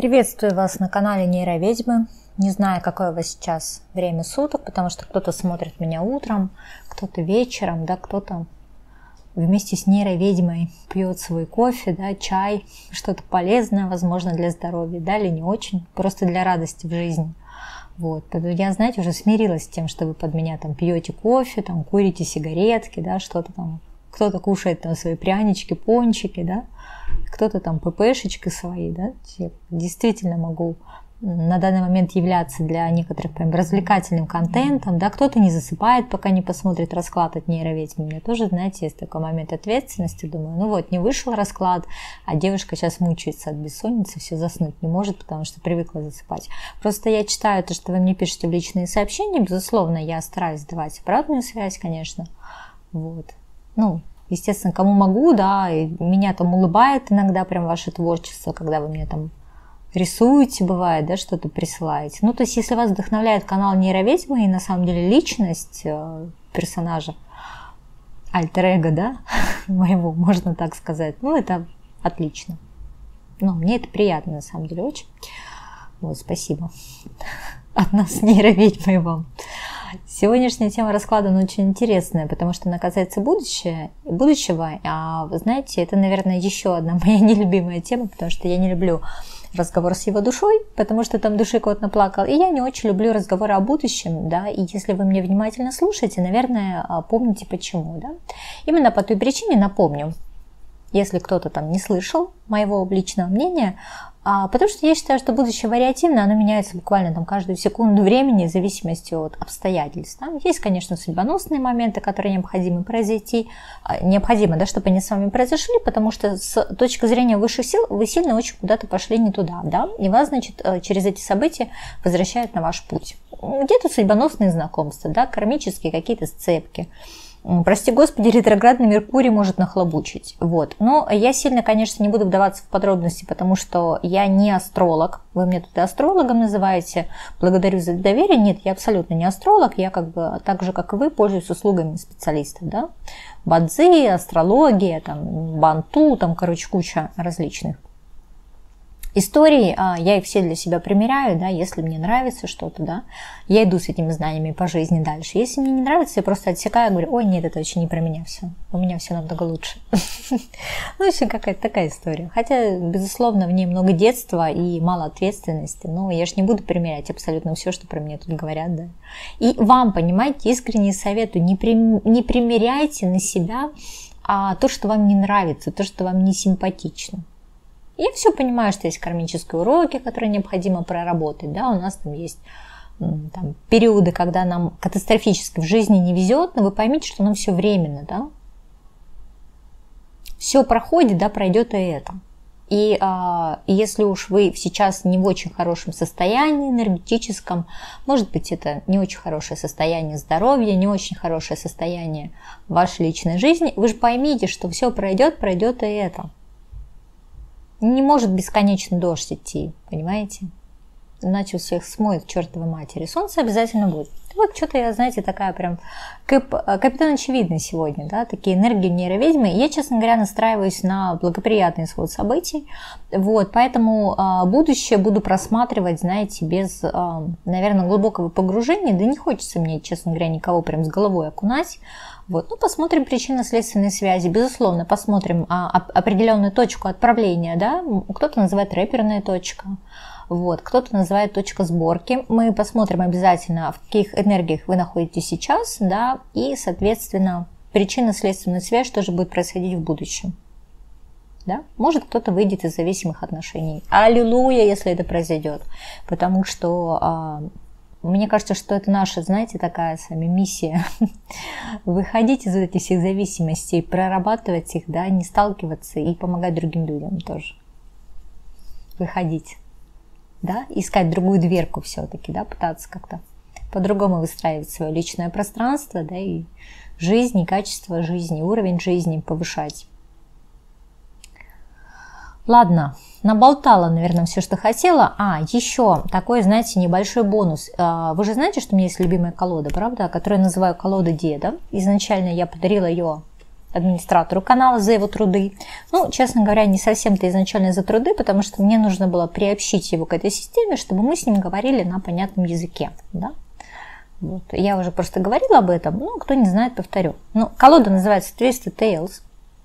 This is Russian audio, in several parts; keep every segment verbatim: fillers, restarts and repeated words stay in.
Приветствую вас на канале Нейроведьмы. Не знаю, какое у вас сейчас время суток, потому что кто-то смотрит меня утром, кто-то вечером, да, кто-то вместе с нейроведьмой пьет свой кофе, да, чай, что-то полезное, возможно, для здоровья, да, или не очень, просто для радости в жизни. Вот, я, знаете, уже смирилась с тем, что вы под меня там пьете кофе, там курите сигаретки, да, что-то там, кто-то кушает там свои прянички, пончики, да, кто-то там ппшечки свои, да, я действительно могу на данный момент являться для некоторых прям развлекательным контентом, да, кто-то не засыпает, пока не посмотрит расклад от нейроведьмы. У меня тоже, знаете, есть такой момент ответственности, думаю, ну вот, не вышел расклад, а девушка сейчас мучается от бессонницы, все заснуть не может, потому что привыкла засыпать. Просто я читаю то, что вы мне пишете в личные сообщения, безусловно, я стараюсь давать обратную связь, конечно, вот, ну, естественно, кому могу, да, и меня там улыбает иногда прям ваше творчество, когда вы мне там рисуете, бывает, да, что-то присылаете. Ну, то есть, если вас вдохновляет канал Нейроведьмы и на самом деле личность э, персонажа, альтер-эго, да, моего, можно так сказать, ну, это отлично. Ну, мне это приятно, на самом деле, очень. Вот, спасибо от нас, Нейроведьмы, и вам. Сегодняшняя тема расклада, она очень интересная, потому что она касается будущего, будущего. А вы знаете, это, наверное, еще одна моя нелюбимая тема, потому что я не люблю разговор с его душой, потому что там души кот наплакал. И я не очень люблю разговоры о будущем, да, и если вы мне внимательно слушаете, наверное, помните почему, да. Именно по той причине напомню, если кто-то там не слышал моего личного мнения, а, потому что я считаю, что будущее вариативно, оно меняется буквально там каждую секунду времени в зависимости от обстоятельств. Да? Есть, конечно, судьбоносные моменты, которые необходимы произойти, необходимо, да, чтобы они с вами произошли, потому что с точки зрения высших сил вы сильно очень куда-то пошли не туда, да, и вас, значит, через эти события возвращают на ваш путь. Где-то судьбоносные знакомства, да, кармические какие-то сцепки. Прости господи, ретроградный Меркурий может нахлобучить. Вот. Но я сильно, конечно, не буду вдаваться в подробности, потому что я не астролог. Вы меня тут астрологом называете. Благодарю за доверие. Нет, я абсолютно не астролог. Я как бы так же, как и вы, пользуюсь услугами специалистов. Да? Бадзи, астрология, там, банту, там, короче, куча различных историй, я их все для себя примеряю, да, если мне нравится что-то, да, я иду с этими знаниями по жизни дальше. Если мне не нравится, я просто отсекаю, говорю, ой, нет, это вообще не про меня все, у меня все намного лучше. Ну, еще какая-то такая история. Хотя, безусловно, в ней много детства и мало ответственности, но я же не буду примерять абсолютно все, что про меня тут говорят, да. И вам, понимаете, искренне советую, не, при, не примеряйте на себя а, то, что вам не нравится, то, что вам не симпатично. Я все понимаю, что есть кармические уроки, которые необходимо проработать, да, у нас там есть там, периоды, когда нам катастрофически в жизни не везет, но вы поймите, что нам все временно, да, все проходит, да, пройдет и это. И а, если уж вы сейчас не в очень хорошем состоянии энергетическом, может быть, это не очень хорошее состояние здоровья, не очень хорошее состояние вашей личной жизни, вы же поймите, что все пройдет, пройдет и это. Не может бесконечно дождь идти, понимаете? Иначе у всех смоет к чертовой матери. Солнце обязательно будет. Вот что-то я, знаете, такая прям кап, капитан очевидный сегодня, да, такие энергии нейроведьмы. Я, честно говоря, настраиваюсь на благоприятный исход событий. Вот, поэтому а, будущее буду просматривать, знаете, без, а, наверное, глубокого погружения. Да не хочется мне, честно говоря, никого прям с головой окунать. Вот, ну, посмотрим причинно-следственные связи. Безусловно, посмотрим а, определенную точку отправления, да. Кто-то называет рэперная точка. Вот, кто-то называет точка сборки. Мы посмотрим обязательно, в каких энергиях вы находитесь сейчас, да, и, соответственно, причинно-следственная связь, что же будет происходить в будущем. Да? Может, кто-то выйдет из зависимых отношений. Аллилуйя, если это произойдет. Потому что а, мне кажется, что это наша, знаете, такая сами миссия. Выходить из этих всех зависимостей, прорабатывать их, да, не сталкиваться и помогать другим людям тоже. Выходить. Да, искать другую дверку все-таки, да, пытаться как-то по-другому выстраивать свое личное пространство, да, и жизнь, и качество жизни, уровень жизни повышать. Ладно, наболтала, наверное, все, что хотела. А, еще такой, знаете, небольшой бонус. Вы же знаете, что у меня есть любимая колода, правда, которую я называю колода деда. Изначально я подарила ее администратору канала за его труды. Ну, честно говоря, не совсем-то изначально за труды, потому что мне нужно было приобщить его к этой системе, чтобы мы с ним говорили на понятном языке. Да? Вот. Я уже просто говорила об этом, но кто не знает, повторю. Ну, колода называется Twisted Tales.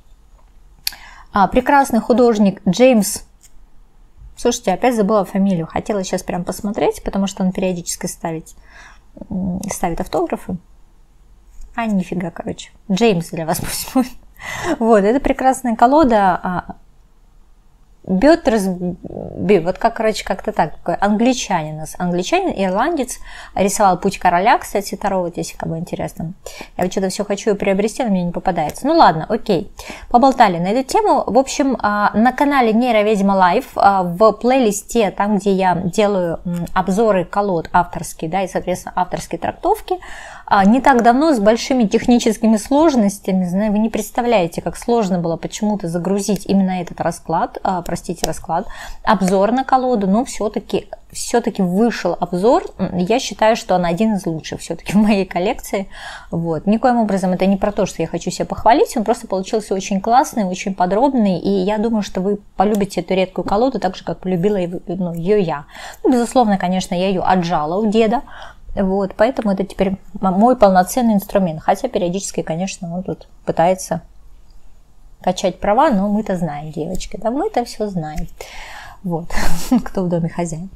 А, прекрасный художник Джеймс. Слушайте, опять забыла фамилию. Хотела сейчас прям посмотреть, потому что он периодически ставит, ставит автографы. А, нифига, короче. Джеймс для вас пусть будет. Вот, это прекрасная колода. Бётрс, вот как, короче, как-то так, англичанин, англичанин, ирландец, рисовал «Путь короля», кстати, Таро, вот если кому интересно. Я вот что-то все хочу приобрести, но мне не попадается. Ну ладно, окей, поболтали на эту тему. В общем, на канале Нейроведьма Лайв в плейлисте, там, где я делаю обзоры колод авторские, да, и, соответственно, авторские трактовки, не так давно с большими техническими сложностями, знаю, вы не представляете, как сложно было почему-то загрузить именно этот расклад, простите, расклад, обзор на колоду, но все-таки все-таки вышел обзор. Я считаю, что он один из лучших все-таки в моей коллекции. Вот. Никоим образом это не про то, что я хочу себя похвалить, он просто получился очень классный, очень подробный, и я думаю, что вы полюбите эту редкую колоду так же, как полюбила ну, ее я. Ну, безусловно, конечно, я ее отжала у деда. Вот, поэтому это теперь мой полноценный инструмент. Хотя периодически, конечно, он тут пытается качать права, но мы-то знаем, девочки, да, мы-то все знаем. Вот, кто в доме хозяин.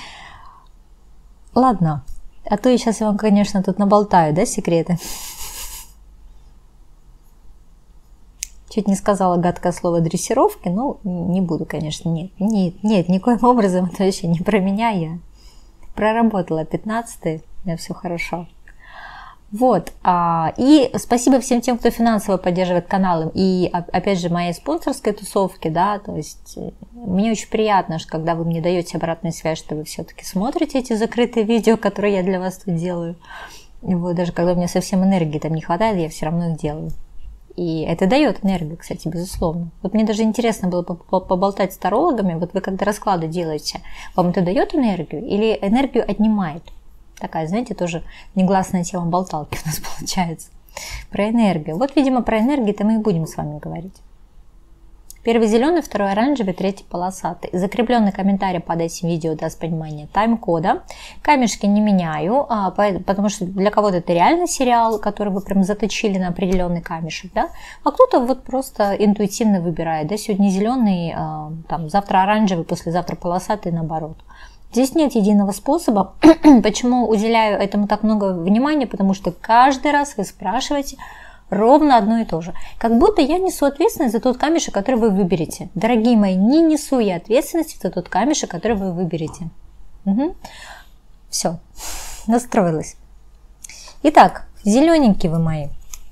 Ладно, а то я сейчас вам, конечно, тут наболтаю, да, секреты. Чуть не сказала гадкое слово дрессировки, но не буду, конечно, нет, нет, нет, никоим образом это вообще не про меня, я проработала пятнадцатый, у меня все хорошо. Вот, и спасибо всем тем, кто финансово поддерживает канал, и опять же моей спонсорской тусовки, да, то есть мне очень приятно, что когда вы мне даете обратную связь, что вы все-таки смотрите эти закрытые видео, которые я для вас тут делаю. Вот, даже когда у меня совсем энергии там не хватает, я все равно их делаю. И это дает энергию, кстати, безусловно. Вот мне даже интересно было поболтать с тарологами. Вот вы когда расклады делаете, вам это дает энергию или энергию отнимает? Такая, знаете, тоже негласная тема болталки у нас получается. Про энергию. Вот, видимо, про энергию-то мы и будем с вами говорить. Первый зеленый, второй оранжевый, третий полосатый. Закрепленный комментарий под этим видео даст понимание тайм-кода. Камешки не меняю, потому что для кого-то это реально сериал, который вы прям заточили на определенный камешек, да? А кто-то вот просто интуитивно выбирает, да, сегодня зеленый, там, завтра оранжевый, послезавтра полосатый, наоборот. Здесь нет единого способа. Почему уделяю этому так много внимания? Потому что каждый раз вы спрашиваете ровно одно и то же. Как будто я несу ответственность за тот камешек, который вы выберете. Дорогие мои, не несу я ответственности за тот камешек, который вы выберете. Угу. Все, настроилась. Итак, зелененький вы мои.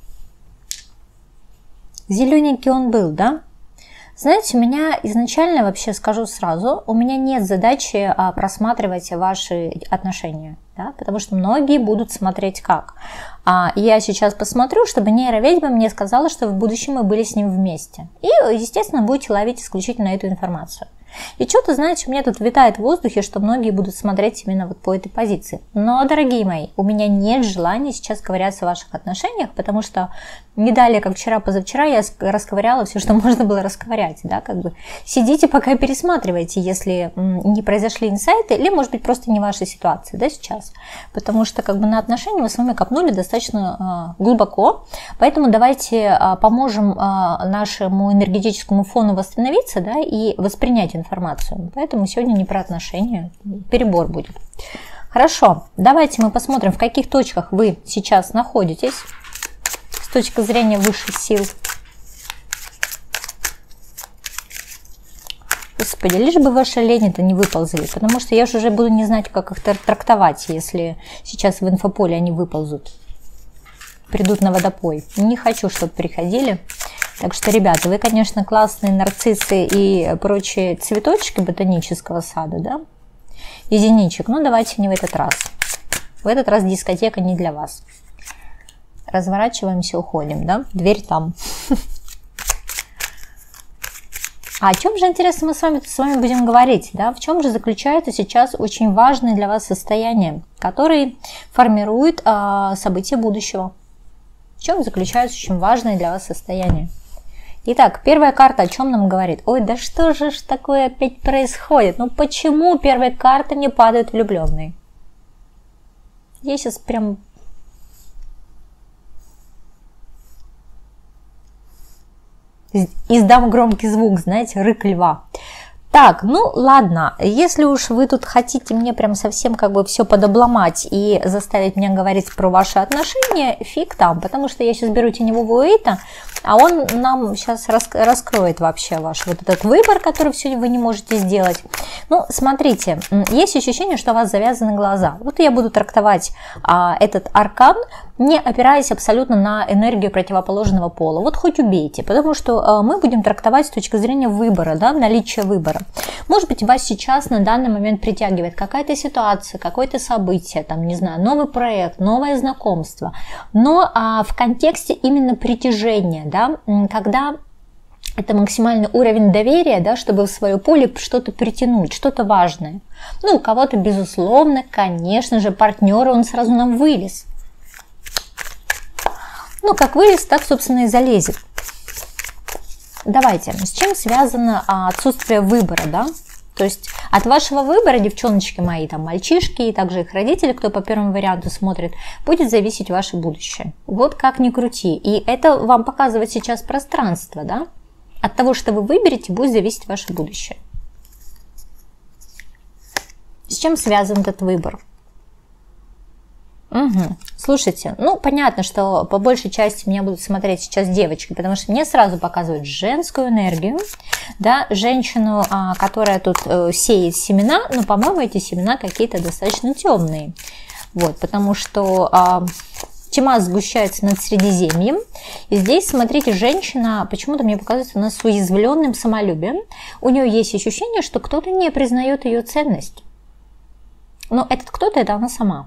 Зелененький он был, да? Знаете, у меня изначально, вообще скажу сразу, у меня нет задачи а, просматривать ваши отношения, да, потому что многие будут смотреть как. А, я сейчас посмотрю, чтобы нейроведьма мне сказала, что в будущем мы были с ним вместе. И, естественно, будете ловить исключительно эту информацию. И что-то, знаете, у меня тут витает в воздухе, что многие будут смотреть именно вот по этой позиции. Но, дорогие мои, у меня нет желания сейчас ковыряться в ваших отношениях, потому что не далее, как вчера-позавчера, я расковыряла все, что можно было расковырять. Да, как бы. Сидите, пока пересматривайте, если не произошли инсайты, или, может быть, просто не ваша ситуация, да, сейчас. Потому что как бы на отношения мы с вами копнули достаточно э, глубоко. Поэтому давайте э, поможем э, нашему энергетическому фону восстановиться, да, и воспринять информацию. информацию. Поэтому сегодня не про отношения, перебор будет. Хорошо, давайте мы посмотрим, в каких точках вы сейчас находитесь с точки зрения высших сил. Господи, лишь бы ваши лени-то не выползли, потому что я уже буду не знать, как их трактовать, если сейчас в инфополе они выползут, придут на водопой. Не хочу, чтобы приходили. Так что, ребята, вы, конечно, классные нарциссы и прочие цветочки ботанического сада, да? Единичек. Но давайте не в этот раз. В этот раз дискотека не для вас. Разворачиваемся, уходим, да? Дверь там. А о чем же, интересно, мы с вами, с вами будем говорить, да? В чем же заключается сейчас очень важное для вас состояние, которое формирует а, события будущего? чем заключается очень важное для вас состояние. Итак, первая карта о чем нам говорит? Ой, да что же ж такое опять происходит? Ну почему первая карта не падает влюбленные? Я сейчас прям... издам громкий звук, знаете, рык льва. Так, ну ладно, если уж вы тут хотите мне прям совсем как бы все подобломать и заставить меня говорить про ваши отношения, фиг там, потому что я сейчас беру теневого Уэйта, а он нам сейчас раскроет вообще ваш вот этот выбор, который все вы не можете сделать. Ну, смотрите, есть ощущение, что у вас завязаны глаза. Вот я буду трактовать а, этот аркан, не опираясь абсолютно на энергию противоположного пола. Вот хоть убейте, потому что а, мы будем трактовать с точки зрения выбора, да, наличия выбора. Может быть, вас сейчас на данный момент притягивает какая-то ситуация, какое-то событие, там, не знаю, новый проект, новое знакомство, но а, в контексте именно притяжения, да, когда это максимальный уровень доверия, да, чтобы в свое поле что-то притянуть, что-то важное. Ну, у кого-то, безусловно, конечно же, партнера, он сразу нам вылез. Ну, как вылез, так, собственно, и залезет. Давайте, с чем связано отсутствие выбора, да? То есть от вашего выбора, девчоночки мои, там, мальчишки и также их родители, кто по первому варианту смотрит, будет зависеть ваше будущее. Вот как ни крути. И это вам показывает сейчас пространство, да? От того, что вы выберете, будет зависеть ваше будущее. С чем связан этот выбор? Угу. Слушайте, ну понятно, что по большей части меня будут смотреть сейчас девочки, потому что мне сразу показывают женскую энергию, да, женщину, а, которая тут э, сеет семена, но, по-моему, эти семена какие-то достаточно темные, вот, потому что а, тьма сгущается над Средиземьем, и здесь, смотрите, женщина, почему-то мне показывается, она с уязвленным самолюбием, у нее есть ощущение, что кто-то не признает ее ценность, но этот кто-то, это она сама.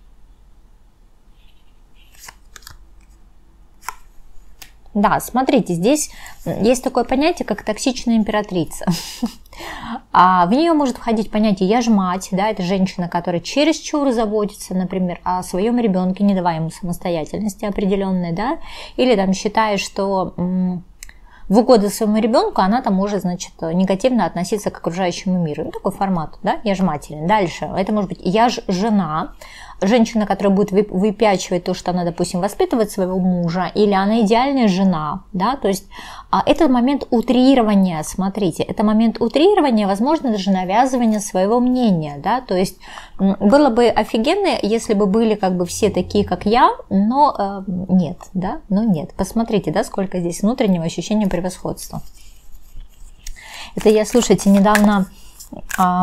Да, смотрите, здесь есть такое понятие, как токсичная императрица. А в нее может входить понятие «я ж мать», да, это женщина, которая чересчур заботится, например, о своем ребенке, не давая ему самостоятельности определенной, да, или там считает, что в угоду своему ребенку она там может, значит, негативно относиться к окружающему миру. Ну, такой формат, да, я ж материн. Дальше, это может быть я ж жена, женщина, которая будет выпячивать то, что она, допустим, воспитывает своего мужа, или она идеальная жена, да, то есть это момент утрирования, смотрите, это момент утрирования, возможно, даже навязывания своего мнения, да, то есть было бы офигенно, если бы были как бы все такие, как я, но э, нет, да, но нет, посмотрите, да, сколько здесь внутреннего ощущения превосходства. Это я, слушайте, недавно... А,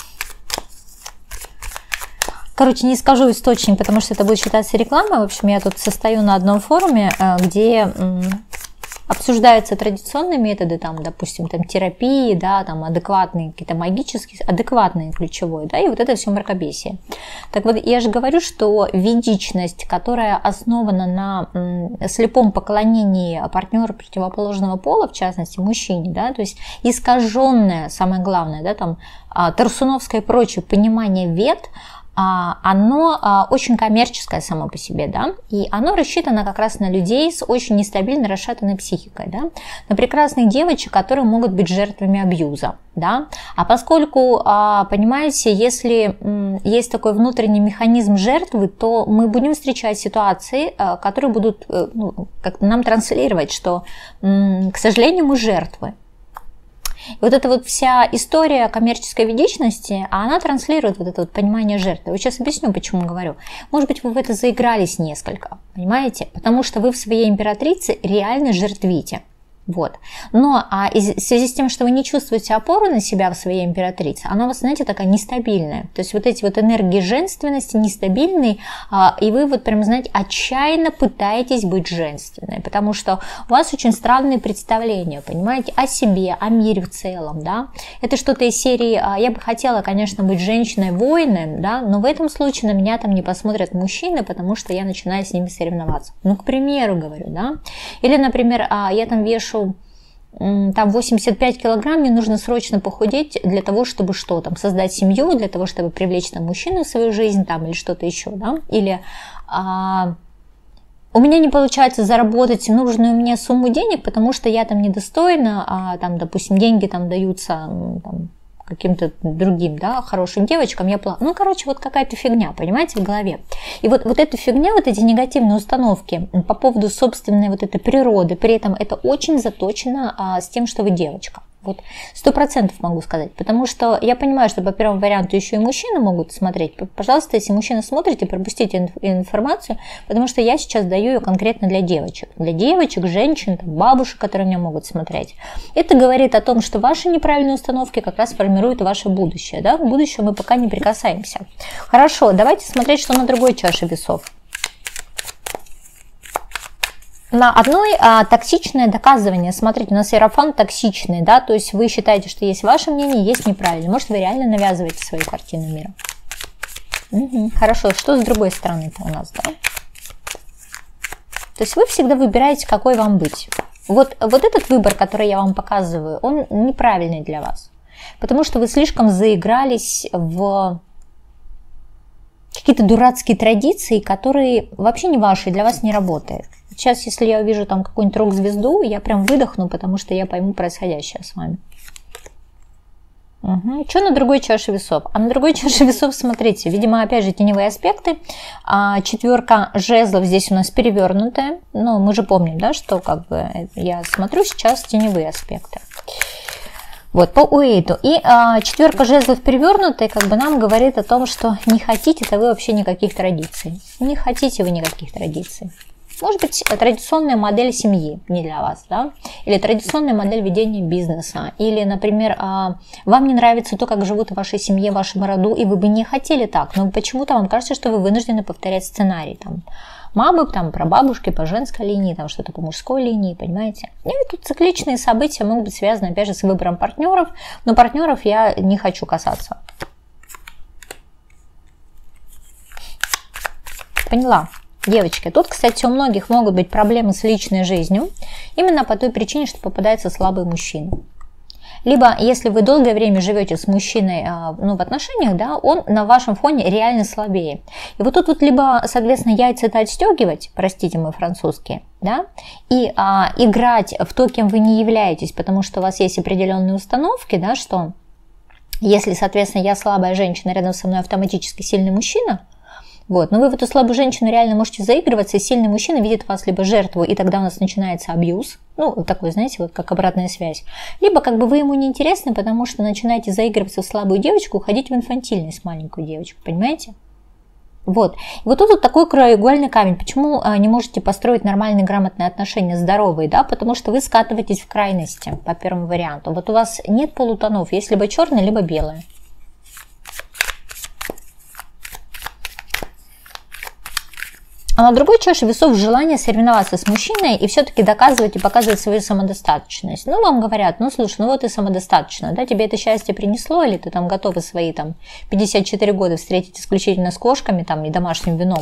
Короче, не скажу источник, потому что это будет считаться рекламой. В общем, я тут состою на одном форуме, где обсуждаются традиционные методы, там, допустим, там, терапии, да, там, адекватные, какие-то магические, адекватные ключевые, да, и вот это все мракобесие. Так вот, я же говорю, что ведичность, которая основана на слепом поклонении партнера противоположного пола, в частности, мужчине, да, то есть искаженное, самое главное, да, там, Тарсуновское и прочее понимание вет, оно очень коммерческое само по себе, да, и оно рассчитано как раз на людей с очень нестабильной, расшатанной психикой, да, на прекрасных девочек, которые могут быть жертвами абьюза, да, а поскольку, понимаете, если есть такой внутренний механизм жертвы, то мы будем встречать ситуации, которые будут, ну, как-то нам транслировать, что, к сожалению, мы жертвы. И вот эта вот вся история коммерческой ведичности, она транслирует вот это вот понимание жертвы. Вот сейчас объясню, почему говорю. Может быть, вы в это заигрались несколько, понимаете? Потому что вы в своей императрице реально жертвите. Вот. Но а из, в связи с тем, что вы не чувствуете опору на себя в своей императрице, она у вас, знаете, такая нестабильная. То есть вот эти вот энергии женственности нестабильные, а, и вы вот прям, знаете, отчаянно пытаетесь быть женственной, потому что у вас очень странные представления, понимаете, о себе, о мире в целом, да. Это что-то из серии, а, я бы хотела, конечно, быть женщиной-воином, да, но в этом случае на меня там не посмотрят мужчины, потому что я начинаю с ними соревноваться. Ну, к примеру, говорю, да. Или, например, а, я там вешу там восемьдесят пять килограмм, мне нужно срочно похудеть для того, чтобы что там, создать семью, для того, чтобы привлечь там мужчину в свою жизнь там, или что-то еще, да, или а, у меня не получается заработать нужную мне сумму денег, потому что я там недостойна, а там, допустим, деньги там даются там, каким-то другим, да, хорошим девочкам, я плачу. Ну, короче, вот какая-то фигня, понимаете, в голове. И вот, вот эта фигня, вот эти негативные установки по поводу собственной вот этой природы, при этом это очень заточено а, с тем, что вы девочка. Вот сто процентов могу сказать, потому что я понимаю, что по первому варианту еще и мужчины могут смотреть. Пожалуйста, если мужчина смотрите, пропустите информацию, потому что я сейчас даю ее конкретно для девочек. Для девочек, женщин, там, бабушек, которые меня могут смотреть. Это говорит о том, что ваши неправильные установки как раз формируют ваше будущее. Да? В будущее мы пока не прикасаемся. Хорошо, давайте смотреть, что на другой чаше весов. На одной а, токсичное доказывание. Смотрите, у нас иерофант токсичный, да, то есть вы считаете, что есть ваше мнение, есть неправильно. Может, вы реально навязываете свою картину мира. Угу. Хорошо, что с другой стороны-то у нас, да? То есть вы всегда выбираете, какой вам быть. Вот, вот этот выбор, который я вам показываю, он неправильный для вас. Потому что вы слишком заигрались в какие-то дурацкие традиции, которые вообще не ваши, для вас не работают. Сейчас, если я увижу там какую-нибудь рок-звезду, я прям выдохну, потому что я пойму происходящее с вами. Угу. Что на другой чаше весов? А на другой чаше весов, смотрите, видимо, опять же, теневые аспекты. А, четверка жезлов здесь у нас перевернутая. Ну, мы же помним, да, что как бы я смотрю сейчас теневые аспекты. Вот, по Уэйту. И а, четверка жезлов перевернутая, как бы нам говорит о том, что не хотите-то вы вообще никаких традиций. Не хотите вы никаких традиций. Может быть, традиционная модель семьи не для вас, да? Или традиционная модель ведения бизнеса. Или, например, вам не нравится то, как живут в вашей семье, в вашем роду, и вы бы не хотели так, но почему-то вам кажется, что вы вынуждены повторять сценарий. Там, мамы, там, прабабушки по женской линии, там что-то по мужской линии, понимаете? И тут цикличные события могут быть связаны, опять же, с выбором партнеров, но партнеров я не хочу касаться. Поняла. Девочки, тут, кстати, у многих могут быть проблемы с личной жизнью, именно по той причине, что попадается слабый мужчина. Либо, если вы долгое время живете с мужчиной ну, в отношениях, да, он на вашем фоне реально слабее. И вот тут вот либо, соответственно, яйца-то отстегивать, простите мой французский, да, и а, играть в то, кем вы не являетесь, потому что у вас есть определенные установки, да, что если, соответственно, я слабая женщина, рядом со мной автоматически сильный мужчина, вот, но вы в эту слабую женщину реально можете заигрываться, и сильный мужчина видит вас либо жертву, и тогда у нас начинается абьюз, ну, такой, знаете, вот как обратная связь, либо как бы вы ему не интересны, потому что начинаете заигрываться в слабую девочку, уходить в инфантильность маленькую девочку, понимаете? Вот, и вот тут вот такой краеугольный камень. Почему не можете построить нормальные, грамотные отношения, здоровые, да? Потому что вы скатываетесь в крайности по первому варианту. Вот у вас нет полутонов, есть либо черное, либо белое. А на другой чаше весов желание соревноваться с мужчиной и все-таки доказывать и показывать свою самодостаточность. Ну, вам говорят, ну, слушай, ну вот ты самодостаточна, да, тебе это счастье принесло, или ты там готова свои там пятьдесят четыре года встретить исключительно с кошками там и домашним вином.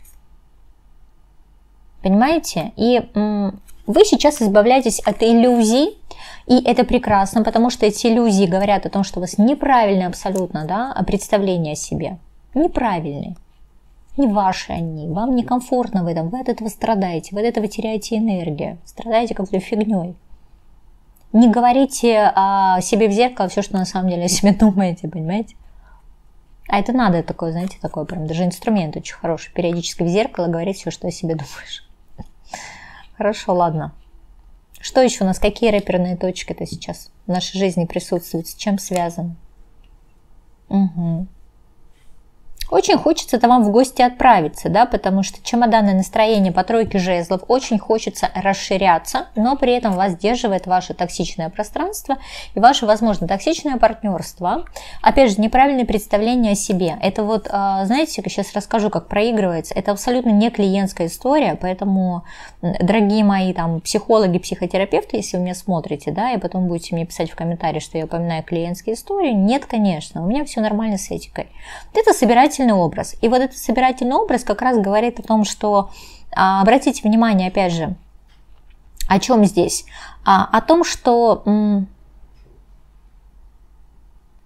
Понимаете? И м- вы сейчас избавляетесь от иллюзий, и это прекрасно, потому что эти иллюзии говорят о том, что у вас неправильное абсолютно, да, представление о себе. Неправильные. Не ваши они, вам некомфортно в этом, вы от этого страдаете, вы от этого теряете энергию, страдаете какой-то фигней. Не говорите о себе в зеркало все, что на самом деле о себе думаете, понимаете? А это надо такое, знаете, такое прям даже инструмент очень хороший, периодически в зеркало говорить все, что о себе думаешь. Хорошо, ладно. Что еще у нас, какие рэперные точки-то сейчас в нашей жизни присутствуют, с чем связаны? Угу. Очень хочется-то вам в гости отправиться, да, потому что чемоданное настроение по тройке жезлов, очень хочется расширяться, но при этом вас сдерживает ваше токсичное пространство и ваше, возможно, токсичное партнерство. Опять же, неправильное представление о себе. Это вот, знаете, сейчас расскажу, как проигрывается. Это абсолютно не клиентская история, поэтому, дорогие мои там психологи, психотерапевты, если вы меня смотрите, да, и потом будете мне писать в комментариях, что я упоминаю клиентские истории, нет, конечно, у меня все нормально с этикой. Это собирательный образ. И вот этот собирательный образ как раз говорит о том, что, обратите внимание, опять же, о чем здесь? О том, что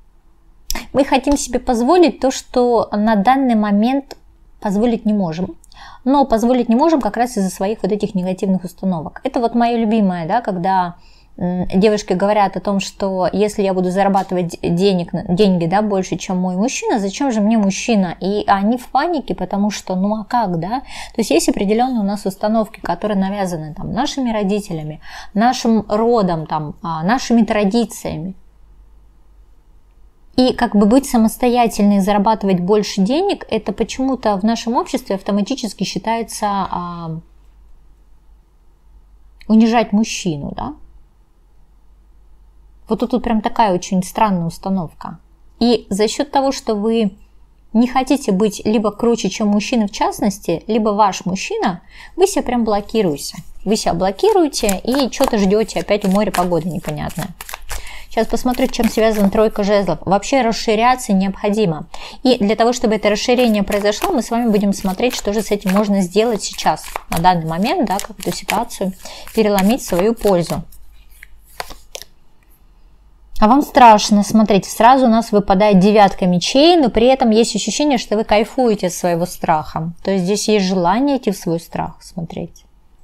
мы хотим себе позволить то, что на данный момент позволить не можем. но позволить не можем как раз из-за своих вот этих негативных установок. Это вот мое любимое, да, когда девушки говорят о том, что если я буду зарабатывать денег, деньги, да, больше, чем мой мужчина, зачем же мне мужчина? И они в панике, потому что, ну а как, да? То есть есть определенные у нас установки, которые навязаны там нашими родителями, нашим родом, там, нашими традициями. И как бы быть самостоятельной и зарабатывать больше денег, это почему-то в нашем обществе автоматически считается а, унижать мужчину, да? Вот тут, тут прям такая очень странная установка. И за счет того, что вы не хотите быть либо круче, чем мужчина в частности, либо ваш мужчина, вы себя прям блокируете. Вы себя блокируете и что-то ждете, опять у моря погода непонятная. Сейчас посмотрю, чем связана тройка жезлов. Вообще расширяться необходимо. И для того, чтобы это расширение произошло, мы с вами будем смотреть, что же с этим можно сделать сейчас, на данный момент, да, как эту ситуацию переломить в свою пользу. А вам страшно, смотрите, сразу у нас выпадает девятка мечей, но при этом есть ощущение, что вы кайфуете от своего страха. То есть здесь есть желание идти в свой страх, смотрите.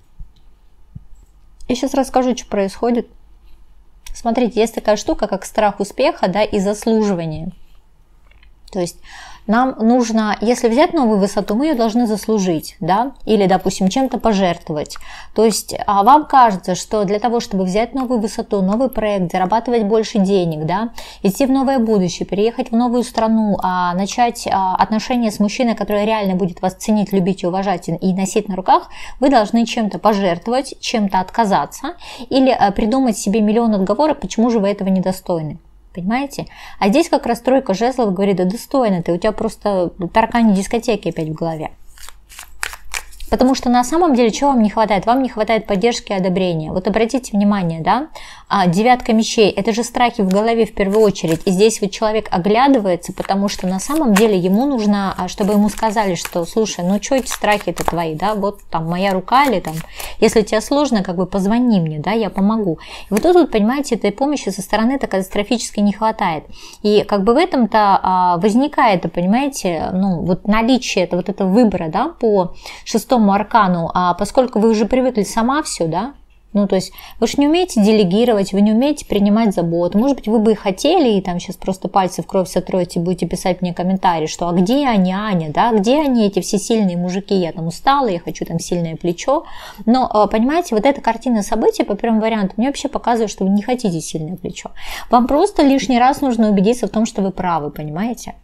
Я сейчас расскажу, что происходит. Смотрите, есть такая штука, как страх успеха, да, и заслуживание. То есть нам нужно, если взять новую высоту, мы ее должны заслужить, да, или, допустим, чем-то пожертвовать. То есть а вам кажется, что для того, чтобы взять новую высоту, новый проект, зарабатывать больше денег, да, идти в новое будущее, переехать в новую страну, а, начать а, отношения с мужчиной, который реально будет вас ценить, любить и уважать и носить на руках, вы должны чем-то пожертвовать, чем-то отказаться или а, придумать себе миллион отговорок, почему же вы этого недостойны. Понимаете? А здесь как раз тройка жезлов говорит, да достойно ты, у тебя просто таракани дискотеки опять в голове. Потому что на самом деле, чего вам не хватает? Вам не хватает поддержки и одобрения. Вот обратите внимание, да, а, девятка мечей, это же страхи в голове в первую очередь. И здесь вот человек оглядывается, потому что на самом деле ему нужно, чтобы ему сказали, что, слушай, ну что эти страхи-то твои, да, вот там моя рука или там, если тебе сложно, как бы позвони мне, да, я помогу. И вот тут, вот, понимаете, этой помощи со стороны-то катастрофически не хватает. И как бы в этом-то а, возникает, понимаете, ну, вот наличие это, вот этого выбора, да, по шестому аркану, а поскольку вы уже привыкли сама все, да, ну, то есть вы же не умеете делегировать, вы не умеете принимать заботу. Может быть, вы бы и хотели, и там сейчас просто пальцы в кровь сотроите, будете писать мне комментарии, что а где они, Аня, да, где они, эти все сильные мужики, я там устала, я хочу там сильное плечо. Но, понимаете, вот эта картина событий по первому варианту мне вообще показывает, что вы не хотите сильное плечо. Вам просто лишний раз нужно убедиться в том, что вы правы, понимаете?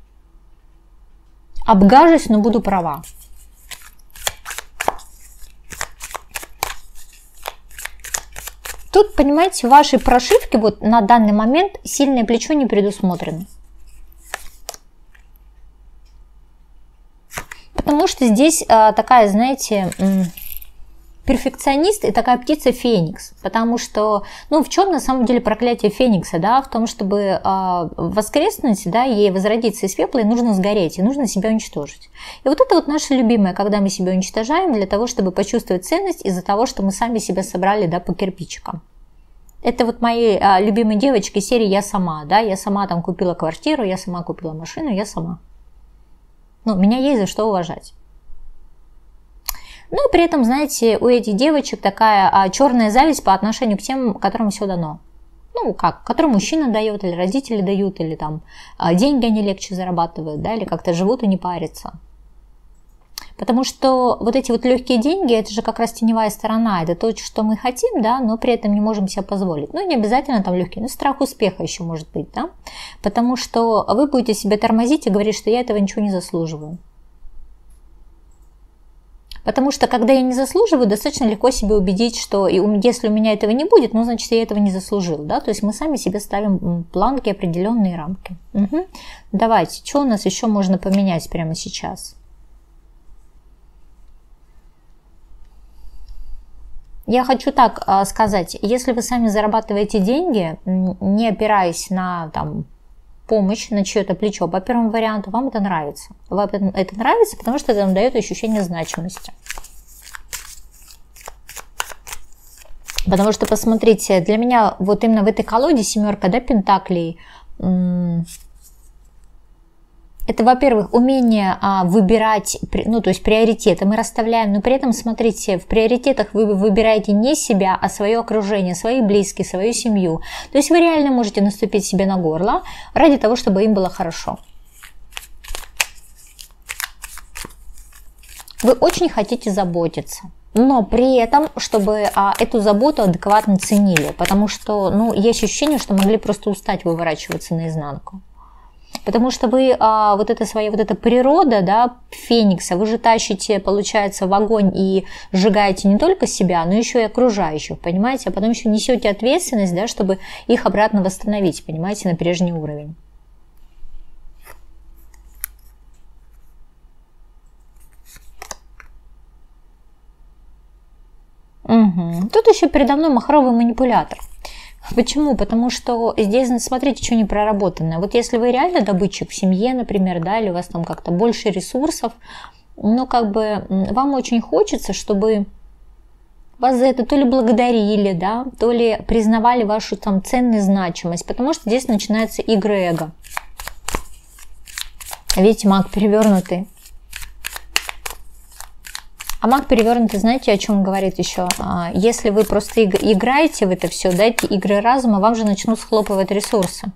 Обгажусь, но буду права. Тут, понимаете, в вашей прошивке вот на данный момент сильное плечо не предусмотрено. Потому что здесь а, такая, знаете, перфекционист и такая птица Феникс. Потому что, ну, в чем на самом деле проклятие Феникса, да, в том, чтобы а, воскреснуть, да, ей возродиться из пепла, и нужно сгореть, и нужно себя уничтожить. И вот это вот наше любимое, когда мы себя уничтожаем для того, чтобы почувствовать ценность из-за того, что мы сами себя собрали, да, по кирпичикам. Это вот мои а, любимые девочки серии «Я сама», да, я сама там купила квартиру, я сама купила машину, я сама. Ну, меня есть за что уважать. Ну и при этом, знаете, у этих девочек такая а, черная зависть по отношению к тем, которым все дано. Ну, как, которым мужчина дает, или родители дают, или там а, деньги они легче зарабатывают, да, или как-то живут и не парятся. Потому что вот эти вот легкие деньги, это же как раз теневая сторона, это то, что мы хотим, да, но при этом не можем себе позволить. Ну, не обязательно там легкие, но страх успеха еще может быть, да, потому что вы будете себя тормозить и говорить, что я этого ничего не заслуживаю. Потому что, когда я не заслуживаю, достаточно легко себе убедить, что если у меня этого не будет, ну, значит, я этого не заслужил, да, то есть мы сами себе ставим планки, определенные рамки. Угу. Давайте, что у нас еще можно поменять прямо сейчас? Я хочу так а, сказать, если вы сами зарабатываете деньги, не опираясь на там, помощь, на чье-то плечо, по первому варианту вам это нравится. Вам это нравится, потому что это вам дает ощущение значимости. Потому что, посмотрите, для меня вот именно в этой колоде семерка, да, пентаклей, Это, во-первых, умение а, выбирать, ну, то есть приоритеты мы расставляем, но при этом, смотрите, в приоритетах вы выбираете не себя, а свое окружение, своих близких, свою семью. То есть вы реально можете наступить себе на горло ради того, чтобы им было хорошо. Вы очень хотите заботиться, но при этом, чтобы а, эту заботу адекватно ценили, потому что, ну, есть ощущение, что могли просто устать выворачиваться наизнанку. Потому что вы а, вот эта своя вот эта природа, да, феникса, вы же тащите, получается, в огонь и сжигаете не только себя, но еще и окружающих, понимаете? А потом еще несете ответственность, да, чтобы их обратно восстановить, понимаете, на прежний уровень. Угу. Тут еще передо мной махровый манипулятор. Почему? Потому что здесь, смотрите, что не проработанное. Вот если вы реально добытчик в семье, например, да, или у вас там как-то больше ресурсов, но как бы вам очень хочется, чтобы вас за это то ли благодарили, да, то ли признавали вашу там ценность, значимость, потому что здесь начинаются игры эго. Видите, маг перевернутый. А маг перевернутый, знаете, о чем говорит еще? Если вы просто играете в это все, да, эти игры разума, вам же начнут схлопывать ресурсы.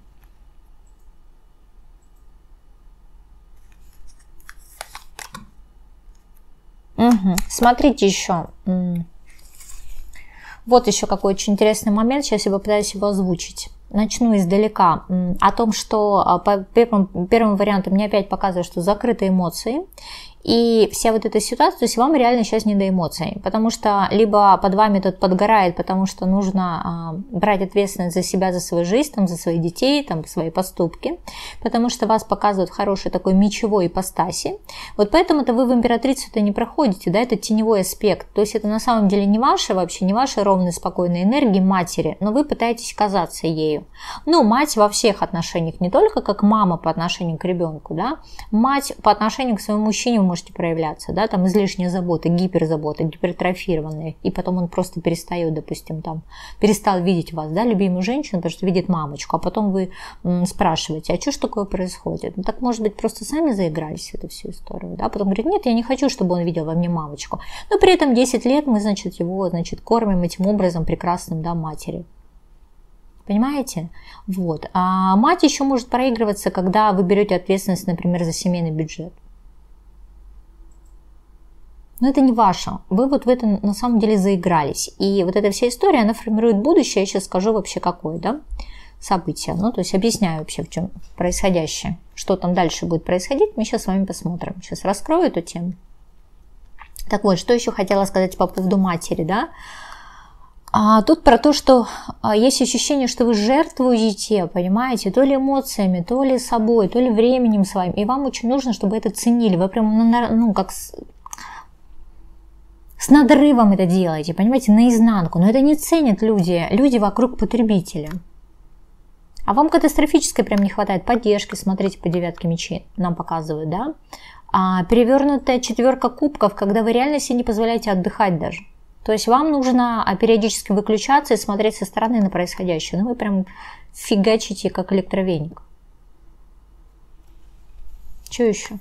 Угу. Смотрите еще. Вот еще какой очень интересный момент. Сейчас я попытаюсь его озвучить. Начну издалека. О том, что по первому, первому варианту мне опять показывают, что закрыты эмоции. И вся вот эта ситуация, то есть вам реально сейчас не до эмоций, потому что либо под вами тут подгорает, потому что нужно а, брать ответственность за себя, за свою жизнь, там, за своих детей, там, свои поступки, потому что вас показывают хороший такой мечевой ипостаси. Вот поэтому-то вы в императрицу-то не проходите, да, это теневой аспект, то есть это на самом деле не ваша вообще, не ваша ровная, спокойная энергия матери, но вы пытаетесь казаться ею. Ну, мать во всех отношениях, не только как мама по отношению к ребенку, да, мать по отношению к своему мужчине может проявляться, да, там излишняя забота, гиперзабота, гипертрофированная, и потом он просто перестает, допустим, там, перестал видеть вас, да, любимую женщину, потому что видит мамочку, а потом вы м, спрашиваете, а что ж такое происходит? Ну, так, может быть, просто сами заигрались в эту всю историю, да, потом говорит, нет, я не хочу, чтобы он видел во мне мамочку, но при этом десять лет мы, значит, его, значит, кормим этим образом прекрасным, да, матери. Понимаете? Вот. А мать еще может проигрываться, когда вы берете ответственность, например, за семейный бюджет. Но это не ваше. Вы вот в этом на самом деле заигрались. И вот эта вся история, она формирует будущее. Я сейчас скажу вообще какое, да, событие. Ну, то есть объясняю вообще, в чем происходящее. Что там дальше будет происходить, мы сейчас с вами посмотрим. Сейчас раскрою эту тему. Так вот, что еще хотела сказать по поводу матери, да. А тут про то, что есть ощущение, что вы жертвуете, понимаете, то ли эмоциями, то ли собой, то ли временем своим. И вам очень нужно, чтобы это ценили. Вы прям, ну, как... С надрывом это делаете, понимаете, наизнанку. Но это не ценят люди, люди вокруг потребителя. А вам катастрофически прям не хватает поддержки. Смотрите, по девятке мечей нам показывают, да. А перевернутая четверка кубков, когда вы реально себе не позволяете отдыхать даже. То есть вам нужно периодически выключаться и смотреть со стороны на происходящее. Ну вы прям фигачите, как электровеник. Что еще?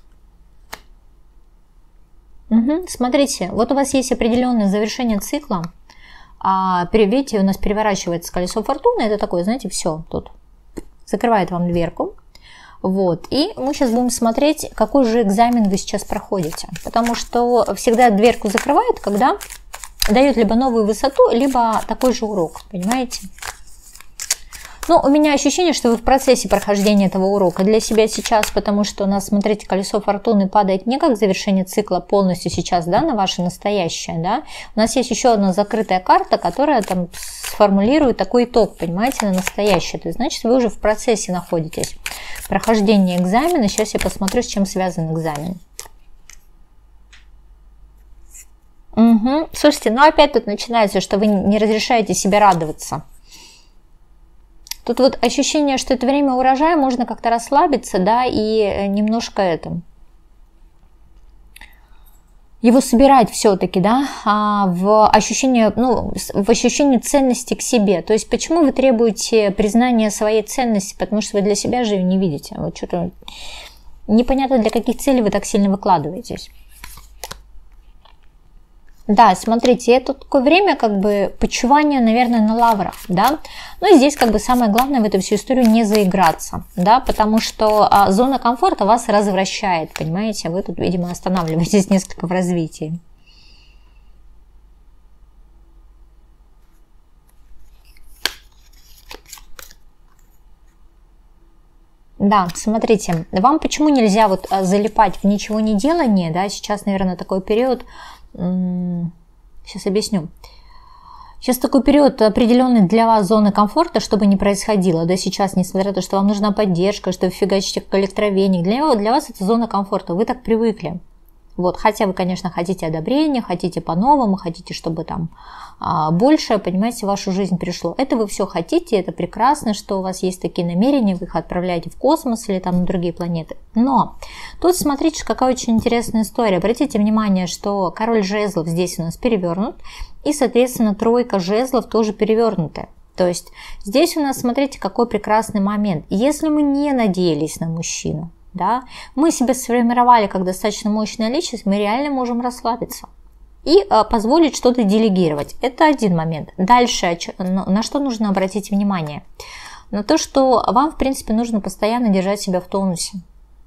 Угу. Смотрите, вот у вас есть определенное завершение цикла. А, видите, у нас переворачивается колесо фортуны. Это такое, знаете, все тут закрывает вам дверку. Вот. И мы сейчас будем смотреть, какой же экзамен вы сейчас проходите. Потому что всегда дверку закрывает, когда дает либо новую высоту, либо такой же урок. Понимаете? Ну, у меня ощущение, что вы в процессе прохождения этого урока для себя сейчас, потому что у нас, смотрите, колесо фортуны падает не как завершение цикла полностью сейчас, да, на ваше настоящее, да. У нас есть еще одна закрытая карта, которая там сформулирует такой итог, понимаете, на настоящее. То есть, значит, вы уже в процессе находитесь прохождения экзамена. Сейчас я посмотрю, с чем связан экзамен. Угу. Слушайте, ну опять тут начинается, что вы не разрешаете себе радоваться. Тут вот ощущение, что это время урожая, можно как-то расслабиться, да, и немножко это, его собирать все-таки, да, в ощущение, ну, в ощущении ценности к себе. То есть почему вы требуете признания своей ценности? Потому что вы для себя же ее не видите. Вот что-то непонятно для каких целей вы так сильно выкладываетесь. Да, смотрите, это такое время как бы почивания, наверное, на лаврах, да. Ну и здесь как бы самое главное в эту всю историю не заиграться, да, потому что а, зона комфорта вас развращает, понимаете, вы тут, видимо, останавливаетесь несколько в развитии. Да, смотрите, вам почему нельзя вот залипать в ничего не делание, да, сейчас, наверное, такой период. Сейчас объясню. Сейчас такой период определенный для вас зоны комфорта, чтобы не происходило. Да, сейчас, несмотря на то, что вам нужна поддержка, что вы фигачите как электровеник, для, для вас это зона комфорта. Вы так привыкли. Вот, хотя вы, конечно, хотите одобрения, хотите по-новому, хотите, чтобы там а, больше, понимаете, в вашу жизнь пришло. Это вы все хотите, это прекрасно, что у вас есть такие намерения, вы их отправляете в космос или там на другие планеты. Но тут смотрите, какая очень интересная история. Обратите внимание, что король жезлов здесь у нас перевернут, и, соответственно, тройка жезлов тоже перевернутая. То есть здесь у нас, смотрите, какой прекрасный момент. Если мы не надеялись на мужчину, да, мы себя сформировали как достаточно мощная личность, мы реально можем расслабиться и а, позволить что-то делегировать. Это один момент. Дальше, на что нужно обратить внимание? На то, что вам, в принципе, нужно постоянно держать себя в тонусе.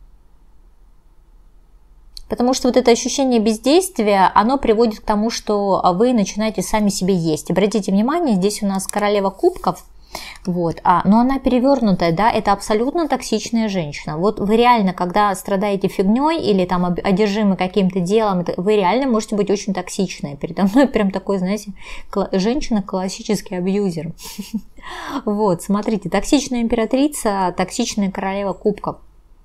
Потому что вот это ощущение бездействия, оно приводит к тому, что вы начинаете сами себе есть. Обратите внимание, здесь у нас королева кубков. Вот, а, но она перевернутая, да, это абсолютно токсичная женщина. Вот вы реально, когда страдаете фигней или там одержимы каким-то делом, вы реально можете быть очень токсичной. Передо мной прям такой, знаете, женщина классический абьюзер. Вот, смотрите, токсичная императрица, токсичная королева кубков.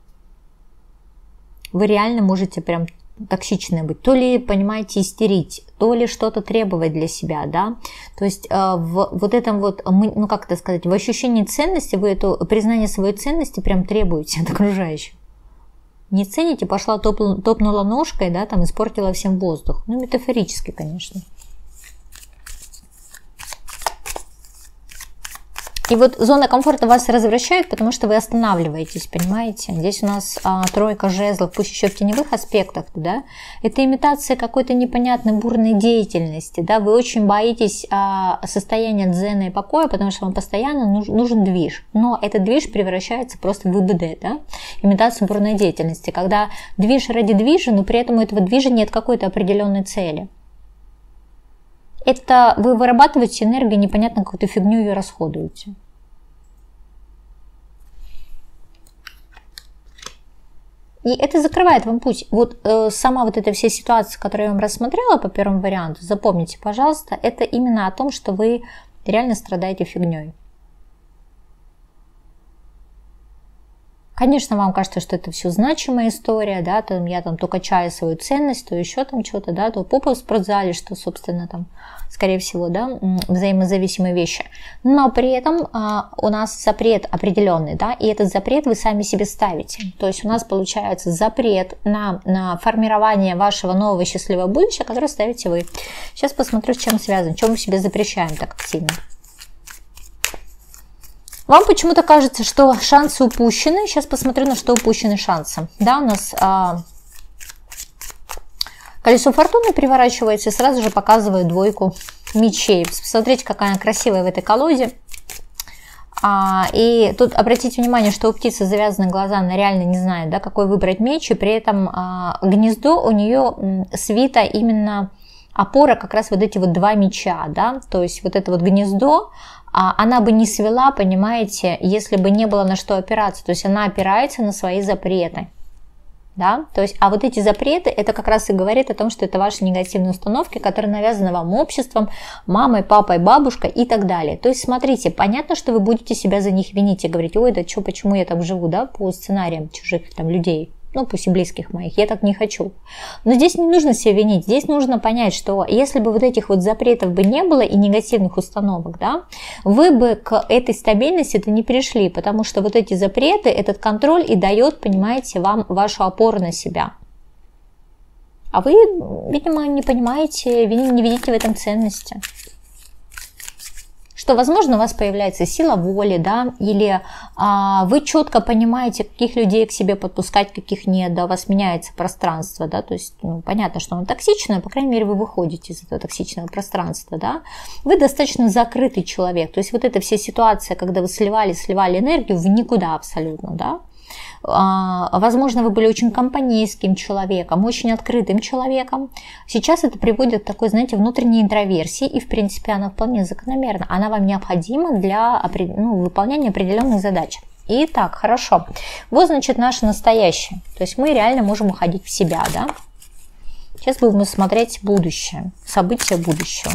Вы реально можете прям токсичная быть, то ли, понимаете, истерить, то ли что-то требовать для себя, да, то есть э, в вот этом вот, ну как это сказать, в ощущении ценности вы это признание своей ценности прям требуете от окружающих. Не цените, пошла топ, топнула ножкой, да, там испортила всем воздух, ну метафорически, конечно. И вот зона комфорта вас развращает, потому что вы останавливаетесь, понимаете? Здесь у нас а, тройка жезлов, пусть еще в теневых аспектах, да? Это имитация какой-то непонятной бурной деятельности, да? Вы очень боитесь а, состояния дзена и покоя, потому что вам постоянно нужен, нужен движ. Но этот движ превращается просто в ИБД, да? Имитацию бурной деятельности, когда движ ради движа, но при этом у этого движа нет какой-то определенной цели. Это вы вырабатываете энергию, непонятно какую-то фигню ее расходуете. И это закрывает вам путь. Вот э, сама вот эта вся ситуация, которую я вам рассмотрела по первому варианту, запомните, пожалуйста, это именно о том, что вы реально страдаете фигней. Конечно, вам кажется, что это все значимая история, да, там я там то качаю свою ценность, то еще там что-то, да, то попа в спортзале, что, собственно, там, скорее всего, да, взаимозависимые вещи. Но при этом а, у нас запрет определенный, да, и этот запрет вы сами себе ставите. То есть у нас получается запрет на, на формирование вашего нового счастливого будущего, которое ставите вы. Сейчас посмотрю, с чем связан, чем мы себе запрещаем так активно. Вам почему-то кажется, что шансы упущены. Сейчас посмотрю, на что упущены шансы. Да, у нас а, колесо фортуны переворачивается и сразу же показывает двойку мечей. Посмотрите, какая она красивая в этой колоде. А, и тут обратите внимание, что у птицы завязаны глаза, она реально не знает, да, какой выбрать меч. И при этом а, гнездо у нее свито именно опора как раз вот эти вот два меча. Да? То есть вот это вот гнездо, она бы не свела, понимаете, если бы не было на что опираться. То есть она опирается на свои запреты. Да? То есть, а вот эти запреты, это как раз и говорит о том, что это ваши негативные установки, которые навязаны вам обществом, мамой, папой, бабушкой и так далее. То есть, смотрите, понятно, что вы будете себя за них винить и говорить, ой, да что, почему я так живу, да, по сценариям чужих там людей. Ну, пусть и близких моих, я так не хочу. Но здесь не нужно себя винить, здесь нужно понять, что если бы вот этих вот запретов бы не было и негативных установок, да, вы бы к этой стабильности-то не пришли, потому что вот эти запреты, этот контроль и дает, понимаете, вам вашу опору на себя. А вы, видимо, не понимаете, не видите в этом ценности. что, возможно, у вас появляется сила воли, да, или а, вы четко понимаете, каких людей к себе подпускать, каких нет, да, у вас меняется пространство, да, то есть, ну, понятно, что он токсичный, но, по крайней мере, вы выходите из этого токсичного пространства, да, вы достаточно закрытый человек, то есть вот эта вся ситуация, когда вы сливали, сливали энергию в никуда абсолютно, да, возможно, вы были очень компанейским человеком, очень открытым человеком. Сейчас это приводит к такой, знаете, внутренней интроверсии, и, в принципе, она вполне закономерна. Она вам необходима для, ну, выполнения определенных задач. Итак, хорошо. Вот, значит, наше настоящее. То есть мы реально можем уходить в себя, да? Сейчас будем смотреть будущее, события будущего.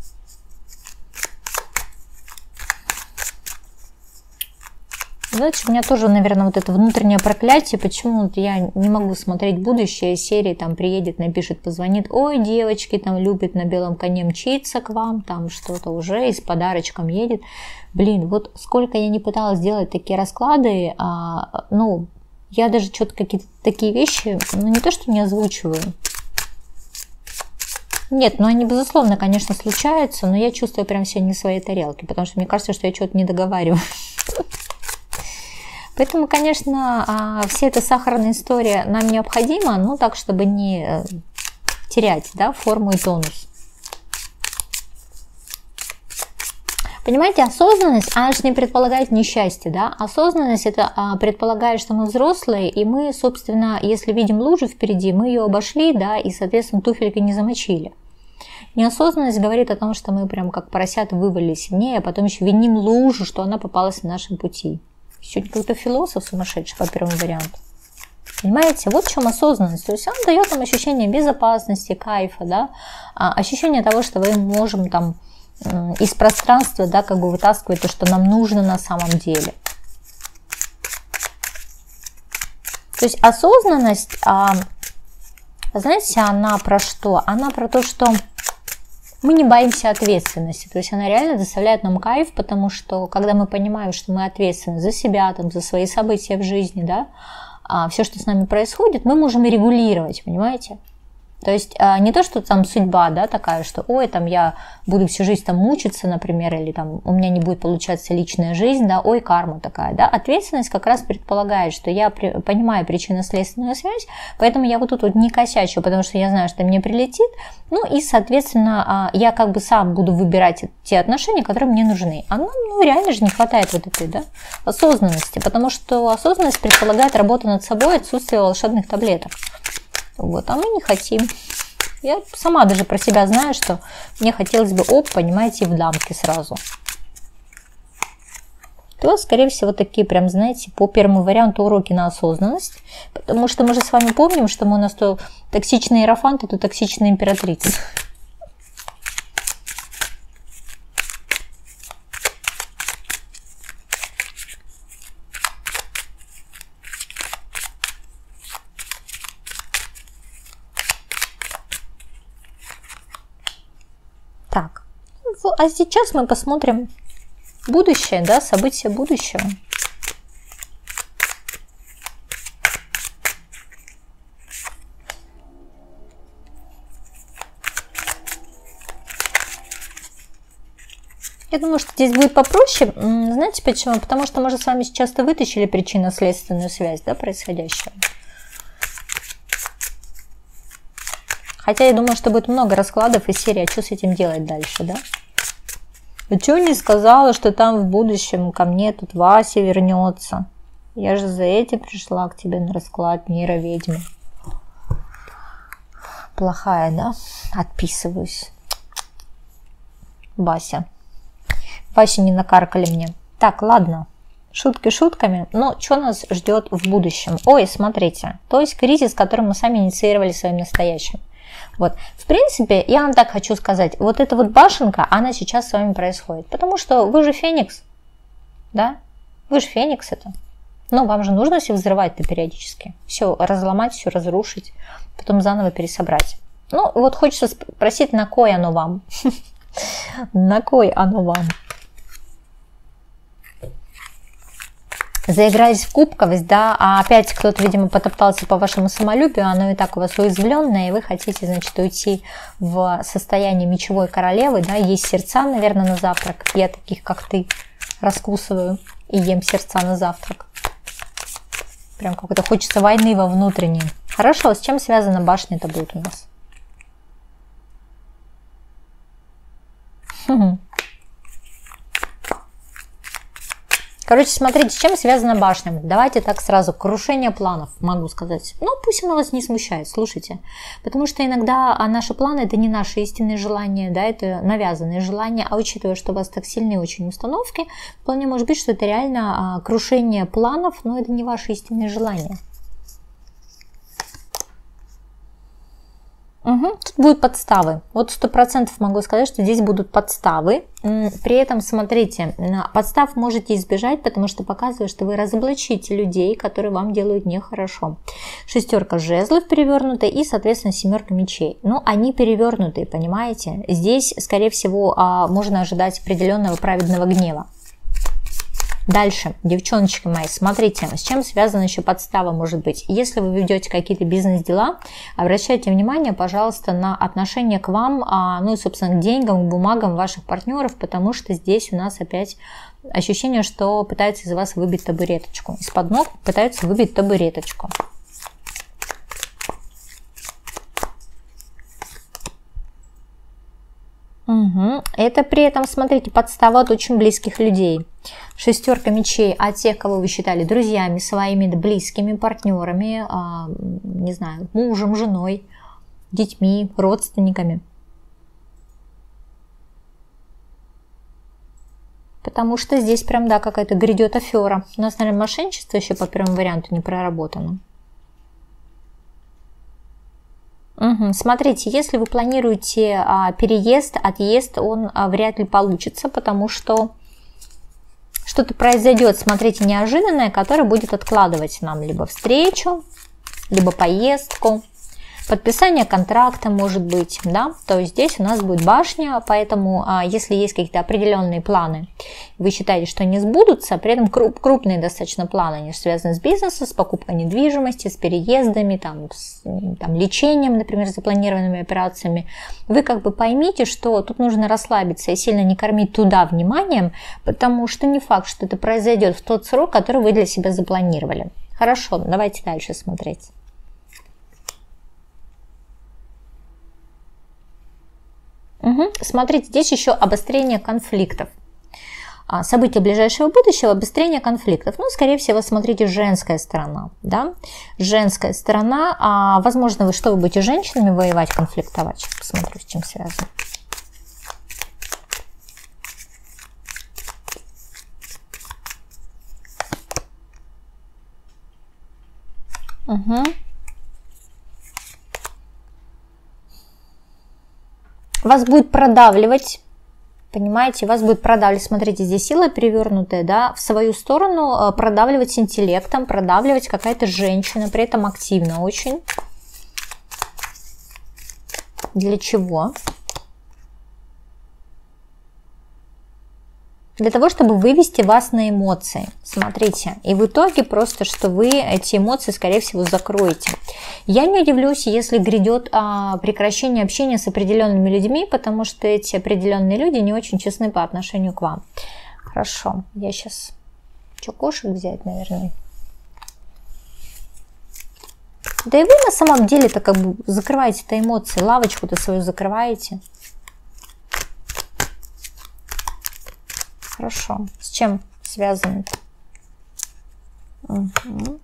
Знаете, у меня тоже, наверное, вот это внутреннее проклятие, почему я не могу смотреть будущее, серии там приедет, напишет, позвонит, ой, девочки, там любит на белом коне мчиться к вам, там что-то уже и с подарочком едет. Блин, вот сколько я не пыталась сделать такие расклады, а, ну, я даже что-то какие-то такие вещи, ну, не то, что не озвучиваю. Нет, ну они, безусловно, конечно, случаются, но я чувствую прям себя не в своей тарелке, потому что мне кажется, что я что-то не договариваю. Поэтому, конечно, вся эта сахарная история нам необходима, но так, чтобы не терять, да, форму и тонус. Понимаете, осознанность, она же не предполагает несчастье, да? Осознанность это предполагает, что мы взрослые, и мы, собственно, если видим лужу впереди, мы ее обошли, да, и, соответственно, туфелькой не замочили. Неосознанность говорит о том, что мы прям как поросята вывалились в ней, а потом еще виним лужу, что она попалась на нашем пути. Еще какой-то философ сумасшедший по первому варианту. Понимаете, вот в чем осознанность. То есть он дает нам ощущение безопасности, кайфа, да, ощущение того, что мы можем там из пространства, да, как бы вытаскивать то, что нам нужно на самом деле. То есть осознанность, знаете, она про что? Она про то, что мы не боимся ответственности, то есть она реально доставляет нам кайф, потому что когда мы понимаем, что мы ответственны за себя, там, за свои события в жизни, да, а все, что с нами происходит, мы можем регулировать, понимаете? То есть не то, что там судьба, да, такая, что ой, там я буду всю жизнь там мучиться, например, или там у меня не будет получаться личная жизнь, да, ой, карма такая, да. Ответственность как раз предполагает, что я при, понимаю причинно-следственную связь, поэтому я вот тут вот не косячу, потому что я знаю, что мне прилетит, ну и, соответственно, я как бы сам буду выбирать те отношения, которые мне нужны. А нам, ну, реально же не хватает вот этой, да, осознанности, потому что осознанность предполагает работу над собой, отсутствие волшебных таблеток. Вот, а мы не хотим. Я сама даже про себя знаю, что мне хотелось бы, оп, понимаете, в дамке сразу. То, скорее всего, такие прям, знаете, по первому варианту уроки на осознанность. Потому что мы же с вами помним, что мы у нас то токсичный иерофант, а то токсичная императрица. Так, а сейчас мы посмотрим будущее, да, события будущего. Я думаю, что здесь будет попроще. Знаете почему? Потому что мы же с вами сейчас-то вытащили причинно-следственную связь, да, происходящего. Хотя я думаю, что будет много раскладов из серии, а что с этим делать дальше, да? А что не сказала, что там в будущем ко мне тут Вася вернется? Я же за этим пришла к тебе на расклад, нейроведьма. Плохая, да? Отписываюсь. Вася. Вася не накаркали мне. Так, ладно. Шутки шутками, но что нас ждет в будущем? Ой, смотрите. То есть кризис, который мы сами инициировали своим настоящим. Вот, в принципе, я вам так хочу сказать, вот эта вот башенка, она сейчас с вами происходит, потому что вы же Феникс, да, вы же Феникс это, но вам же нужно все взрывать-то периодически, все разломать, все разрушить, потом заново пересобрать. Ну, вот хочется спросить, на кой оно вам, на кой оно вам? заигрались в кубковость, да, а опять кто-то, видимо, потоптался по вашему самолюбию, оно и так у вас уязвленное, и вы хотите, значит, уйти в состояние мечевой королевы, да, есть сердца, наверное, на завтрак. Я таких, как ты, раскусываю и ем сердца на завтрак. Прям как-то хочется войны во внутренней. Хорошо, с чем связана башня-то будет у нас? Хм. Короче, смотрите, с чем связана башня. Давайте так сразу. Крушение планов, могу сказать. Ну, пусть оно вас не смущает, слушайте. Потому что иногда наши планы – это не наши истинные желания, да, это навязанные желания. А учитывая, что у вас так сильные очень установки, вполне может быть, что это реально крушение планов, но это не ваши истинные желания. Угу. Тут будут подставы. Вот сто процентов могу сказать, что здесь будут подставы. При этом, смотрите, подстав можете избежать, потому что показывает, что вы разоблачите людей, которые вам делают нехорошо. Шестерка жезлов перевернутая и, соответственно, семерка мечей. Ну, они перевернутые, понимаете? Здесь, скорее всего, можно ожидать определенного праведного гнева. Дальше, девчоночки мои, смотрите, с чем связана еще подстава может быть. Если вы ведете какие-то бизнес-дела, обращайте внимание, пожалуйста, на отношение к вам, ну и, собственно, к деньгам, к бумагам ваших партнеров, потому что здесь у нас опять ощущение, что пытаются из вас выбить табуреточку. Из-под ног пытаются выбить табуреточку. Угу. Это при этом, смотрите, подстава от очень близких людей. Шестерка мечей от тех, кого вы считали друзьями, своими близкими партнерами, а, не знаю, мужем, женой, детьми, родственниками. Потому что здесь прям, да, какая-то грядет афера. У нас, наверное, мошенничество еще по первому варианту не проработано. Угу. Смотрите, если вы планируете а, переезд, отъезд, он а, вряд ли получится, потому что что-то произойдет, смотрите, неожиданное, которое будет откладывать нам либо встречу, либо поездку, подписание контракта может быть, да, то есть здесь у нас будет башня, поэтому а, если есть какие-то определенные планы, вы считаете, что они сбудутся, при этом круп, крупные достаточно планы, они связаны с бизнесом, с покупкой недвижимости, с переездами, там, с там, лечением, например, запланированными операциями, вы как бы поймите, что тут нужно расслабиться и сильно не кормить туда вниманием, потому что не факт, что это произойдет в тот срок, который вы для себя запланировали. Хорошо, давайте дальше смотреть. Угу. Смотрите, здесь еще обострение конфликтов. События ближайшего будущего, обострение конфликтов. Ну, скорее всего, смотрите, женская сторона. Да? Женская сторона. А, возможно, вы что, вы будете женщинами воевать, конфликтовать? Сейчас посмотрю, с чем связано. Угу. Вас будет продавливать, понимаете, вас будет продавливать, смотрите, здесь сила перевернутая, да, в свою сторону продавливать интеллектом, продавливать какая-то женщина, при этом активно очень. Для чего? Для того, чтобы вывести вас на эмоции. Смотрите, и в итоге просто, что вы эти эмоции, скорее всего, закроете. Я не удивлюсь, если грядет а, прекращение общения с определенными людьми, потому что эти определенные люди не очень честны по отношению к вам. Хорошо, я сейчас... Что, кошек взять, наверное? Да и вы на самом деле-то как бы закрываете-то эмоции, лавочку-то свою закрываете. Хорошо. С чем связано? Угу.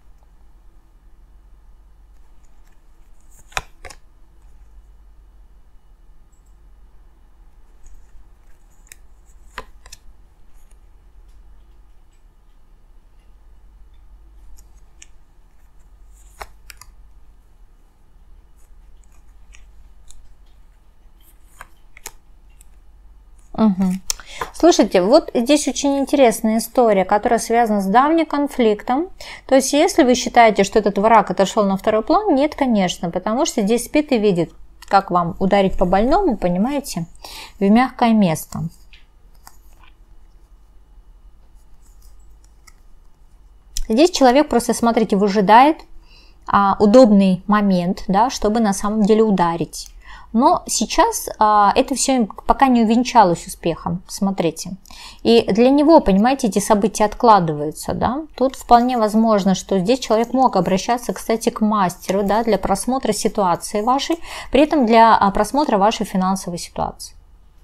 Угу. Слушайте, вот здесь очень интересная история, которая связана с давним конфликтом. То есть, если вы считаете, что этот враг отошел на второй план, нет, конечно, потому что здесь спит и видит, как вам ударить по больному, понимаете, в мягкое место. Здесь человек просто, смотрите, выжидает а, удобный момент, да, чтобы на самом деле ударить. Но сейчас а, это все пока не увенчалось успехом, смотрите. И для него, понимаете, эти события откладываются, да. Тут вполне возможно, что здесь человек мог обращаться, кстати, к мастеру, да, для просмотра ситуации вашей, при этом для а, просмотра вашей финансовой ситуации.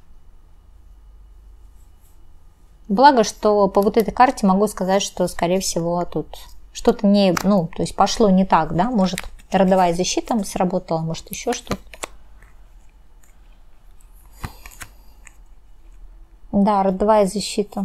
Благо, что по вот этой карте могу сказать, что, скорее всего, тут что-то не, ну, то есть пошло не так, да, может, родовая защита сработала, может, еще что-то. Да, родовая защита.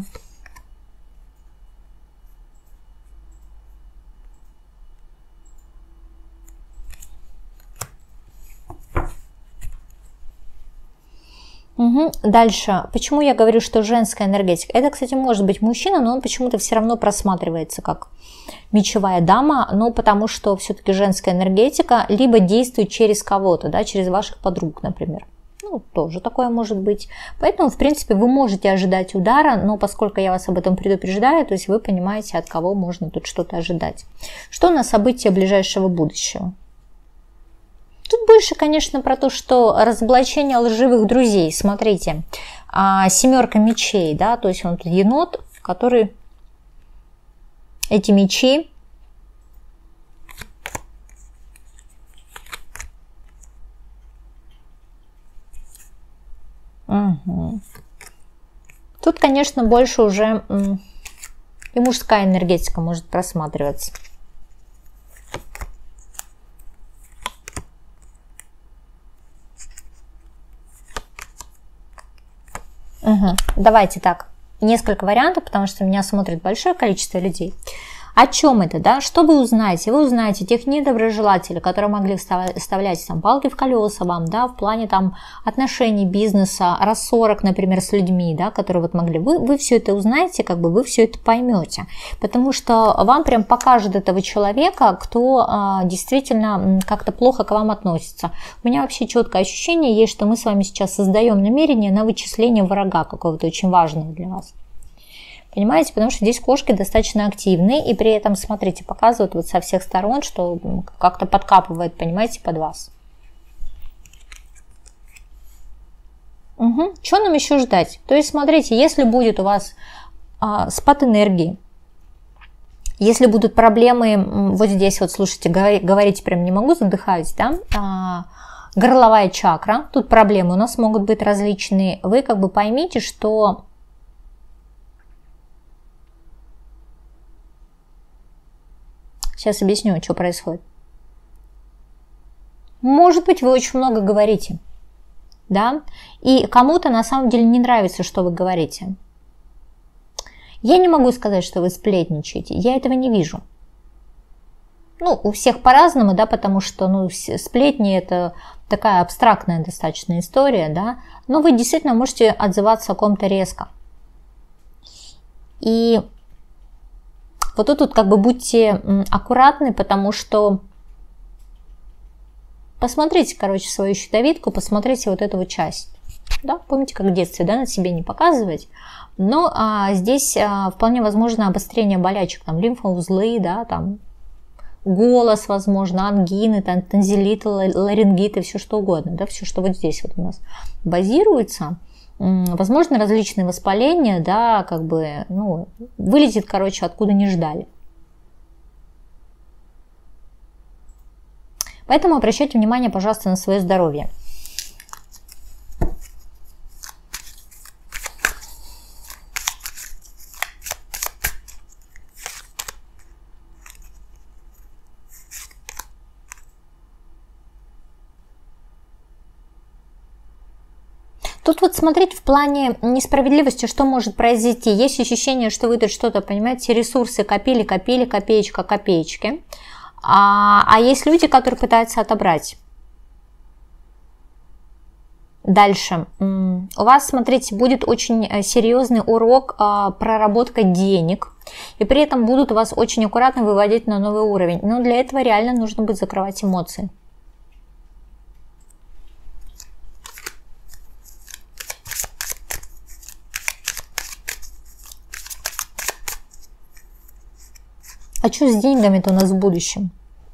Угу. Дальше. Почему я говорю, что женская энергетика? Это, кстати, может быть мужчина, но он почему-то все равно просматривается как мечевая дама, но потому что все-таки женская энергетика либо действует через кого-то, да, через ваших подруг, например. Ну, тоже такое может быть. Поэтому, в принципе, вы можете ожидать удара, но поскольку я вас об этом предупреждаю, то есть вы понимаете, от кого можно тут что-то ожидать. Что на события ближайшего будущего? Тут больше, конечно, про то, что разоблачение лживых друзей. Смотрите, семерка мечей, да, то есть он тут енот, который эти мечи Угу. Тут, конечно, больше уже и мужская энергетика может просматриваться. Угу. Давайте так, несколько вариантов, потому что меня смотрит большое количество людей. О чем это, да? Что вы узнаете? Вы узнаете тех недоброжелателей, которые могли вставлять там палки в колеса вам, да, в плане там отношений, бизнеса, рассорок, например, с людьми, да, которые вот могли. Вы, вы все это узнаете, как бы вы все это поймете, потому что вам прям покажет этого человека, кто а, действительно как-то плохо к вам относится. У меня вообще четкое ощущение есть, что мы с вами сейчас создаем намерение на вычисление врага какого-то очень важного для вас. Понимаете, потому что здесь кошки достаточно активны, и при этом, смотрите, показывают вот со всех сторон, что как-то подкапывает, понимаете, под вас. Угу. Что нам еще ждать? То есть, смотрите, если будет у вас а, спад энергии, если будут проблемы, вот здесь вот, слушайте, говорить, говорить прям не могу, задыхаюсь, да, а, горловая чакра, тут проблемы у нас могут быть различные, вы как бы поймите, что... Сейчас объясню, что происходит. Может быть, вы очень много говорите, да, и кому-то на самом деле не нравится, что вы говорите. Я не могу сказать, что вы сплетничаете, я этого не вижу. Ну, у всех по-разному, да, потому что, ну, сплетни – это такая абстрактная достаточно история, да, но вы действительно можете отзываться о ком-то резко. И... Вот тут вот как бы будьте аккуратны, потому что посмотрите, короче, свою щитовидку, посмотрите вот эту вот часть. Да? Помните, как в детстве, да, на себе не показывать. Но а, здесь а, вполне возможно обострение болячек, там лимфоузлы, да, там голос, возможно, ангины, там, танзелиты, ларингиты, все что угодно, да, все, что вот здесь вот у нас базируется. Возможно, различные воспаления, да, как бы, ну, вылетит, короче, откуда не ждали. Поэтому обращайте внимание, пожалуйста, на свое здоровье. Тут вот смотреть в плане несправедливости, что может произойти. Есть ощущение, что вы тут что-то, понимаете, ресурсы копили, копили, копеечка, копеечки. А, а есть люди, которые пытаются отобрать. Дальше. У вас, смотрите, будет очень серьезный урок проработка денег. И при этом будут вас очень аккуратно выводить на новый уровень. Но для этого реально нужно будет закрывать эмоции. А что с деньгами-то у нас в будущем?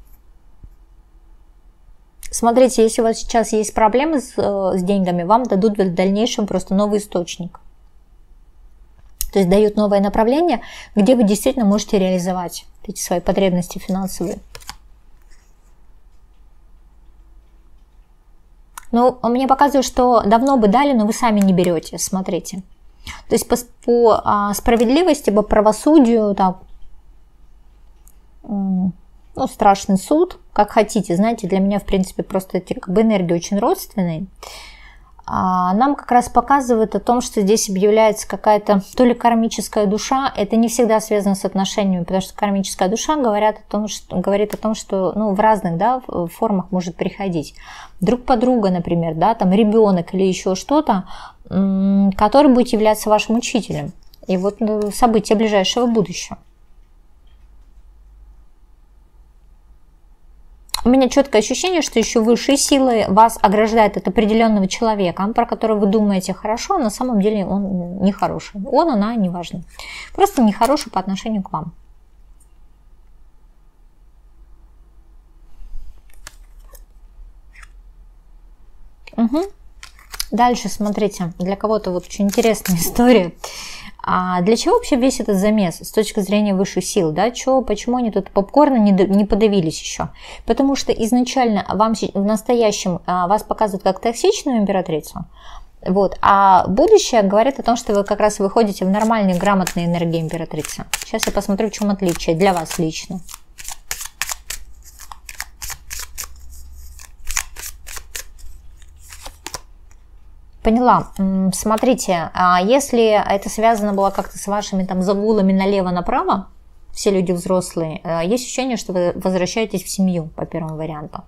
Смотрите, если у вас сейчас есть проблемы с, с деньгами, вам дадут в дальнейшем просто новый источник. То есть дают новое направление, где вы действительно можете реализовать эти свои потребности финансовые. Ну, мне показывает, что давно бы дали, но вы сами не берете, смотрите. То есть по, по а, справедливости, по правосудию, так, ну, страшный суд, как хотите, знаете, для меня, в принципе, просто эти как бы энергии очень родственные. А нам как раз показывает о том, что здесь объявляется какая-то то ли кармическая душа, это не всегда связано с отношениями, потому что кармическая душа говорят о том, что, говорит о том, что ну, в разных да, формах может приходить. Друг подруга, например, да, там ребенок или еще что-то, который будет являться вашим учителем. И вот события ближайшего будущего. У меня четкое ощущение, что еще высшие силы вас ограждают от определенного человека, про которого вы думаете хорошо, а на самом деле он нехороший. Он, она, неважно. Просто нехороший по отношению к вам. Угу. Дальше, смотрите, для кого-то вот очень интересная история. А для чего вообще весь этот замес с точки зрения высших сил? Да? Чё, почему они тут попкорна не, не подавились еще? Потому что изначально вам в настоящем вас показывают как токсичную императрицу, вот, а будущее говорит о том, что вы как раз выходите в нормальные, грамотные энергии императрицы. Сейчас я посмотрю, в чем отличие для вас лично. Поняла. Смотрите, если это связано было как-то с вашими там загулами налево-направо, все люди взрослые, есть ощущение, что вы возвращаетесь в семью по первому варианту.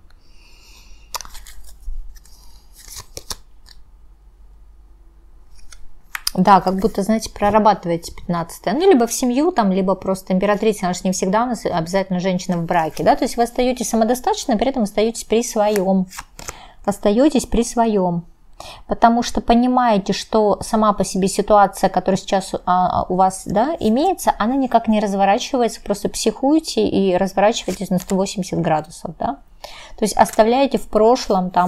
Да, как будто, знаете, прорабатываете пятнадцатое. Ну, либо в семью, там, либо просто императрица, она же не всегда у нас обязательно женщина в браке, да, то есть вы остаетесь самодостаточно, при этом остаетесь при своем. Остаетесь при своем. Потому что понимаете, что сама по себе ситуация, которая сейчас а, у вас да, имеется, она никак не разворачивается, просто психуете и разворачиваетесь на сто восемьдесят градусов. Да? То есть оставляете в прошлом там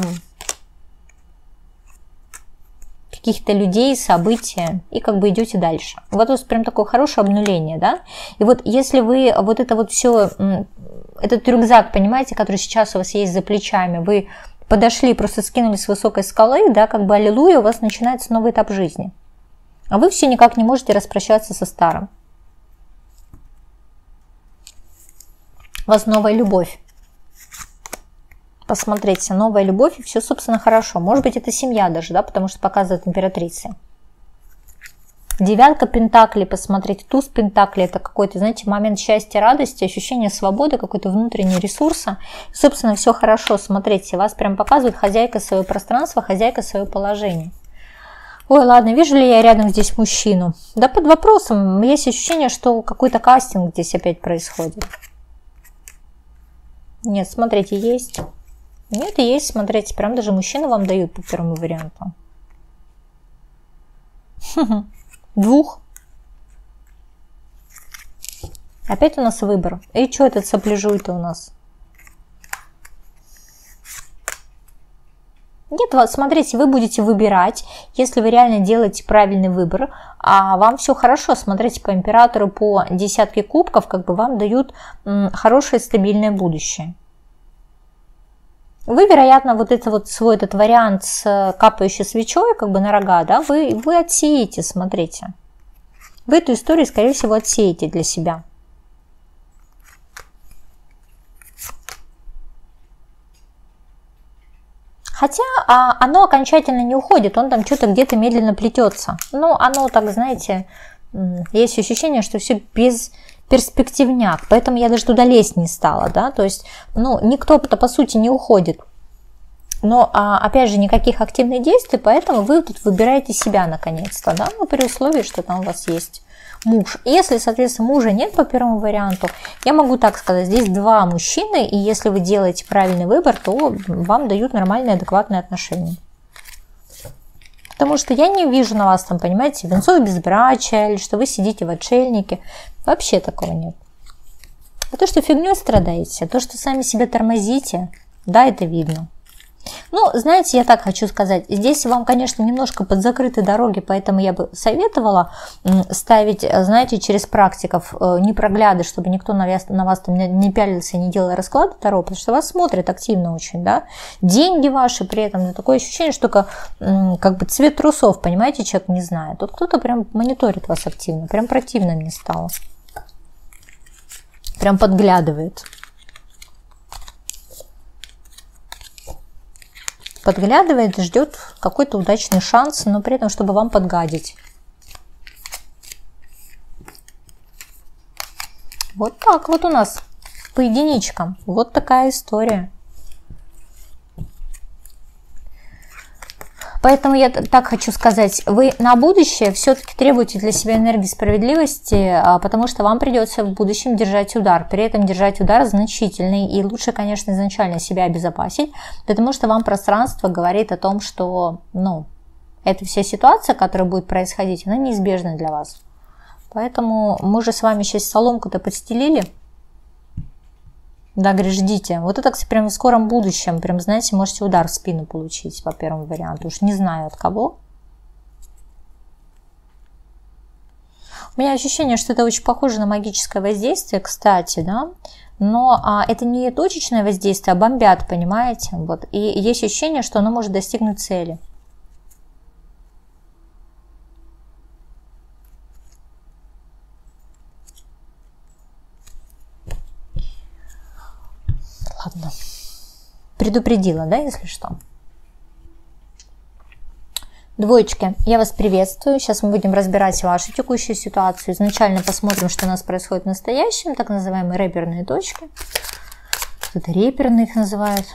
каких-то людей, события и как бы идете дальше. Вот это прям такое хорошее обнуление. Да? И вот если вы вот это вот все, этот рюкзак, понимаете, который сейчас у вас есть за плечами, вы подошли, просто скинули с высокой скалы, да, как бы аллилуйя, у вас начинается новый этап жизни. А вы все никак не можете распрощаться со старым. У вас новая любовь. Посмотрите, новая любовь, и все, собственно, хорошо. Может быть, это семья даже, да, потому что показывает императрица. Девятка пентаклей, посмотрите, туз пентаклей, это какой-то, знаете, момент счастья, радости, ощущение свободы, какой-то внутренний ресурса. И, собственно, все хорошо, смотрите, вас прям показывает хозяйка своего пространства, хозяйка своего положения. Ой, ладно, вижу ли я рядом здесь мужчину? Да под вопросом, есть ощущение, что какой-то кастинг здесь опять происходит. Нет, смотрите, есть. Нет, есть, смотрите, прям даже мужчину вам дают по первому варианту. Двух. Опять у нас выбор. И что этот сопляжуй-то у нас? Нет, вот смотрите, вы будете выбирать, если вы реально делаете правильный выбор, а вам все хорошо. Смотрите, по императору, по десятке кубков, как бы вам дают хорошее стабильное будущее. Вы, вероятно, вот это вот свой этот вариант с капающей свечой, как бы на рога, да, вы, вы отсеете, смотрите. Вы эту историю, скорее всего, отсеете для себя. Хотя а, оно окончательно не уходит, он там что-то где-то медленно плетется. Но оно, так, знаете, есть ощущение, что все без перспективняк, поэтому я даже туда лезть не стала, да, то есть, ну, никто-то по сути не уходит, но, а, опять же, никаких активных действий, поэтому вы тут выбираете себя наконец-то, да, ну, при условии, что там у вас есть муж. Если, соответственно, мужа нет по первому варианту, я могу так сказать, здесь два мужчины, и если вы делаете правильный выбор, то вам дают нормальные, адекватные отношения. Потому что я не вижу на вас там, понимаете, венцов безбрачия, или что вы сидите в отшельнике. Вообще такого нет. А то, что фигней страдаете, то, что сами себя тормозите, да, это видно. Ну, знаете, я так хочу сказать, здесь вам, конечно, немножко подзакрыты дороги, поэтому я бы советовала ставить, знаете, через практиков непрогляды, чтобы никто на вас, на вас там не пялился, не делал расклады Таро, потому что вас смотрят активно очень, да. Деньги ваши при этом, ну, такое ощущение, что только как бы цвет трусов, понимаете, человек не знает. Тут кто-то прям мониторит вас активно, прям противно мне стало. Прям подглядывает. Подглядывает, ждет какой-то удачный шанс, но при этом, чтобы вам подгадить. Вот так вот у нас по единичкам. Вот такая история. Поэтому я так хочу сказать, вы на будущее все-таки требуете для себя энергии справедливости, потому что вам придется в будущем держать удар. При этом держать удар значительный. И лучше, конечно, изначально себя обезопасить, потому что вам пространство говорит о том, что, ну, эта вся ситуация, которая будет происходить, она неизбежна для вас. Поэтому мы же с вами сейчас соломку-то подстелили. Да, говорит, ждите. Вот это, кстати, прям в скором будущем. Прям, знаете, можете удар в спину получить по первому варианту. Уж не знаю от кого. У меня ощущение, что это очень похоже на магическое воздействие, кстати, да. Но а, это не точечное воздействие, а бомбят, понимаете? Вот. И есть ощущение, что оно может достигнуть цели. Ладно. Предупредила, да, если что. Двоечки, я вас приветствую. Сейчас мы будем разбирать вашу текущую ситуацию. Изначально посмотрим, что у нас происходит в настоящем, так называемые реперные точки. Тут реперные их называют.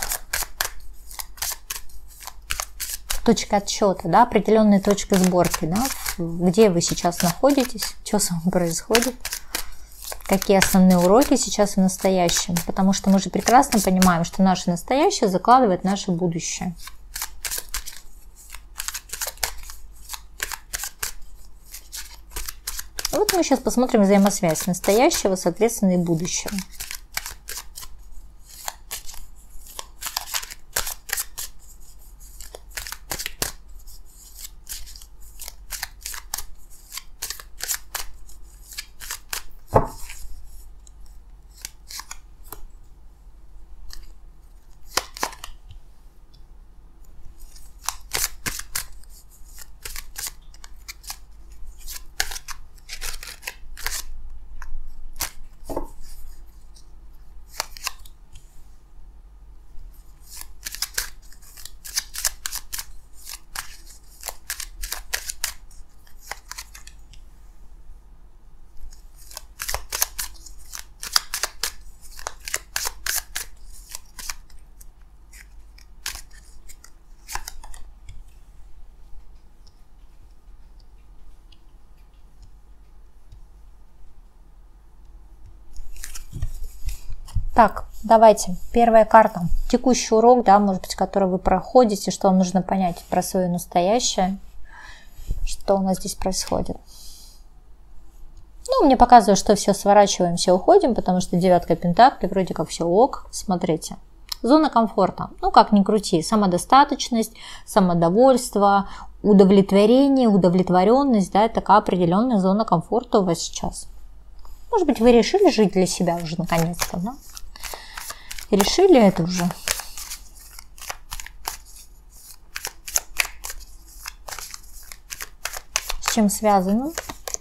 Точка отсчета, да, определенные точки сборки, да, где вы сейчас находитесь, что с вами происходит. Какие основные уроки сейчас в настоящем. Потому что мы же прекрасно понимаем, что наше настоящее закладывает наше будущее. Вот мы сейчас посмотрим взаимосвязь настоящего, соответственно, и будущего. Так, давайте, первая карта. Текущий урок, да, может быть, который вы проходите, что вам нужно понять про свое настоящее, что у нас здесь происходит. Ну, мне показывает, что все сворачиваем, все уходим, потому что девятка пентаклей, вроде как все ок. Смотрите, зона комфорта, ну, как ни крути, самодостаточность, самодовольство, удовлетворение, удовлетворенность, да, это такая определенная зона комфорта у вас сейчас. Может быть, вы решили жить для себя уже наконец-то, да? Решили это уже? С чем связано?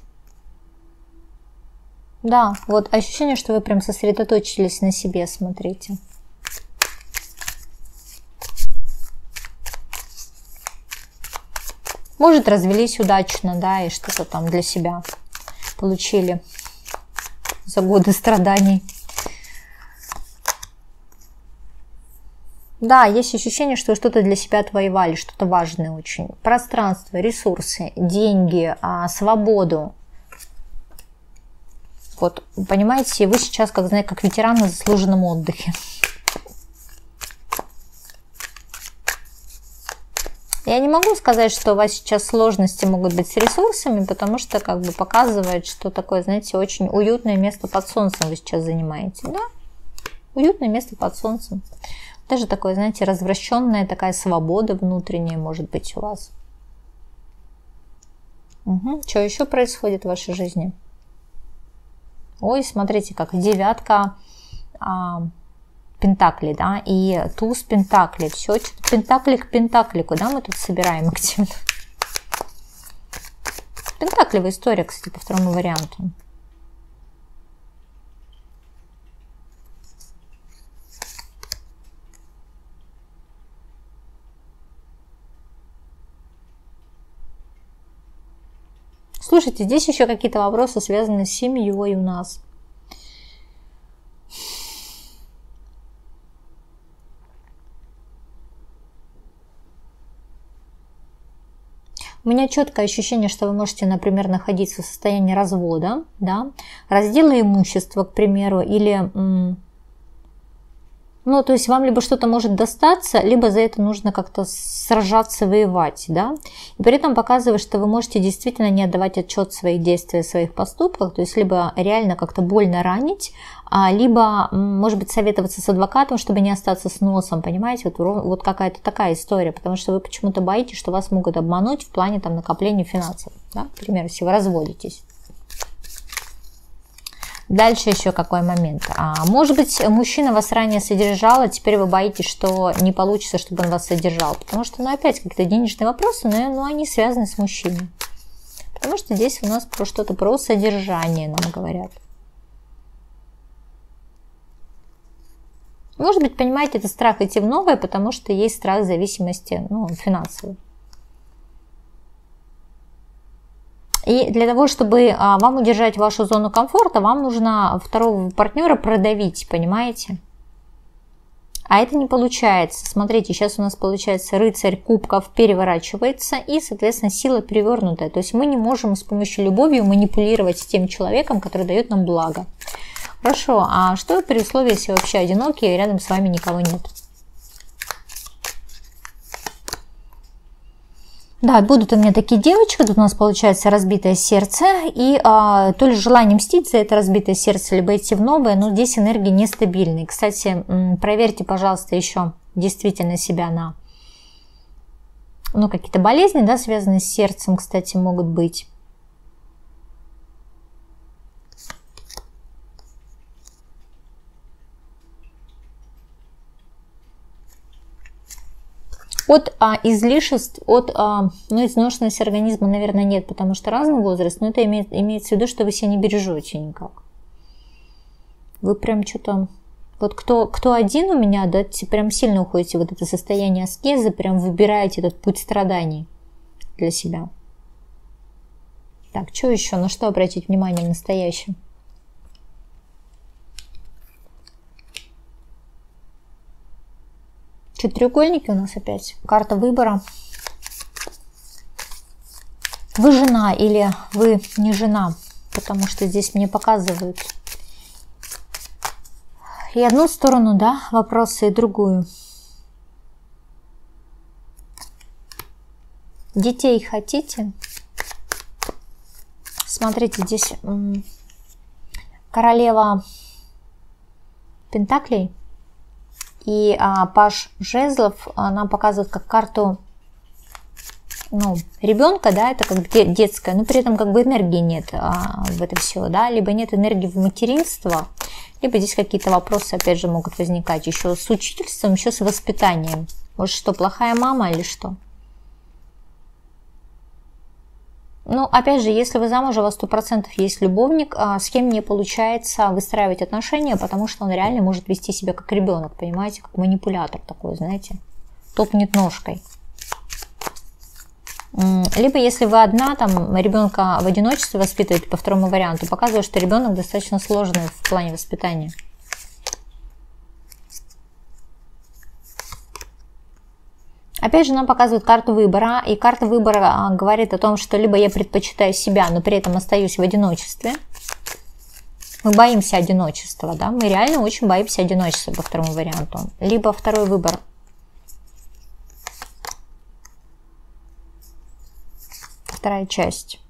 Да, вот ощущение, что вы прям сосредоточились на себе, смотрите. Может, развелись удачно, да, и что-то там для себя получили за годы страданий. Да, есть ощущение, что вы что-то для себя отвоевали, что-то важное очень. Пространство, ресурсы, деньги, свободу. Вот, понимаете, вы сейчас, как, знаете, как ветеран на заслуженном отдыхе. Я не могу сказать, что у вас сейчас сложности могут быть с ресурсами, потому что как бы показывает, что такое, знаете, очень уютное место под солнцем вы сейчас занимаете. Да, уютное место под солнцем. Даже такое, знаете, развращенная такая свобода внутренняя может быть у вас. Угу. Что еще происходит в вашей жизни? Ой, смотрите, как девятка а, пентаклей, да, и туз пентаклей. Все, что-то пентакли к пентаклику, да, мы тут собираем активно. Пентаклевая история, кстати, по второму варианту. Слушайте, здесь еще какие-то вопросы связаны с семьей у нас. У меня четкое ощущение, что вы можете, например, находиться в состоянии развода, да, раздела имущества, к примеру, или... Ну, то есть вам либо что-то может достаться, либо за это нужно как-то сражаться, воевать, да. И при этом показывает, что вы можете действительно не отдавать отчет в своих действиях, в своих поступках, то есть либо реально как-то больно ранить, либо, может быть, советоваться с адвокатом, чтобы не остаться с носом, понимаете, вот, вот какая-то такая история, потому что вы почему-то боитесь, что вас могут обмануть в плане там накопления финансов, да, к примеру, если вы разводитесь. Дальше еще какой момент. А, может быть, мужчина вас ранее содержал, а теперь вы боитесь, что не получится, чтобы он вас содержал. Потому что, ну, опять какие-то денежные вопросы, но ну, они связаны с мужчиной. Потому что здесь у нас про что-то про содержание нам говорят. Может быть, понимаете, это страх идти в новое, потому что есть страх зависимости, ну, финансовой. И для того, чтобы а, вам удержать вашу зону комфорта, вам нужно второго партнера продавить, понимаете? А это не получается. Смотрите, сейчас у нас получается рыцарь кубков переворачивается и, соответственно, сила перевернутая. То есть мы не можем с помощью любови манипулировать с тем человеком, который дает нам благо. Хорошо, а что при условии, если вообще одинокие, и рядом с вами никого нет? Да, будут у меня такие девочки, тут у нас получается разбитое сердце, и а, то ли желание мстить за это разбитое сердце, либо идти в новое, но здесь энергии нестабильные. Кстати, проверьте, пожалуйста, еще действительно себя на, ну, какие-то болезни, да, связанные с сердцем, кстати, могут быть. От а, излишеств, от а, ну, изношенности организма, наверное, нет, потому что разный возраст, но это имеет, имеется в виду, что вы себя не бережете никак. Вы прям что-то... Вот кто, кто один у меня, да, прям сильно уходите в вот это состояние аскезы, прям выбираете этот путь страданий для себя. Так, что еще? На что обратить внимание в настоящем? Что, треугольники у нас опять? Карта выбора. Вы жена или вы не жена? Потому что здесь мне показывают и одну сторону, да, вопросы, и другую. Детей хотите? Смотрите, здесь королева пентаклей. И а, паж жезлов нам показывает как карту, ну, ребенка, да, это как детская, но при этом как бы энергии нет а, в это все, да, либо нет энергии в материнство, либо здесь какие-то вопросы, опять же, могут возникать еще с учительством, еще с воспитанием. Может, что, плохая мама или что? Ну, опять же, если вы замужем, у вас сто процентов есть любовник, а с кем не получается выстраивать отношения, потому что он реально может вести себя как ребенок, понимаете, как манипулятор такой, знаете, топнет ножкой. Либо если вы одна, там, ребенка в одиночестве воспитываете по второму варианту, показывает, что ребенок достаточно сложный в плане воспитания. Опять же, нам показывают карту выбора, и карта выбора говорит о том, что либо я предпочитаю себя, но при этом остаюсь в одиночестве. Мы боимся одиночества, да, мы реально очень боимся одиночества по второму варианту. Либо второй выбор. вторая часть.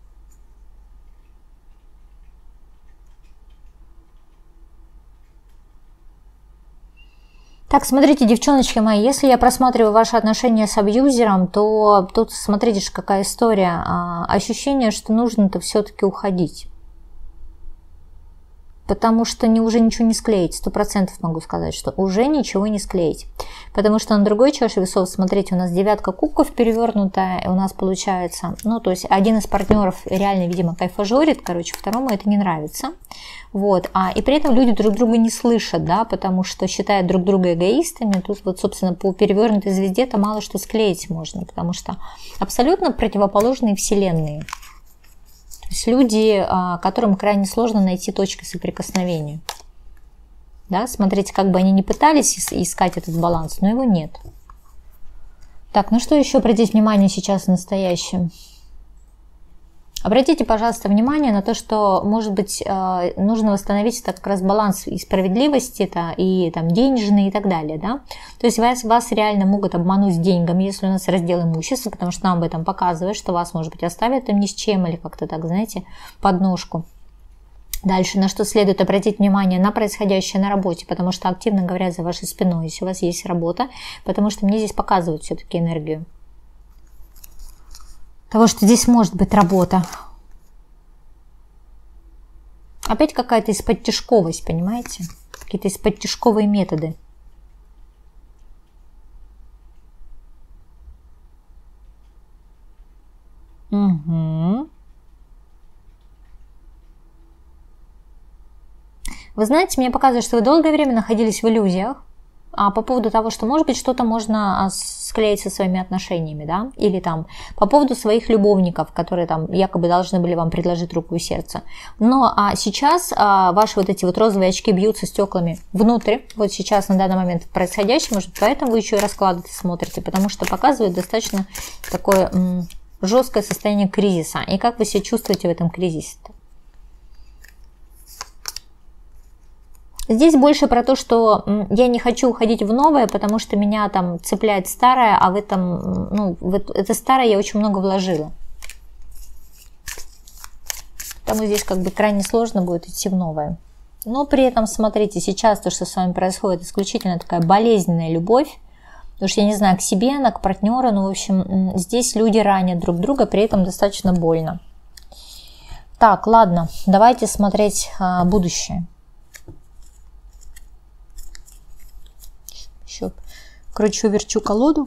Так, смотрите, девчоночки мои, если я просматриваю ваши отношения с абьюзером, то тут, смотрите, какая история. Ощущение, что нужно-то все-таки уходить. Потому что не, уже ничего не склеить, сто процентов могу сказать, что уже ничего не склеить. Потому что на другой чаше весов, смотрите, у нас девятка кубков перевернутая, и у нас получается, ну, то есть один из партнеров реально, видимо, кайфажорит, короче, второму это не нравится. Вот, а, и при этом люди друг друга не слышат, да, потому что считают друг друга эгоистами. Тут вот, собственно, по перевернутой звезде-то мало что склеить можно, потому что абсолютно противоположные вселенные. То есть люди, которым крайне сложно найти точки соприкосновения. Да, смотрите, как бы они ни пытались искать этот баланс, но его нет. Так, ну что еще обратить внимание сейчас в настоящем? Обратите, пожалуйста, внимание на то, что, может быть, нужно восстановить это как раз баланс и справедливости, это и там денежные и так далее, да. То есть вас, вас реально могут обмануть деньгами, если у нас раздел имущества, потому что нам об этом показывает, что вас, может быть, оставят там ни с чем или как-то так, знаете, подножку. Дальше, на что следует обратить внимание, на происходящее на работе, потому что активно говорят за вашей спиной, если у вас есть работа, потому что мне здесь показывают все-таки энергию того, что здесь может быть работа. Опять какая-то исподтишковость, понимаете? Какие-то исподтишковые методы. Угу. Вы знаете, мне показывает, что вы долгое время находились в иллюзиях, а по поводу того, что, может быть, что-то можно склеить со своими отношениями, да, или там по поводу своих любовников, которые там якобы должны были вам предложить руку и сердце. Но а сейчас а, ваши вот эти вот розовые очки бьются стеклами внутрь, вот сейчас на данный момент происходящее, может, поэтому вы еще и расклады смотрите, потому что показывает достаточно такое м, жесткое состояние кризиса. И как вы себя чувствуете в этом кризисе-то? Здесь больше про то, что я не хочу уходить в новое, потому что меня там цепляет старое, а в этом, ну, в это старое я очень много вложила. Потому здесь как бы крайне сложно будет идти в новое. Но при этом, смотрите, сейчас то, что с вами происходит, исключительно такая болезненная любовь. Потому что я не знаю, к себе она, к партнеру, ну, в общем, здесь люди ранят друг друга, при этом достаточно больно. Так, ладно, давайте смотреть а, будущее. Еще кручу-верчу колоду.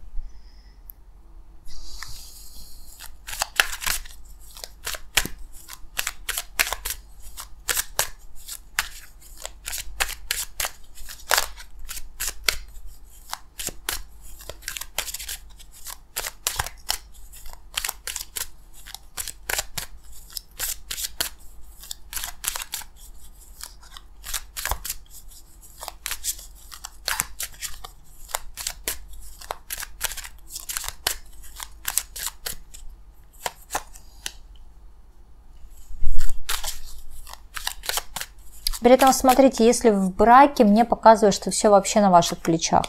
При этом, смотрите, если в браке, мне показывает, что все вообще на ваших плечах.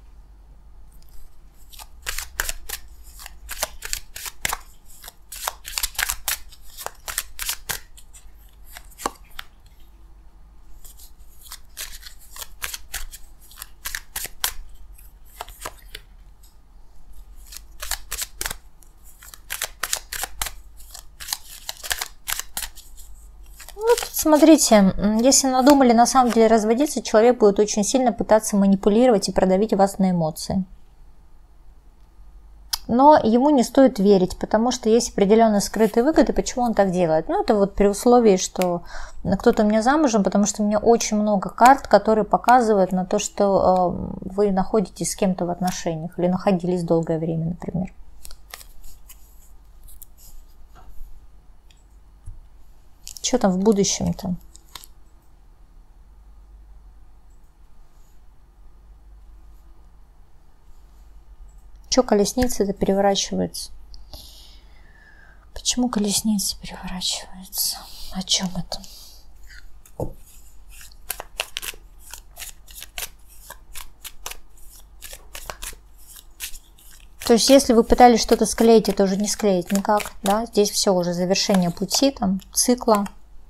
Смотрите, если надумали на самом деле разводиться, человек будет очень сильно пытаться манипулировать и продавить вас на эмоции. Но ему не стоит верить, потому что есть определенные скрытые выгоды, почему он так делает. Ну, это вот при условии, что кто-то у меня замужем, потому что у меня очень много карт, которые показывают на то, что э, вы находитесь с кем-то в отношениях или находились долгое время, например. Что там в будущем-то? Что колесница-то переворачивается? Почему колесница переворачивается? О чем это? То есть, если вы пытались что-то склеить, это уже не склеить никак, да? Здесь все уже завершение пути, там, цикла.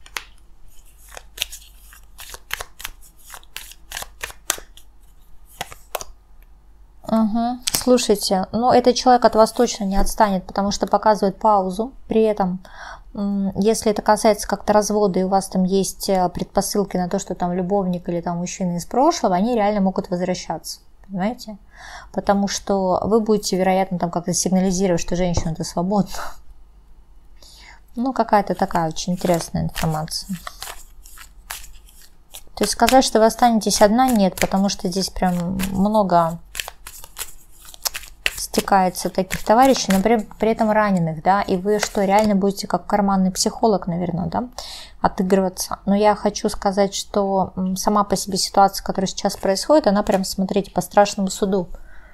Угу. Слушайте, но этот человек от вас точно не отстанет, потому что показывает паузу. При этом, если это касается как-то развода, и у вас там есть предпосылки на то, что там любовник или там мужчина из прошлого, они реально могут возвращаться. Понимаете? Потому что вы будете, вероятно, там как-то сигнализировать, что женщина-то свободна. Ну, какая-то такая очень интересная информация. То есть сказать, что вы останетесь одна, нет, потому что здесь прям много стекается таких товарищей, но при, при этом раненых, да, и вы что, реально будете как карманный психолог, наверное, да, отыгрываться. Но я хочу сказать, что сама по себе ситуация, которая сейчас происходит, она прям, смотрите, по страшному суду.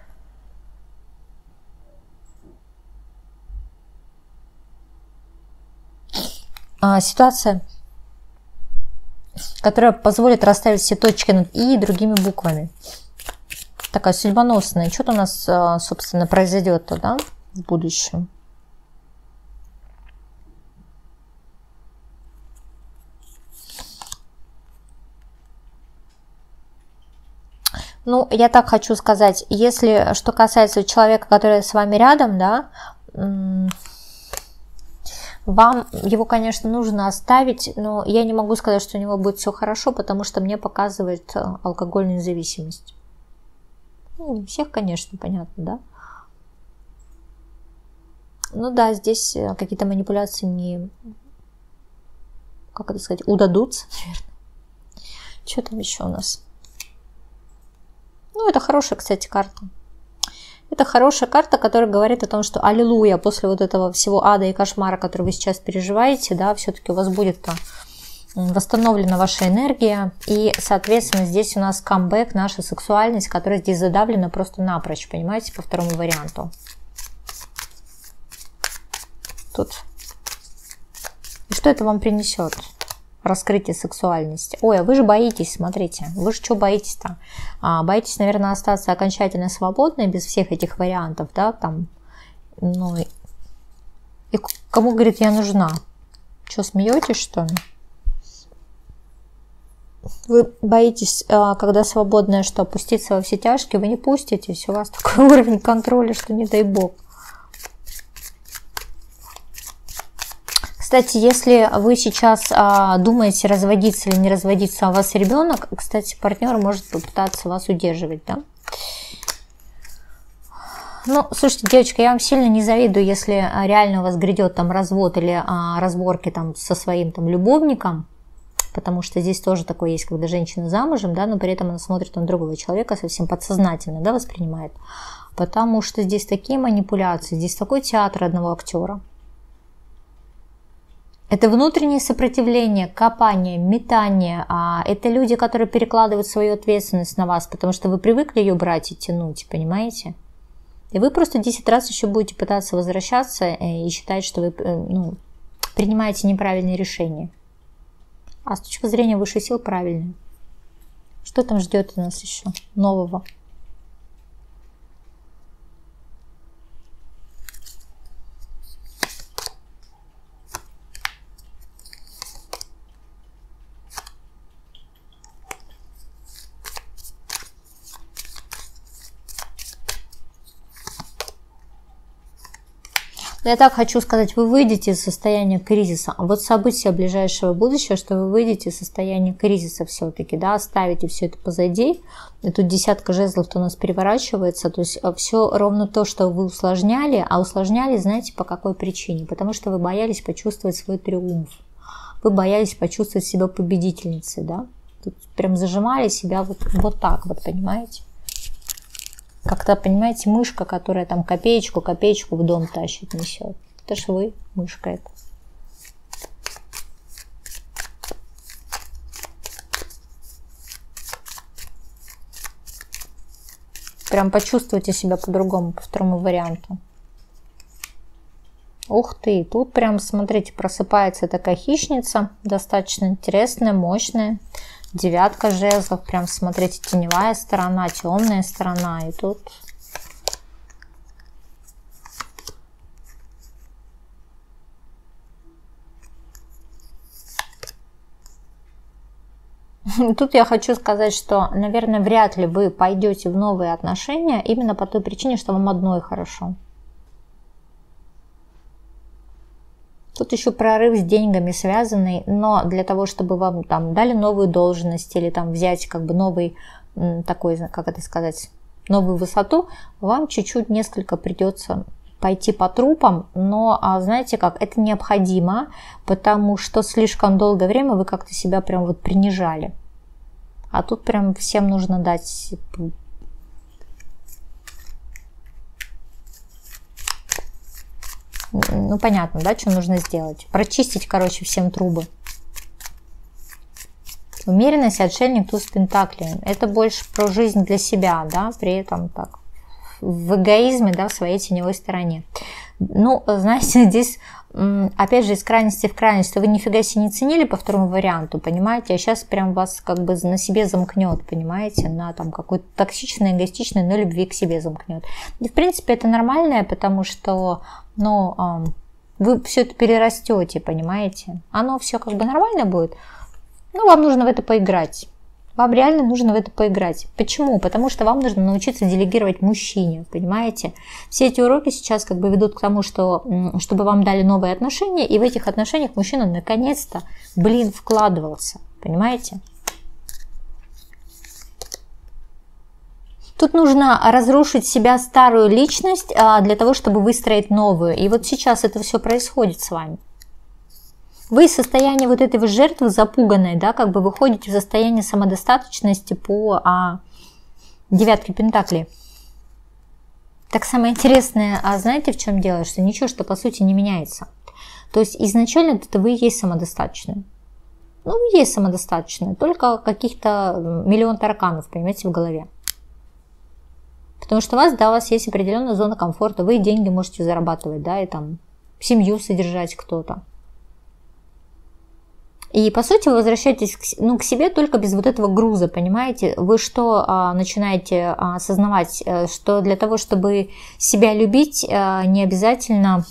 А, ситуация, которая позволит расставить все точки над «и» другими буквами. Такая судьбоносная. Что-то у нас, собственно, произойдет-то, да, в будущем. Ну, я так хочу сказать, если что касается человека, который с вами рядом, да, вам его, конечно, нужно оставить, но я не могу сказать, что у него будет все хорошо, потому что мне показывает алкогольную зависимость. Ну, не всех, конечно, понятно, да. Ну да, здесь какие-то манипуляции не, как это сказать, удадутся, наверное. Что там еще у нас? Ну, это хорошая, кстати, карта. Это хорошая карта, которая говорит о том, что аллилуйя, после вот этого всего ада и кошмара, который вы сейчас переживаете, да, все-таки у вас будет восстановлена ваша энергия, и, соответственно, здесь у нас камбэк, наша сексуальность, которая здесь задавлена просто напрочь, понимаете, по второму варианту. Тут. И что это вам принесет? Раскрытие сексуальности. Ой, а вы же боитесь, смотрите, вы же что боитесь-то? А, боитесь, наверное, остаться окончательно свободной, без всех этих вариантов, да, там, ну, и, и кому, говорит, я нужна? Что, смеетесь, что ли? Вы боитесь, когда свободное, что опуститься во все тяжкие, вы не пуститесь, у вас такой уровень контроля, что не дай бог. Кстати, если вы сейчас а, думаете, разводиться или не разводиться, а у вас ребенок, кстати, партнер может попытаться вас удерживать, да? Ну, слушайте, девочка, я вам сильно не завидую, если реально у вас грядет там развод или а, разборки там со своим там любовником. Потому что здесь тоже такое есть, когда женщина замужем, да, но при этом она смотрит на другого человека совсем подсознательно, да, воспринимает. Потому что здесь такие манипуляции, здесь такой театр одного актера. Это внутреннее сопротивление, копание, метание. А это люди, которые перекладывают свою ответственность на вас, потому что вы привыкли ее брать и тянуть, понимаете? И вы просто десять раз еще будете пытаться возвращаться и считать, что вы, ну, принимаете неправильные решения. А с точки зрения высших сил правильно. Что там ждет у нас еще нового? Я так хочу сказать, вы выйдете из состояния кризиса. А вот события ближайшего будущего, что вы выйдете из состояния кризиса все-таки, да, оставите все это позади. И тут десятка жезлов-то у нас переворачивается. То есть все ровно то, что вы усложняли, а усложняли, знаете, по какой причине? Потому что вы боялись почувствовать свой триумф. Вы боялись почувствовать себя победительницей, да. Тут прям зажимали себя вот, вот так вот, понимаете? Как-то, понимаете, мышка, которая там копеечку, копеечку в дом тащит, несет. Это ж вы, мышка эта. Прям почувствуйте себя по-другому, по второму варианту. Ух ты, тут прям, смотрите, просыпается такая хищница, достаточно интересная, мощная. Девятка жезлов, прям, смотрите, теневая сторона, темная сторона. И тут Тут я хочу сказать, что, наверное, вряд ли вы пойдете в новые отношения именно по той причине, что вам одной хорошо. Тут еще прорыв с деньгами связанный, но для того, чтобы вам там дали новую должность или там взять как бы новый такой, как это сказать, новую высоту, вам чуть-чуть несколько придется пойти по трупам, но, а знаете как, это необходимо, потому что слишком долгое время вы как-то себя прям вот принижали. А тут прям всем нужно дать... Ну, понятно, да, что нужно сделать? Прочистить, короче, всем трубы. Умеренность, отшельник, туз пентаклей. Это больше про жизнь для себя, да, при этом так, в эгоизме, да, в своей теневой стороне. Ну, знаете, здесь, опять же, из крайности в крайность, вы нифига себе не ценили по второму варианту, понимаете, а сейчас прям вас как бы на себе замкнет, понимаете, на там какой-то токсичной, эгоистичной, на любви к себе замкнет. И, в принципе, это нормальное, потому что, ну, вы все это перерастете, понимаете, оно все как бы нормально будет, но вам нужно в это поиграть. Вам реально нужно в это поиграть. Почему? Потому что вам нужно научиться делегировать мужчине, понимаете? Все эти уроки сейчас как бы ведут к тому, что чтобы вам дали новые отношения, и в этих отношениях мужчина наконец-то, блин, вкладывался, понимаете? Тут нужно разрушить себя старую личность для того, чтобы выстроить новую. И вот сейчас это все происходит с вами. Вы из состояния вот этой жертвы запуганной, да, как бы выходите в состояние самодостаточности по а, девятке пентаклей. Так самое интересное, а знаете, в чем дело? Что ничего, что по сути не меняется. То есть изначально это вы и есть самодостаточные. Ну, вы есть самодостаточные, только каких-то миллион тараканов, понимаете, в голове. Потому что у вас, да, у вас есть определенная зона комфорта, вы деньги можете зарабатывать, да, и там семью содержать кто-то. И, по сути, вы возвращаетесь к, ну, к себе только без вот этого груза, понимаете? Вы что а, начинаете а, осознавать, что для того, чтобы себя любить, а, не обязательно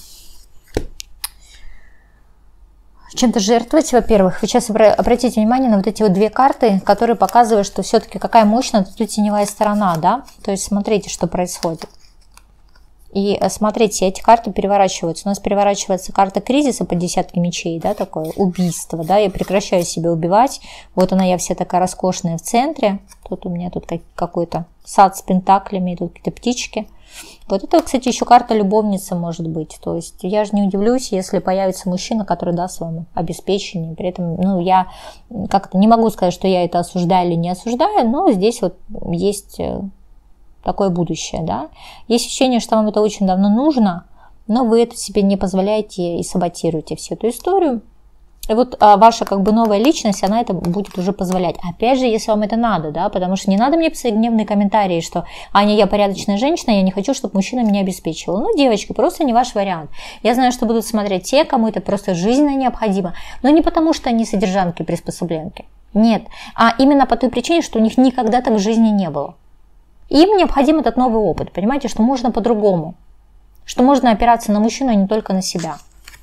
чем-то жертвовать, во-первых. Вы сейчас обратите внимание на вот эти вот две карты, которые показывают, что все-таки какая мощная тут теневая сторона, да? То есть смотрите, что происходит. И смотрите, эти карты переворачиваются. У нас переворачивается карта кризиса по десятке мечей, да, такое убийство, да, я прекращаю себя убивать. Вот она, я вся такая роскошная в центре. Тут у меня тут какой-то сад с пентаклями, тут какие-то птички. Вот это, кстати, еще карта любовницы может быть. То есть я же не удивлюсь, если появится мужчина, который даст вам обеспечение. При этом, ну, я как-то не могу сказать, что я это осуждаю или не осуждаю, но здесь вот есть... такое будущее, да. Есть ощущение, что вам это очень давно нужно, но вы это себе не позволяете и саботируете всю эту историю. И вот а, ваша как бы новая личность, она это будет уже позволять. Опять же, если вам это надо, да, потому что не надо мне писать гневные комментарии, что «Аня, я порядочная женщина, я не хочу, чтобы мужчина меня обеспечивал». Ну, девочки, просто не ваш вариант. Я знаю, что будут смотреть те, кому это просто жизненно необходимо, но не потому, что они содержанки-приспособленки. Нет, а именно по той причине, что у них никогда так в жизни не было. Им необходим этот новый опыт, понимаете, что можно по-другому, что можно опираться на мужчину, а не только на себя.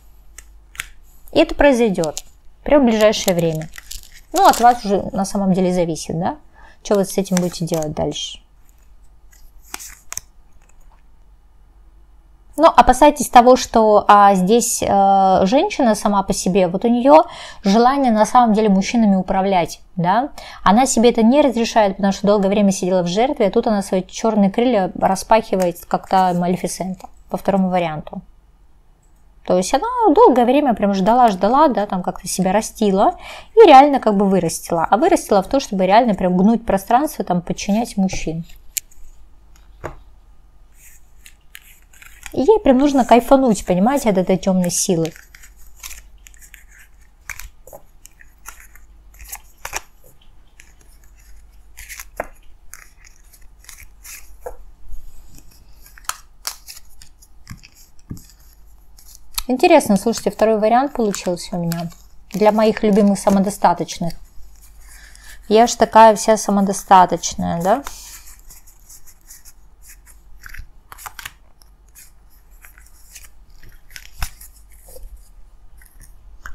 И это произойдет прямо в ближайшее время. Ну, от вас уже на самом деле зависит, да, что вы с этим будете делать дальше. Но опасайтесь того, что а, здесь а, женщина сама по себе, вот у нее желание на самом деле мужчинами управлять, да, она себе это не разрешает, потому что долгое время сидела в жертве, а тут она свои черные крылья распахивает как-то Малефисента по второму варианту. То есть она долгое время прям ждала-ждала, да, там как-то себя растила и реально как бы вырастила, а вырастила в то, чтобы реально прям гнуть пространство, там подчинять мужчин. И ей прям нужно кайфануть, понимаете, от этой темной силы. Интересно, слушайте, второй вариант получился у меня. Для моих любимых самодостаточных. Я ж такая вся самодостаточная, да?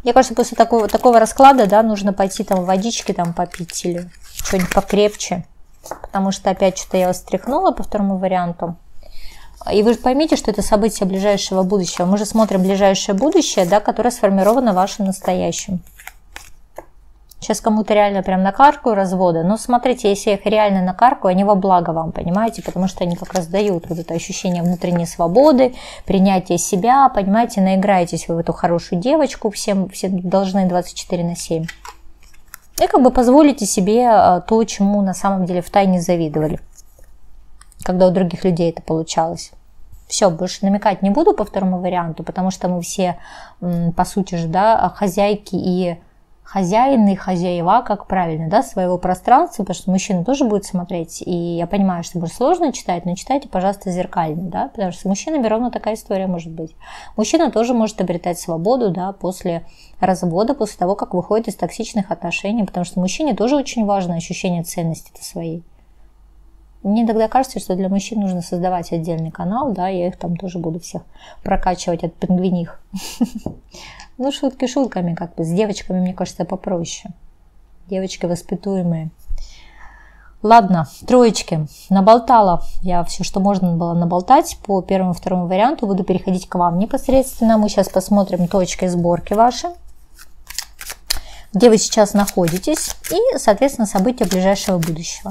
Мне кажется, после такого, такого расклада, да, нужно пойти там водички там попить или что-нибудь покрепче. Потому что опять что-то я вас стряхнула по второму варианту. И вы же поймите, что это событие ближайшего будущего. Мы же смотрим ближайшее будущее, да, которое сформировано вашим настоящим. Сейчас кому-то реально прям накаркаю разводы. Но смотрите, если я их реально накаркаю, они во благо вам, понимаете? Потому что они как раз дают вот это ощущение внутренней свободы, принятия себя, понимаете? Наиграетесь вы в эту хорошую девочку, всем, все должны двадцать четыре на семь. И как бы позволите себе то, чему на самом деле втайне завидовали, когда у других людей это получалось. Все, больше намекать не буду по второму варианту, потому что мы все, по сути же, да, хозяйки и хозяины, хозяева, как правильно, да, своего пространства, потому что мужчина тоже будет смотреть, и я понимаю, что может сложно читать, но читайте, пожалуйста, зеркально, да, потому что с мужчинами ровно такая история может быть. Мужчина тоже может обретать свободу, да, после развода, после того, как выходит из токсичных отношений, потому что мужчине тоже очень важно ощущение ценности-то своей. Мне тогда кажется, что для мужчин нужно создавать отдельный канал, да, я их там тоже буду всех прокачивать от пингвиних. Ну, шутки шутками, как бы, с девочками, мне кажется, попроще. Девочки воспитуемые. Ладно, троечки. Наболтала я все, что можно было наболтать по первому и второму варианту. Буду переходить к вам непосредственно. Мы сейчас посмотрим точки сборки ваши, где вы сейчас находитесь, и, соответственно, события ближайшего будущего.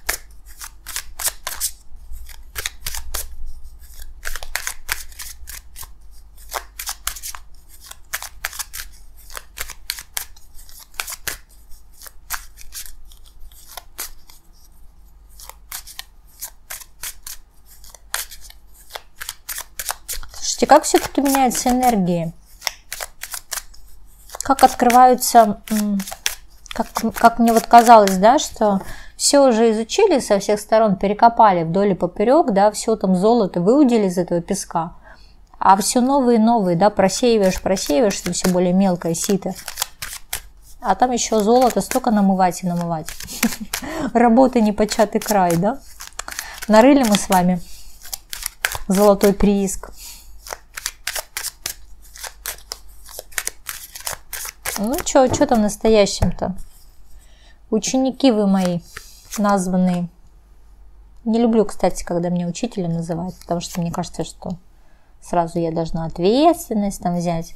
Как все-таки меняются энергии? Как открываются, как, как мне вот казалось, да, что все уже изучили со всех сторон, перекопали вдоль и поперек, да, все там золото выудили из этого песка, а все новые и новые, да, просеиваешь, просеиваешь, что все более мелкое сито. А там еще золото столько намывать и намывать. Работы непочатый край, да? Нарыли мы с вами золотой прииск. Ну, что, что там настоящем-то? Ученики вы мои, названные. Не люблю, кстати, когда меня учителем называют, потому что мне кажется, что сразу я должна ответственность там взять.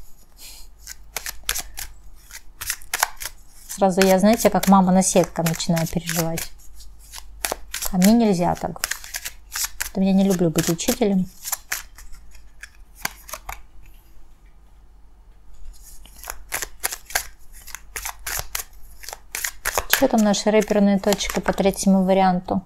Сразу я, знаете, как мама-наседка начинаю переживать. А мне нельзя так. Я не люблю быть учителем. Что там наши рэперные точки по третьему варианту?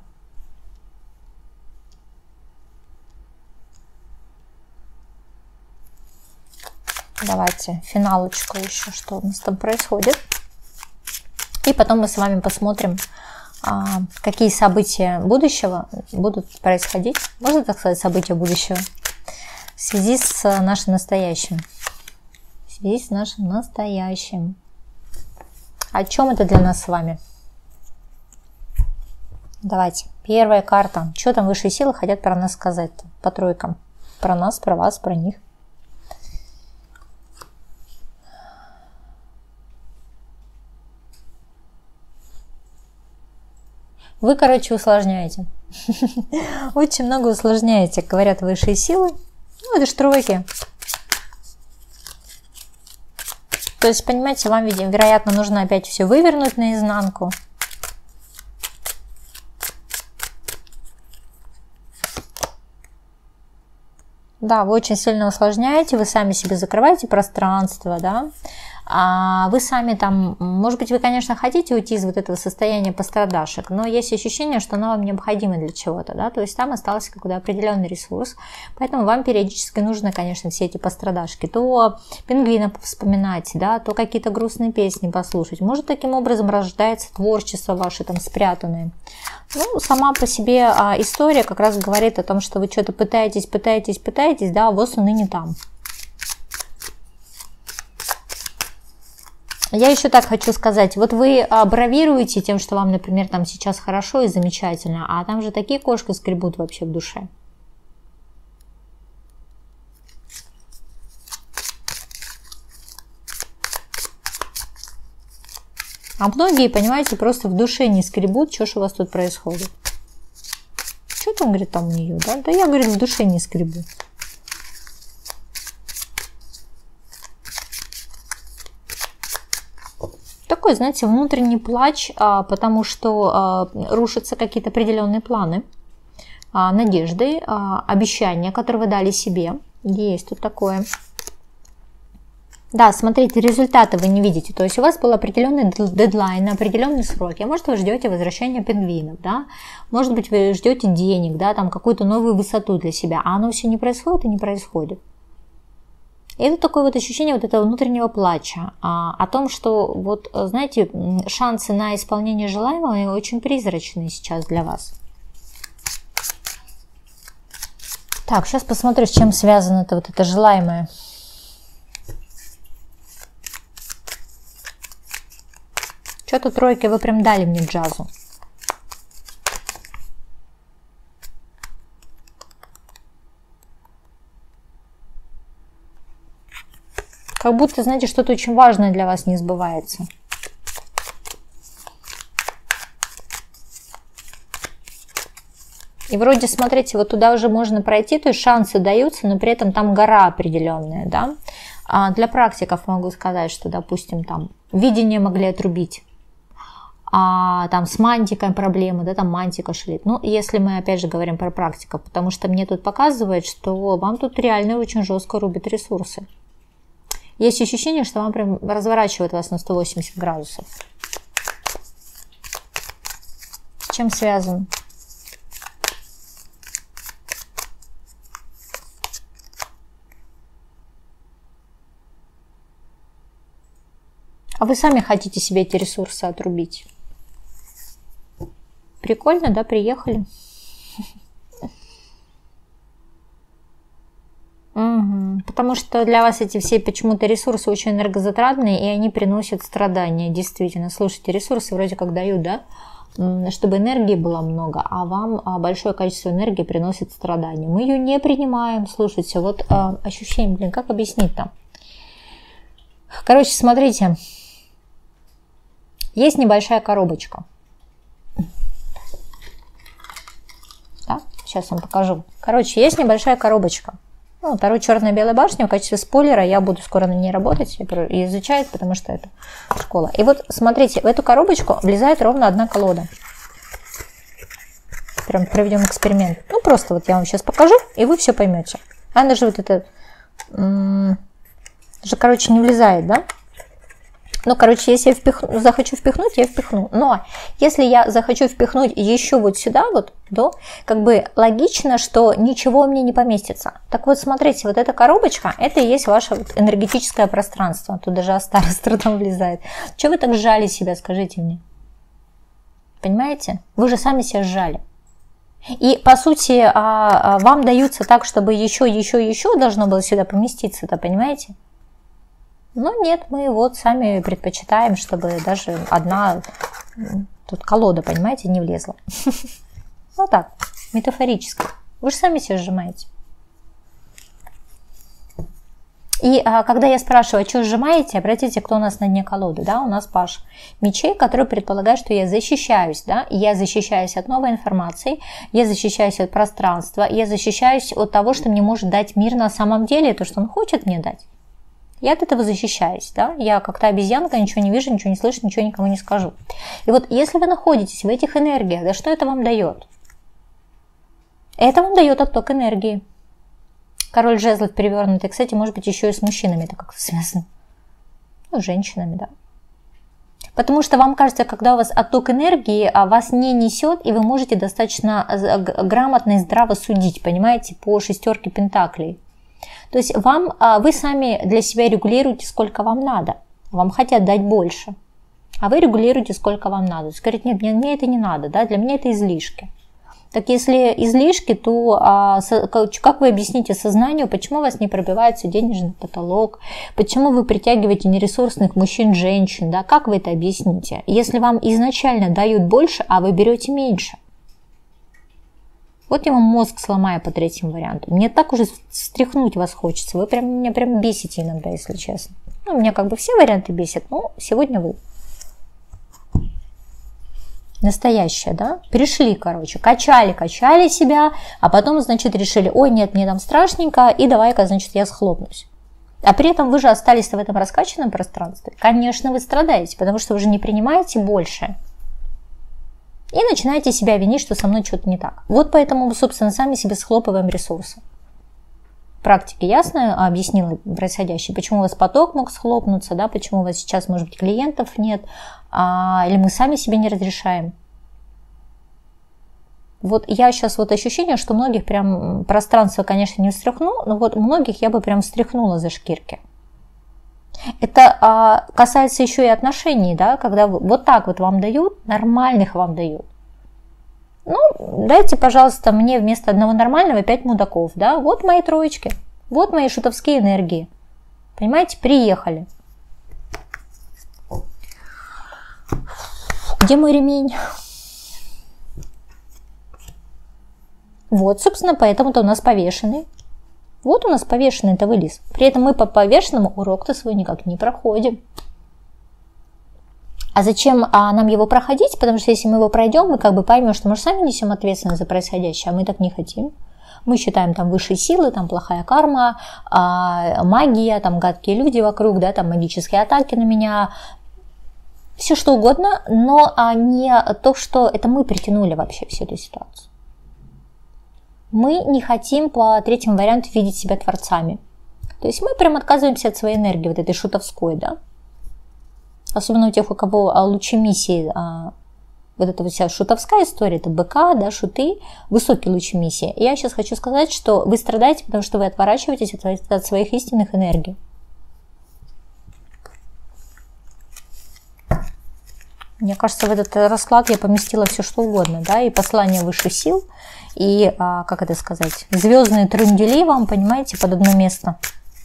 Давайте финалочку еще, что у нас там происходит. И потом мы с вами посмотрим, какие события будущего будут происходить. Можно так сказать, события будущего? В связи с нашим настоящим. В связи с нашим настоящим. О чем это для нас с вами? Давайте. Первая карта. Что там высшие силы хотят про нас сказать-то? По тройкам. Про нас, про вас, про них. Вы, короче, усложняете. Очень много усложняете, говорят высшие силы. Ну, это ж тройки. То есть, понимаете, вам, видимо, вероятно, нужно опять все вывернуть наизнанку. Да, вы очень сильно усложняете, вы сами себе закрываете пространство, да. А вы сами там, может быть, вы, конечно, хотите уйти из вот этого состояния пострадашек, но есть ощущение, что оно вам необходимо для чего-то, да, то есть там остался какой-то определенный ресурс, поэтому вам периодически нужно, конечно, все эти пострадашки, то пингвина вспоминать, да, то какие-то грустные песни послушать, может, таким образом рождается творчество ваше там спрятанное. Ну, сама по себе а, история как раз говорит о том, что вы что-то пытаетесь, пытаетесь, пытаетесь, да, а вот он и не там. Я еще так хочу сказать, вот вы бравируете тем, что вам, например, там сейчас хорошо и замечательно, а там же такие кошки скребут вообще в душе. А многие, понимаете, просто в душе не скребут, что ж у вас тут происходит. Что там, говорит, там у нее, да? Да я, говорит, в душе не скребу. Такой, знаете, внутренний плач, потому что рушатся какие-то определенные планы, надежды, обещания, которые вы дали себе. Есть тут такое. Да, смотрите, результаты вы не видите. То есть у вас был определенный дедлайн, определенный срок. А может, вы ждете возвращения пингвинов, да? Может быть, вы ждете денег, да, там какую-то новую высоту для себя. А оно все не происходит и не происходит. И это такое вот ощущение вот этого внутреннего плача. А, о том, что, вот, знаете, шансы на исполнение желаемого очень призрачные сейчас для вас. Так, сейчас посмотрю, с чем связано это, вот это желаемое. Что-то тройки вы прям дали мне джазу. Как будто, знаете, что-то очень важное для вас не сбывается. И вроде, смотрите, вот туда уже можно пройти, то есть шансы даются, но при этом там гора определенная, да. А для практиков могу сказать, что, допустим, там видение могли отрубить. А там с мантикой проблемы, да, там мантика шалит. Ну, если мы опять же говорим про практиков, потому что мне тут показывает, что вам тут реально очень жестко рубят ресурсы. Есть ощущение, что вам прям разворачивает вас на сто восемьдесят градусов. С чем связано? А вы сами хотите себе эти ресурсы отрубить. Прикольно, да, приехали? Угу. Потому что для вас эти все почему-то ресурсы очень энергозатратные, и они приносят страдания, действительно. Слушайте, ресурсы вроде как дают, да, чтобы энергии было много, а вам большое количество энергии приносит страдания. Мы ее не принимаем, слушайте, вот ощущение, блин, как объяснить там? Короче, смотрите, есть небольшая коробочка. Да? Сейчас вам покажу. Короче, есть небольшая коробочка. Ну, Таро «Черная белая башня» в качестве спойлера, я буду скоро на ней работать и изучать, потому что это школа. И вот, смотрите, в эту коробочку влезает ровно одна колода. Прям проведем эксперимент. Ну, просто вот я вам сейчас покажу, и вы все поймете. Она же вот это... же, короче, не влезает, да? Ну, короче, если я впихну, захочу впихнуть, я впихну. Но если я захочу впихнуть еще вот сюда, вот, да, как бы логично, что ничего мне не поместится. Так вот, смотрите, вот эта коробочка, это и есть ваше вот энергетическое пространство. Тут даже Астара там влезает. Чего вы так сжали себя, скажите мне? Понимаете? Вы же сами себя сжали. И, по сути, вам даются так, чтобы еще, еще, еще должно было сюда поместиться-то, понимаете? Но нет, мы вот сами предпочитаем, чтобы даже одна тут колода, понимаете, не влезла. Ну так, метафорически. Вы же сами себя сжимаете. И а, когда я спрашиваю, что сжимаете, обратите, кто у нас на дне колоды, да, у нас паш мечей, который предполагает, что я защищаюсь, да, и я защищаюсь от новой информации, я защищаюсь от пространства, я защищаюсь от того, что мне может дать мир на самом деле, то, что он хочет мне дать. Я от этого защищаюсь, да, я как та обезьянка, ничего не вижу, ничего не слышу, ничего никому не скажу. И вот если вы находитесь в этих энергиях, да, что это вам дает? Это вам дает отток энергии. Король жезлов перевернутый, кстати, может быть, еще и с мужчинами это как-то связано. Ну, с женщинами, да. Потому что вам кажется, когда у вас отток энергии, а вас не несет, и вы можете достаточно грамотно и здраво судить, понимаете, по шестерке пентаклей. То есть вам, вы сами для себя регулируете, сколько вам надо. Вам хотят дать больше. А вы регулируете, сколько вам надо. Скажите, нет, мне, мне это не надо, да, для меня это излишки. Так если излишки, то а, как вы объясните сознанию, почему у вас не пробивается денежный потолок, почему вы притягиваете нересурсных мужчин, женщин, да, как вы это объясните? Если вам изначально дают больше, а вы берете меньше. Вот я вам мозг сломаю по третьему варианту. Мне так уже встряхнуть вас хочется. Вы прям меня прям бесите иногда, если честно. Ну, меня как бы все варианты бесят, но сегодня вы. настоящее, да, перешли, короче, качали, качали себя, а потом, значит, решили, ой, нет, мне там страшненько, и давай-ка, значит, я схлопнусь. А при этом вы же остались в этом раскачанном пространстве. Конечно, вы страдаете, потому что вы же не принимаете больше. И начинаете себя винить, что со мной что-то не так. Вот поэтому мы, собственно, сами себе схлопываем ресурсы. Практика ясно объяснила происходящее, почему у вас поток мог схлопнуться, да, почему у вас сейчас, может быть, клиентов нет, а, или мы сами себе не разрешаем. Вот я сейчас вот ощущение, что многих прям пространство, конечно, не встряхну, но вот многих я бы прям встряхнула за шкирки. Это а, касается еще и отношений, да, когда вот так вот вам дают, нормальных вам дают. Ну, дайте, пожалуйста, мне вместо одного нормального пять мудаков, да, вот мои троечки, вот мои шутовские энергии. Понимаете, приехали. Где мой ремень? Вот, собственно, поэтому-то у нас повешенный. Вот у нас повешенный-то вылез. При этом мы по повешенному урок-то свой никак не проходим. А зачем а, нам его проходить? Потому что если мы его пройдем, мы как бы поймем, что мы же сами несем ответственность за происходящее, а мы так не хотим. Мы считаем там высшие силы, там плохая карма, а, магия, там гадкие люди вокруг, да, там магические атаки на меня. Все что угодно, но а, не то, что это мы притянули вообще всю эту ситуацию. Мы не хотим по третьему варианту видеть себя творцами. То есть мы прям отказываемся от своей энергии, вот этой шутовской, да. Особенно у тех, у кого лучи миссии, вот эта вся шутовская история, это БК, да, шуты, высокие лучи миссии. Я сейчас хочу сказать, что вы страдаете, потому что вы отворачиваетесь от, от своих истинных энергий. Мне кажется, в этот расклад я поместила все что угодно, да, и послание высших сил, и, а, как это сказать, звездные трындели вам, понимаете, под одно место.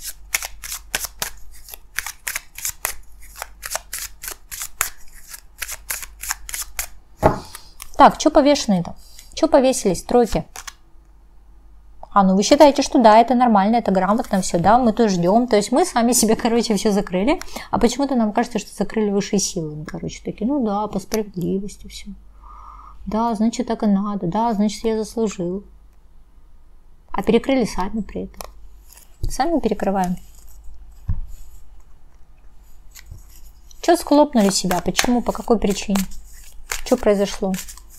Так, что повешенные-то? Что повесились? Тройки. А, ну вы считаете, что да, это нормально, это грамотно, все, да, мы тоже ждем. То есть мы сами себе, короче, все закрыли, а почему-то нам кажется, что закрыли высшие силы. Ну, короче, такие, ну да, по справедливости все. Да, значит, так и надо, да, значит, я заслужил. А перекрыли сами при этом. Сами перекрываем. Что схлопнули себя? Почему? По какой причине? Что произошло?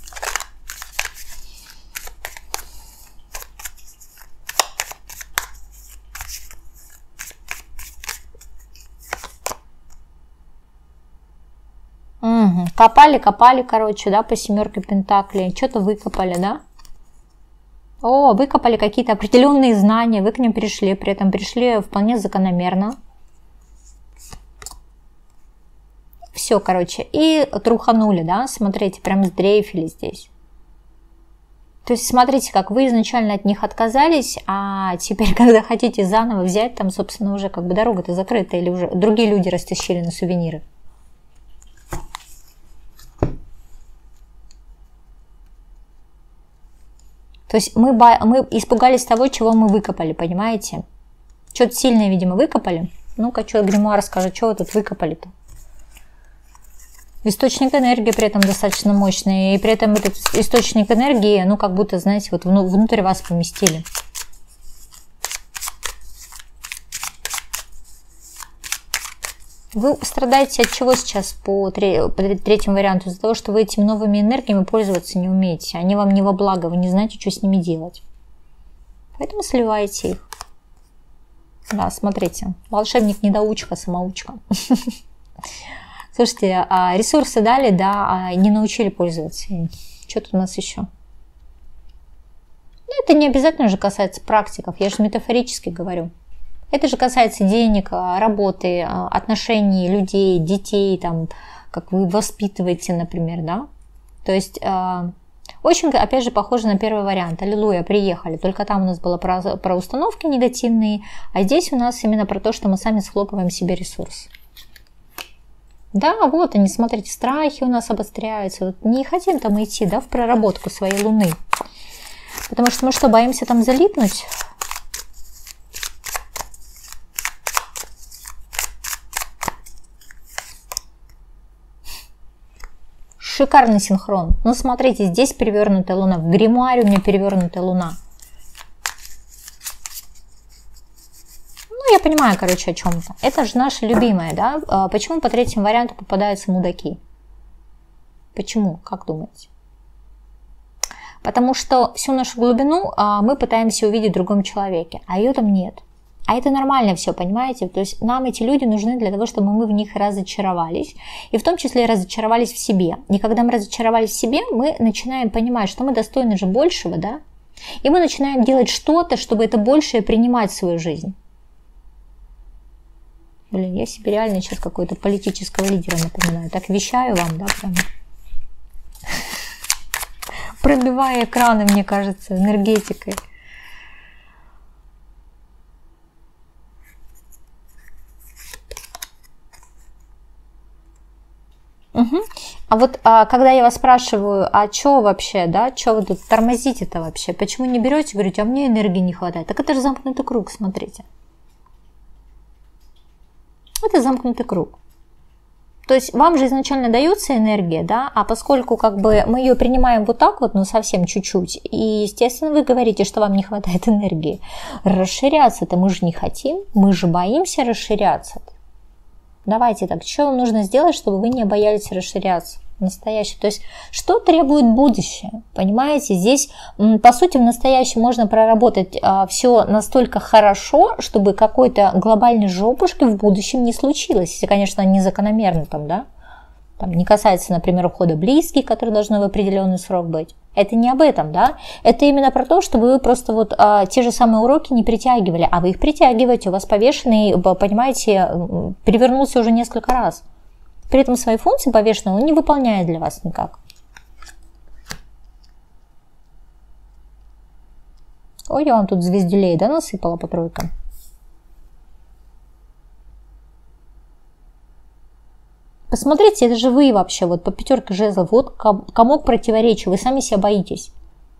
Угу. Копали, копали, короче, да, по семерке пентаклей. Что-то выкопали, да? О, выкопали какие-то определенные знания, вы к ним пришли, при этом пришли вполне закономерно. Все, короче, и труханули, да, смотрите, прям сдрейфили здесь. То есть, смотрите, как вы изначально от них отказались, а теперь, когда хотите заново взять, там, собственно, уже как бы дорога-то закрыта, или уже другие люди растащили на сувениры. То есть мы, мы испугались того, чего мы выкопали, понимаете? Что-то сильное, видимо, выкопали. Ну-ка, что гримуар скажет, что вы тут выкопали-то? Источник энергии при этом достаточно мощный. И при этом этот источник энергии, ну, как будто, знаете, вот внутрь вас поместили. Вы страдаете от чего сейчас по, тре по третьему варианту? Из-за того, что вы этими новыми энергиями пользоваться не умеете. Они вам не во благо, вы не знаете, что с ними делать. Поэтому сливаете их. Да, смотрите. Волшебник-недоучка, самоучка. Слушайте, ресурсы дали, да, не научили пользоваться. Что тут у нас еще? Это не обязательно же касается практиков. Я же метафорически говорю. Это же касается денег, работы, отношений людей, детей, там, как вы воспитываете, например, да. То есть, очень, опять же, похоже на первый вариант. Аллилуйя, приехали. Только там у нас было про, про установки негативные, а здесь у нас именно про то, что мы сами схлопываем себе ресурс. Да, вот они, смотрите, страхи у нас обостряются. Вот не хотим там идти, да, в проработку своей луны. Потому что мы что, боимся там залипнуть? Шикарный синхрон. Ну, смотрите, здесь перевернутая луна, в гримуаре у меня перевернутая луна. Ну, я понимаю, короче, о чем-то. Это же наша любимая, да? Почему по третьему варианту попадаются мудаки? Почему? Как думаете? Потому что всю нашу глубину мы пытаемся увидеть в другом человеке, а ее там нет. А это нормально все, понимаете? То есть нам эти люди нужны для того, чтобы мы в них разочаровались. И в том числе разочаровались в себе. И когда мы разочаровались в себе, мы начинаем понимать, что мы достойны же большего, да? И мы начинаем делать что-то, чтобы это большее принимать в свою жизнь. Блин, я себе реально сейчас какой-то политического лидера напоминаю. Так вещаю вам, да, прям. Пробивая экраны, мне кажется, энергетикой. Угу. А вот а, когда я вас спрашиваю, а что вообще, да, что вы тут тормозите-то вообще, почему не берете, говорите, а мне энергии не хватает, так это же замкнутый круг, смотрите. Это замкнутый круг. То есть вам же изначально дается энергия, да, а поскольку как бы мы ее принимаем вот так вот, ну совсем чуть-чуть, и естественно вы говорите, что вам не хватает энергии, расширяться-то мы же не хотим, мы же боимся расширяться. Давайте так, что вам нужно сделать, чтобы вы не боялись расширяться? Настоящее. То есть, что требует будущее? Понимаете, здесь, по сути, в настоящем можно проработать а, все настолько хорошо, чтобы какой-то глобальной жопушки в будущем не случилось. Если, конечно, не закономерно там, да? Там не касается, например, ухода близких, которые должны в определенный срок быть. Это не об этом, да? Это именно про то, чтобы вы просто вот а, те же самые уроки не притягивали, а вы их притягиваете, у вас повешенный, понимаете, перевернулся уже несколько раз. При этом свои функции повешенного он не выполняет для вас никак. Ой, я вам тут звездюлей, да, насыпала по тройкам? Посмотрите, это же вы вообще, вот по пятерке жезлов, вот комок противоречий, вы сами себя боитесь.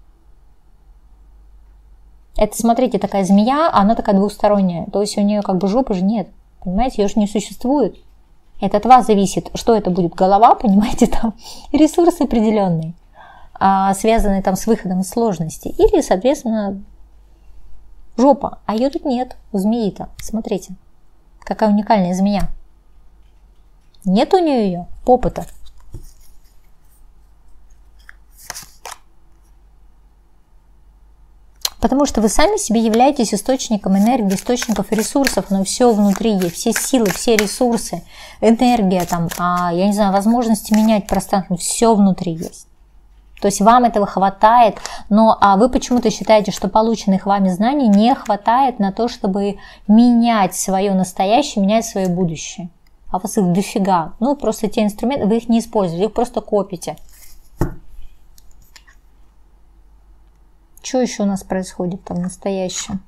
Это, смотрите, такая змея, она такая двусторонняя, то есть у нее как бы жопы же нет, понимаете, ее же не существует. Это от вас зависит, что это будет, голова, понимаете, там, ресурс определенный, а, связанный там с выходом из сложности, или, соответственно, жопа, а ее тут нет, у змеи-то, смотрите, какая уникальная змея. Нет у нее ее, попыта. Потому что вы сами себе являетесь источником энергии, источников ресурсов, но все внутри есть, все силы, все ресурсы, энергия, там, а, я не знаю, возможности менять пространство, все внутри есть. То есть вам этого хватает, но а вы почему-то считаете, что полученных вами знаний не хватает на то, чтобы менять свое настоящее, менять свое будущее. А у вас их дофига. Ну, просто те инструменты, вы их не используете, их просто копите. Что еще у нас происходит там настоящем?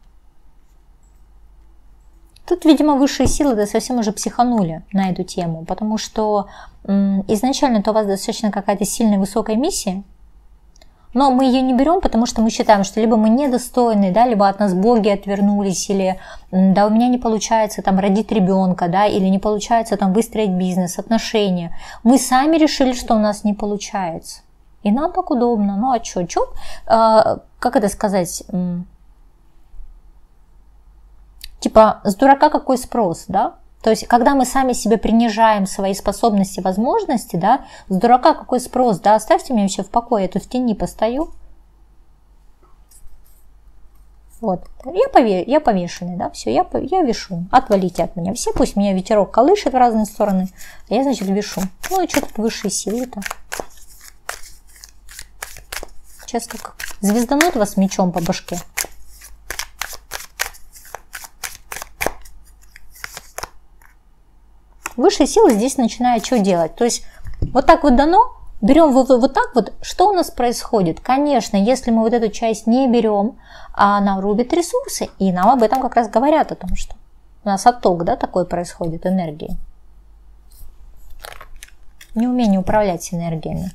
Тут, видимо, высшие силы да, совсем уже психанули на эту тему, потому что м, изначально-то у вас достаточно какая-то сильная высокая миссия, но мы ее не берем, потому что мы считаем, что либо мы недостойны, да, либо от нас боги отвернулись, или да, у меня не получается там родить ребенка, да, или не получается там выстроить бизнес, отношения. Мы сами решили, что у нас не получается. И нам так удобно. Ну а что? Чё? А, как это сказать? Типа, с дурака какой спрос, да? То есть, когда мы сами себе принижаем свои способности, возможности, да, с дурака какой спрос, да, оставьте меня вообще в покое, я тут в тени постою. Вот, я, пове я повешенный, да, все, я, я вешу, отвалите от меня. Все, пусть меня ветерок колышет в разные стороны, а я, значит, вешу. Ну и что тут высшие силы-то? Сейчас как звезданут вас мечом по башке. Высшие силы здесь начинают что делать? То есть вот так вот дано, берем вот, вот так вот, что у нас происходит? Конечно, если мы вот эту часть не берем, а нам рубят ресурсы, и нам об этом как раз говорят, о том, что у нас отток, да, такой происходит, энергии. Неумение управлять энергиями.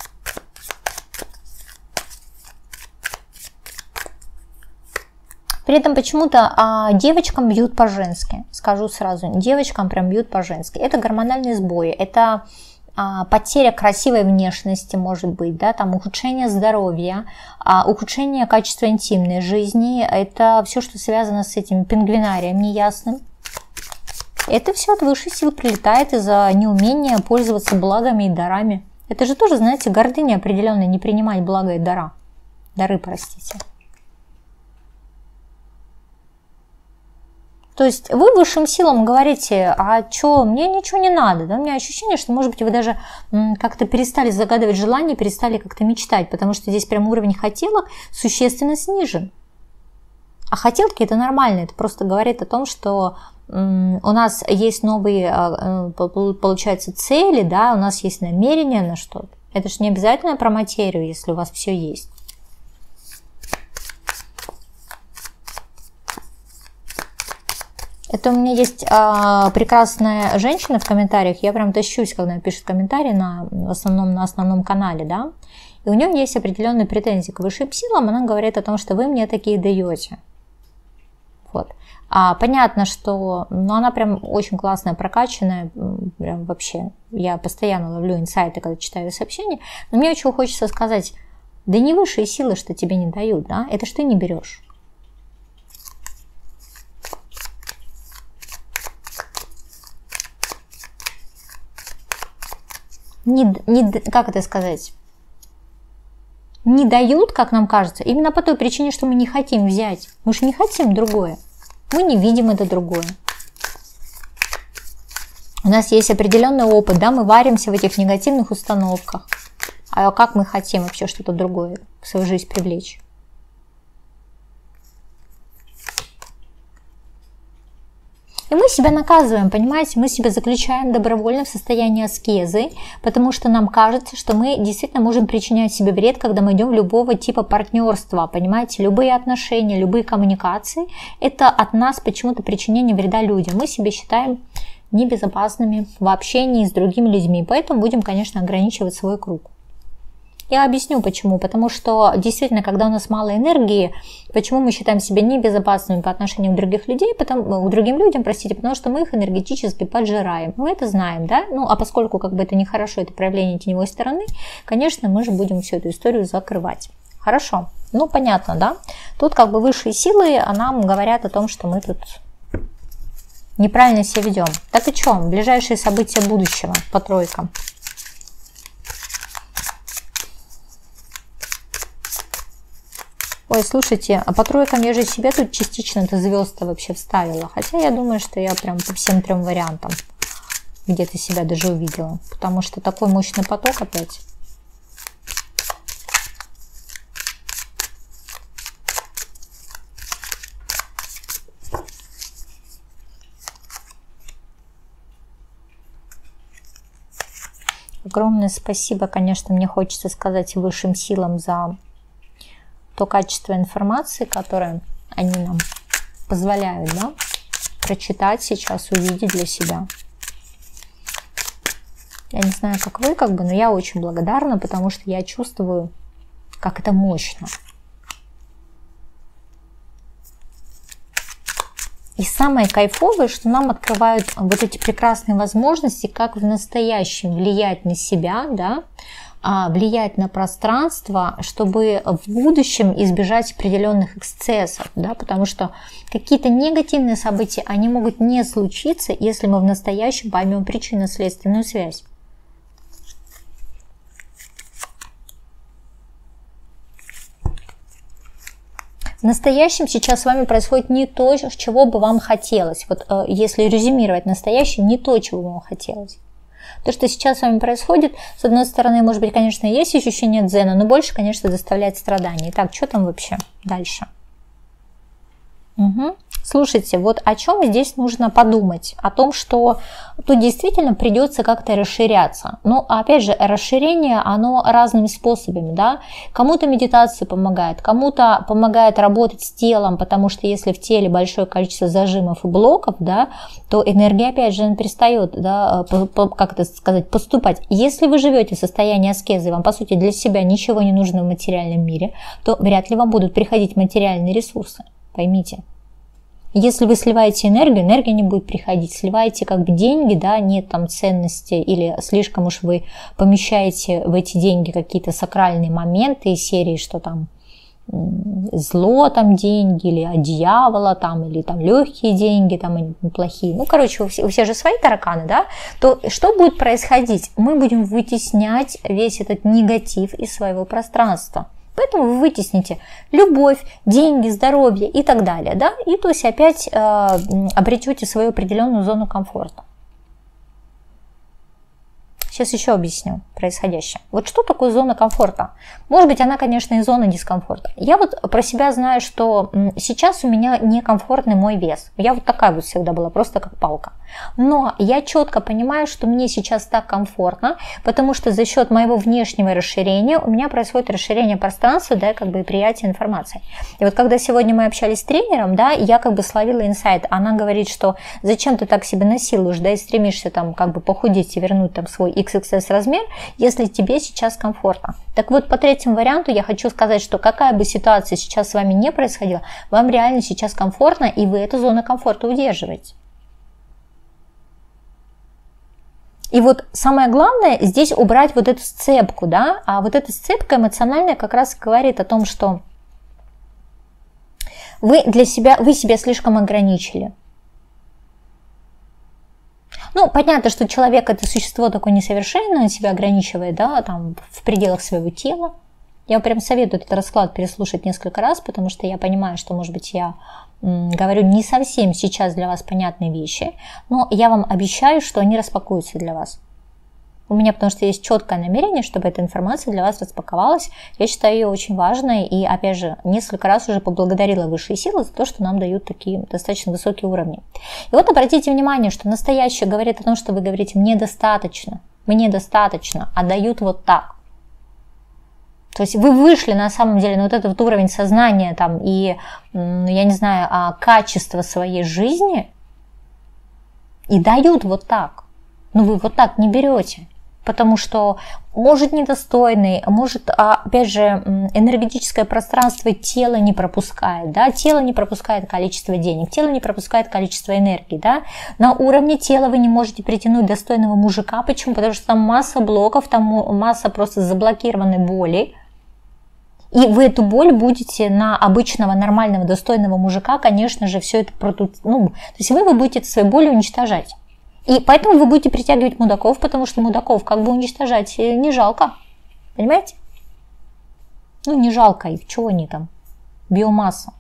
В При этом почему-то а, девочкам бьют по-женски, скажу сразу, девочкам прям бьют по-женски. Это гормональные сбои, это а, потеря красивой внешности, может быть, да, там ухудшение здоровья, а, ухудшение качества интимной жизни, это все, что связано с этим пингвинарием неясным. Это все от высшей силы прилетает из-за неумения пользоваться благами и дарами. Это же тоже, знаете, гордыня определенная, не принимать блага и дара. Дары, простите. То есть вы высшим силам говорите, а что, мне ничего не надо. Да? У меня ощущение, что, может быть, вы даже как-то перестали загадывать желания, перестали как-то мечтать, потому что здесь прям уровень хотелок существенно снижен. А хотелки это нормально, это просто говорит о том, что у нас есть новые, получается, цели, да, у нас есть намерения на что-то. Это же не обязательно про материю, если у вас все есть. Это у меня есть а, прекрасная женщина в комментариях, я прям тащусь, когда она пишет комментарии на, в основном, на основном канале, да, и у нее есть определенные претензии к высшим силам, она говорит о том, что вы мне такие даете. Вот. А понятно, что ну, она прям очень классная, прокачанная, прям вообще, я постоянно ловлю инсайты, когда читаю сообщения, но мне очень хочется сказать, да не высшие силы, что тебе не дают, да, это ж ты не берешь. Не, не, как это сказать, не дают, как нам кажется, именно по той причине, что мы не хотим взять. Мы же не хотим другое. Мы не видим это другое. У нас есть определенный опыт, да, мы варимся в этих негативных установках. А как мы хотим вообще что-то другое в свою жизнь привлечь? И мы себя наказываем, понимаете, мы себя заключаем добровольно в состояние аскезы, потому что нам кажется, что мы действительно можем причинять себе вред, когда мы идем в любого типа партнерства, понимаете, любые отношения, любые коммуникации, это от нас почему-то причинение вреда людям. Мы себя считаем небезопасными в общении с другими людьми, поэтому будем, конечно, ограничивать свой круг. Я объясню почему. Потому что действительно, когда у нас мало энергии, почему мы считаем себя небезопасными по отношению к других людей, потому, к другим людям, простите, потому что мы их энергетически поджираем. Мы это знаем, да? Ну, а поскольку как бы это нехорошо, это проявление теневой стороны, конечно, мы же будем всю эту историю закрывать. Хорошо. Ну, понятно, да? Тут как бы высшие силы нам говорят о том, что мы тут неправильно себя ведем. Так и что? Ближайшие события будущего по тройкам. Ой, слушайте, а по тройкам я же себе тут частично-то звезд-то вообще вставила. Хотя я думаю, что я прям по всем трем вариантам где-то себя даже увидела. Потому что такой мощный поток опять. Огромное спасибо, конечно, мне хочется сказать высшим силам за то качество информации, которое они нам позволяют, да, прочитать сейчас, увидеть для себя. Я не знаю, как вы, как бы, но я очень благодарна, потому что я чувствую, как это мощно. И самое кайфовое, что нам открывают вот эти прекрасные возможности, как в настоящем влиять на себя, да, влиять на пространство, чтобы в будущем избежать определенных эксцессов, да, потому что какие-то негативные события, они могут не случиться, если мы в настоящем поймем причинно-следственную связь. В настоящем сейчас с вами происходит не то, чего бы вам хотелось. Вот если резюмировать настоящее, не то, чего бы вам хотелось. То, что сейчас с вами происходит, с одной стороны, может быть, конечно, есть ощущение дзена, но больше, конечно, доставляет страдания. Итак, что там вообще дальше? Угу. Слушайте, вот о чем здесь нужно подумать? О том, что тут действительно придется как-то расширяться. Но, опять же, расширение, оно разными способами, да. Кому-то медитация помогает, кому-то помогает работать с телом, потому что если в теле большое количество зажимов и блоков, да, то энергия, опять же, перестает, да, как это сказать, поступать. Если вы живете в состоянии аскезы, вам, по сути, для себя ничего не нужно в материальном мире, то вряд ли вам будут приходить материальные ресурсы. поймите. Если вы сливаете энергию, энергия не будет приходить. Сливаете как бы деньги, да, нет там ценности, или слишком уж вы помещаете в эти деньги какие-то сакральные моменты из серии, что там зло там деньги, или от дьявола там, или там легкие деньги там, и плохие. Ну, короче, у всех, у всех же свои тараканы, да, то что будет происходить? Мы будем вытеснять весь этот негатив из своего пространства. Поэтому вы вытесните любовь, деньги, здоровье и так далее, да, и то есть опять э, обретете свою определенную зону комфорта. Сейчас еще объясню происходящее. Вот что такое зона комфорта? Может быть, она, конечно, и зона дискомфорта. Я вот про себя знаю, что сейчас у меня некомфортный мой вес. Я вот такая вот всегда была, просто как палка. Но я четко понимаю, что мне сейчас так комфортно, потому что за счет моего внешнего расширения у меня происходит расширение пространства, да, как бы и приятие информации. И вот когда сегодня мы общались с тренером, да, я как бы словила инсайт. Она говорит, что зачем ты так себя насилуешь, да, и стремишься там как бы похудеть и вернуть там свой икс икс эс размер, если тебе сейчас комфортно. Так вот, по третьему варианту я хочу сказать, что какая бы ситуация сейчас с вами не происходила, вам реально сейчас комфортно, и вы эту зону комфорта удерживаете. И вот самое главное здесь убрать вот эту сцепку, да, а вот эта сцепка эмоциональная как раз говорит о том, что вы для себя, вы себя слишком ограничили. Ну, понятно, что человек это существо такое несовершенное, себя ограничивает, да, там, в пределах своего тела. Я вам прям советую этот расклад переслушать несколько раз, потому что я понимаю, что, может быть, я м, говорю не совсем сейчас для вас понятные вещи, но я вам обещаю, что они распакуются для вас. У меня потому что есть четкое намерение, чтобы эта информация для вас распаковалась. Я считаю ее очень важной и, опять же, несколько раз уже поблагодарила высшие силы за то, что нам дают такие достаточно высокие уровни. И вот обратите внимание, что настоящее говорит о том, что вы говорите «мне достаточно», «мне достаточно», а дают вот так. То есть вы вышли на самом деле на вот этот вот уровень сознания там, и, я не знаю, качества своей жизни и дают вот так. Но вы вот так не берете. Потому что может недостойный, может, опять же, энергетическое пространство тело не пропускает, да, тело не пропускает количество денег, тело не пропускает количество энергии, да, на уровне тела вы не можете притянуть достойного мужика, почему? Потому что там масса блоков, там масса просто заблокированной боли, и вы эту боль будете на обычного, нормального, достойного мужика, конечно же, все это, ну, то есть вы, вы будете свою боль уничтожать. И поэтому вы будете притягивать мудаков, потому что мудаков как бы уничтожать не жалко. Понимаете? Ну, не жалко их. Чего они там? Биомасса.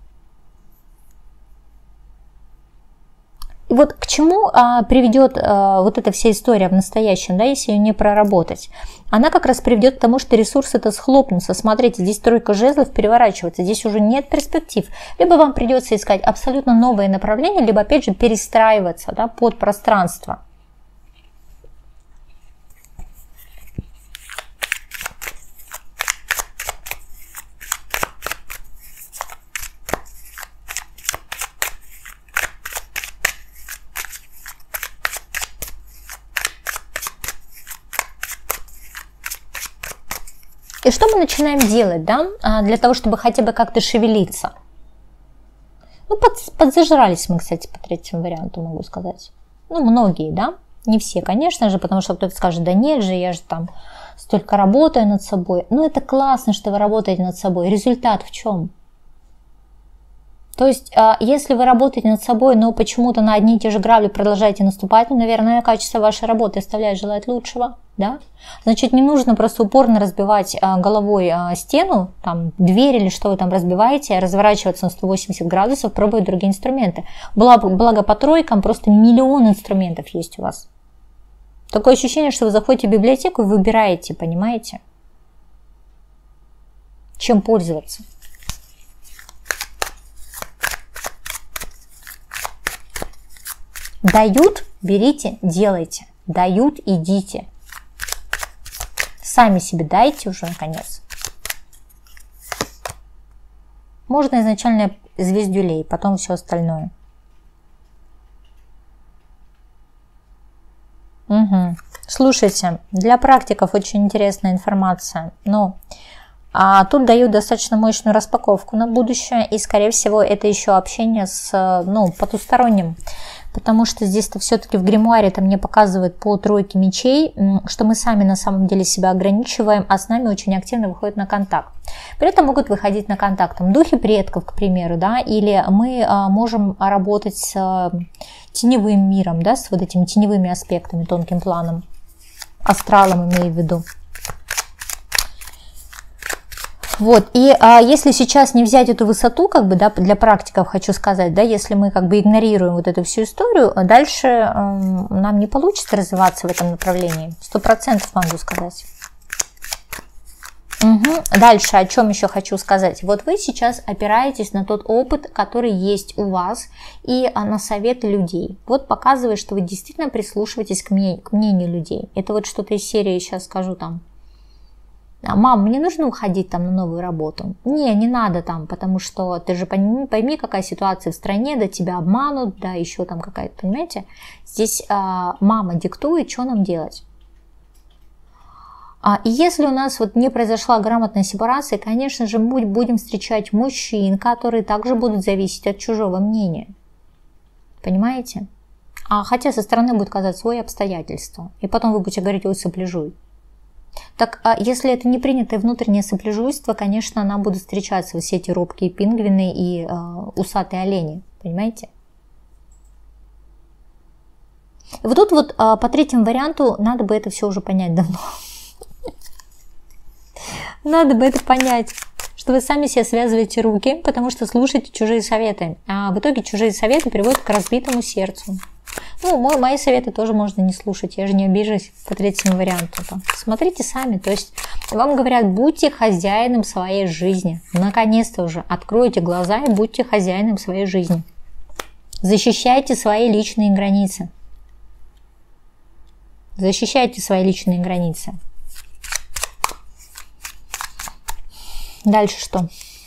И вот к чему а, приведет а, вот эта вся история в настоящем, да, если ее не проработать? Она как раз приведет к тому, что ресурсы-то схлопнутся. Смотрите, здесь тройка жезлов переворачивается, здесь уже нет перспектив. Либо вам придется искать абсолютно новое направление, либо опять же перестраиваться, да, под пространство. И что мы начинаем делать, да, для того, чтобы хотя бы как-то шевелиться? Ну, под, подзажрались мы, кстати, по третьему варианту, могу сказать. Ну, многие, да, не все, конечно же, потому что кто-то скажет, да нет же, я же там столько работаю над собой. Ну, это классно, что вы работаете над собой. Результат в чем? То есть, если вы работаете над собой, но почему-то на одни и те же грабли продолжаете наступать, ну, наверное, качество вашей работы оставляет желать лучшего, да? Значит, не нужно просто упорно разбивать головой стену, там, дверь или что вы там разбиваете, разворачиваться на сто восемьдесят градусов, пробовать другие инструменты. Благо, благо по тройкам просто миллион инструментов есть у вас. Такое ощущение, что вы заходите в библиотеку и выбираете, понимаете, чем пользоваться. Дают, берите, делайте. Дают, идите. Сами себе дайте уже, наконец. Можно изначально звездюлей, потом все остальное. Угу. Слушайте, для практиков очень интересная информация. Но А тут дают достаточно мощную распаковку на будущее, и, скорее всего, это еще общение с, ну, потусторонним, потому что здесь-то все-таки в гримуаре там мне показывают по тройке мечей, что мы сами на самом деле себя ограничиваем, а с нами очень активно выходят на контакт. При этом могут выходить на контакт там, духи предков, к примеру, да, или мы а, можем работать с а, теневым миром, да, с вот этими теневыми аспектами, тонким планом, астралом имею в виду. Вот, и а, если сейчас не взять эту высоту, как бы, да, для практиков хочу сказать, да, если мы как бы игнорируем вот эту всю историю, дальше э, нам не получится развиваться в этом направлении, сто процентов могу сказать. Угу. Дальше, о чем еще хочу сказать. Вот вы сейчас опираетесь на тот опыт, который есть у вас, и на советы людей. Вот показывает, что вы действительно прислушиваетесь к мнению, к мнению людей. Это вот что-то из серии, сейчас скажу там. Мам, мне нужно уходить там на новую работу. Не, не надо там, потому что ты же пойми, пойми, какая ситуация в стране, да тебя обманут, да еще там какая-то, понимаете? Здесь а, мама диктует, что нам делать. А, и если у нас вот не произошла грамотная сепарация, конечно же, мы будем встречать мужчин, которые также будут зависеть от чужого мнения. Понимаете? А хотя со стороны будет казаться свои обстоятельства. И потом вы будете говорить, ой, сопляжуй. Так, а если это не принятое внутреннее сопляжуйство, конечно, нам будут встречаться все эти робкие пингвины и э, усатые олени, понимаете? И вот тут вот э, по третьему варианту надо бы это все уже понять давно. Надо бы это понять, что вы сами себе связываете руки, потому что слушаете чужие советы, а в итоге чужие советы приводят к разбитому сердцу. Ну, мой, мои советы тоже можно не слушать, я же не обижусь по третьему варианту. Смотрите сами, то есть вам говорят, будьте хозяином своей жизни. Наконец-то уже откройте глаза и будьте хозяином своей жизни. Защищайте свои личные границы. Защищайте свои личные границы. Дальше что?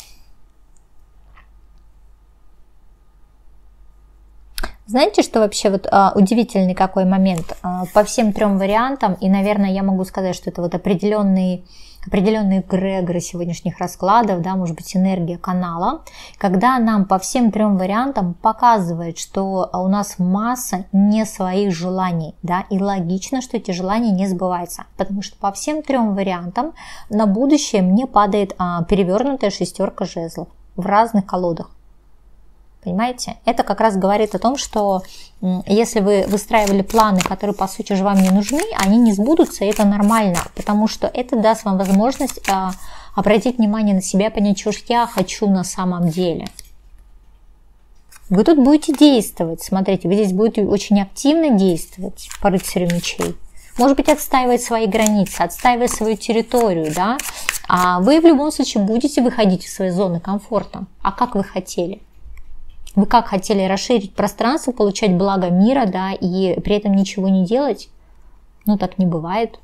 Знаете, что вообще вот а, удивительный какой момент? А, по всем трем вариантам, и, наверное, я могу сказать, что это вот определенные, определенные эгрегоры сегодняшних раскладов, да, может быть, энергия канала, когда нам по всем трем вариантам показывает, что у нас масса не своих желаний, да, и логично, что эти желания не сбываются, потому что по всем трем вариантам на будущее мне падает а, перевернутая шестерка жезлов в разных колодах. Понимаете? Это как раз говорит о том, что если вы выстраивали планы, которые по сути же вам не нужны, они не сбудутся, и это нормально, потому что это даст вам возможность а, обратить внимание на себя, понять, что же я хочу на самом деле. Вы тут будете действовать, смотрите, вы здесь будете очень активно действовать по рыцарю мечей. Может быть, отстаивать свои границы, отстаивать свою территорию, да? А вы в любом случае будете выходить из своей зоны комфорта. А как вы хотели? Вы как хотели расширить пространство, получать благо мира, да, и при этом ничего не делать? Ну, так не бывает.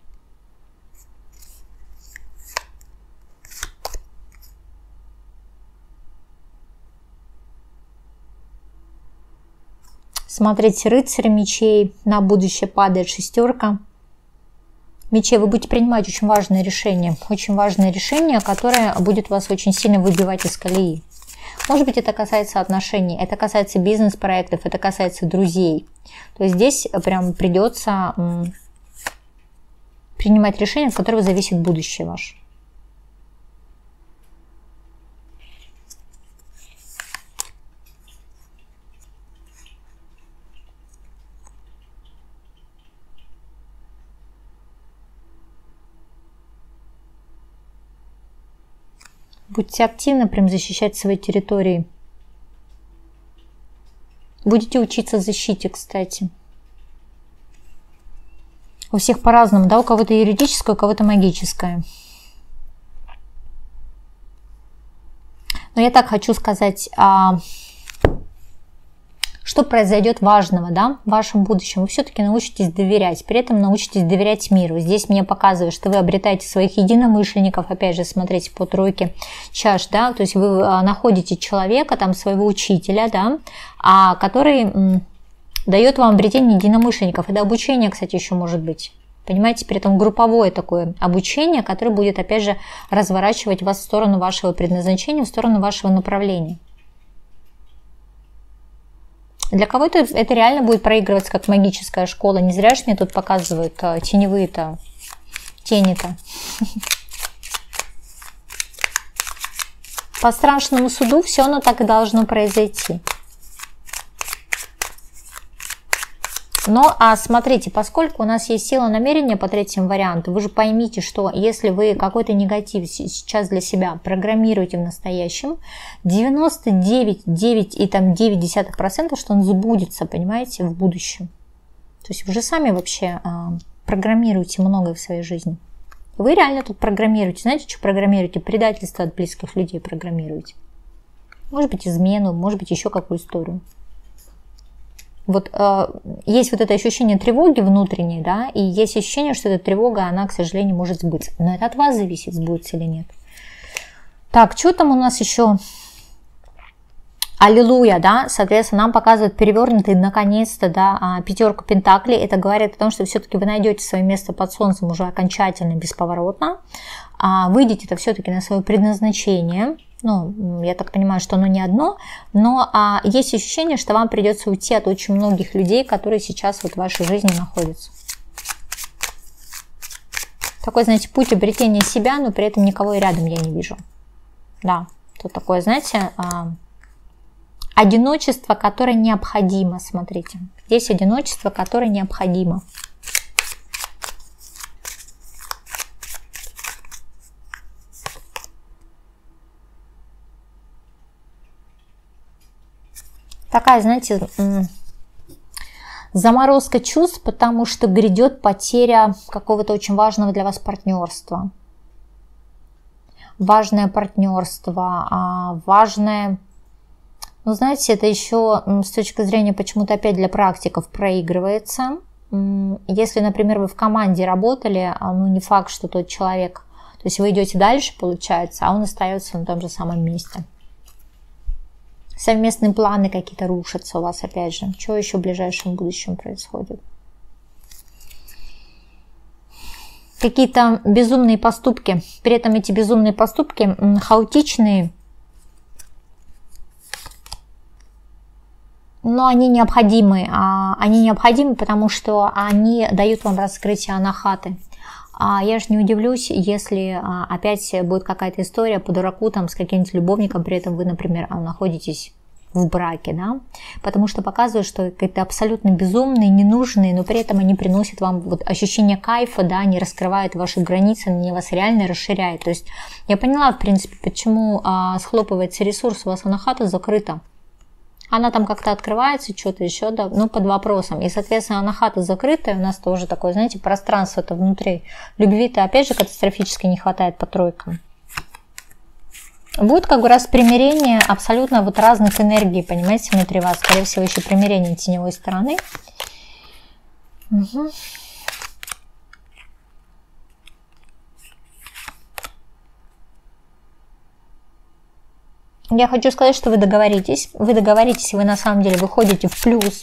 Смотрите, рыцарь мечей, на будущее падает шестерка мечей. Вы будете принимать очень важное решение, очень важное решение, которое будет вас очень сильно выбивать из колеи. Может быть, это касается отношений, это касается бизнес-проектов, это касается друзей. То есть здесь прям придется принимать решения, от которого зависит будущее ваше. Будьте активно прям защищать свои территории. Будете учиться защите, кстати. У всех по-разному, да, у кого-то юридическое, у кого-то магическое. Но я так хочу сказать, а, что произойдет важного, да, в вашем будущем. Вы все-таки научитесь доверять, при этом научитесь доверять миру. Здесь мне показывает, что вы обретаете своих единомышленников, опять же, смотрите по тройке чаш, да, то есть вы находите человека, там, своего учителя, да, а, который м, дает вам обретение единомышленников. Это обучение, кстати, еще может быть. Понимаете, при этом групповое такое обучение, которое будет, опять же, разворачивать вас в сторону вашего предназначения, в сторону вашего направления. Для кого-то это реально будет проигрываться как магическая школа. Не зря же мне тут показывают а, теневые-то, тени-то. По страшному суду все оно так и должно произойти. Но, а смотрите, поскольку у нас есть сила намерения по третьему варианту, вы же поймите, что если вы какой-то негатив сейчас для себя программируете в настоящем, девяносто девять целых девять и там девять десятых процента, что он сбудется, понимаете, в будущем. То есть вы же сами вообще а, программируете многое в своей жизни. Вы реально тут программируете. Знаете, что программируете? Предательство от близких людей программируете. Может быть, измену, может быть, еще какую историю. Вот э, есть вот это ощущение тревоги внутренней, да, и есть ощущение, что эта тревога, она, к сожалению, может сбыться. Но это от вас зависит, сбудется или нет. Так, что там у нас еще? Аллилуйя, да, соответственно, нам показывают перевернутый, наконец-то, да, пятерку пентаклей. Это говорит о том, что все-таки вы найдете свое место под солнцем уже окончательно, бесповоротно. Выйдете это все-таки на свое предназначение. Ну, я так понимаю, что оно не одно, но а, есть ощущение, что вам придется уйти от очень многих людей, которые сейчас вот в вашей жизни находятся. Такой, знаете, путь обретения себя, но при этом никого и рядом я не вижу. Да, тут такое, знаете, а, одиночество, которое необходимо, смотрите. Здесь одиночество, которое необходимо. Такая, знаете, заморозка чувств, потому что грядет потеря какого-то очень важного для вас партнерства. Важное партнерство, важное, ну, знаете, это еще с точки зрения почему-то опять для практиков проигрывается. Если, например, вы в команде работали, ну, не факт, что тот человек, то есть вы идете дальше, получается, а он остается на том же самом месте. Совместные планы какие-то рушатся у вас, опять же. Что еще в ближайшем будущем происходит? Какие-то безумные поступки. При этом эти безумные поступки хаотичные, но они необходимы. Они необходимы, потому что они дают вам раскрытие анахаты. Я же не удивлюсь, если опять будет какая-то история по дураку там с каким-нибудь любовником, при этом вы, например, находитесь в браке, да, потому что показывают, что какие-то абсолютно безумные, ненужные, но при этом они приносят вам вот ощущение кайфа, да, они раскрывают ваши границы, они вас реально расширяют. То есть я поняла, в принципе, почему а, схлопывается ресурс, у вас анахата закрыта. Она там как-то открывается, что-то еще, да, ну, под вопросом. И, соответственно, анахата закрытая, у нас тоже такое, знаете, пространство-то внутри. Любви-то, опять же, катастрофически не хватает по тройкам. Будет как бы раз примирение абсолютно вот разных энергий, понимаете, внутри вас. Скорее всего, еще примирение теневой стороны. Угу. Я хочу сказать, что вы договоритесь. Вы договоритесь, и вы на самом деле выходите в плюс.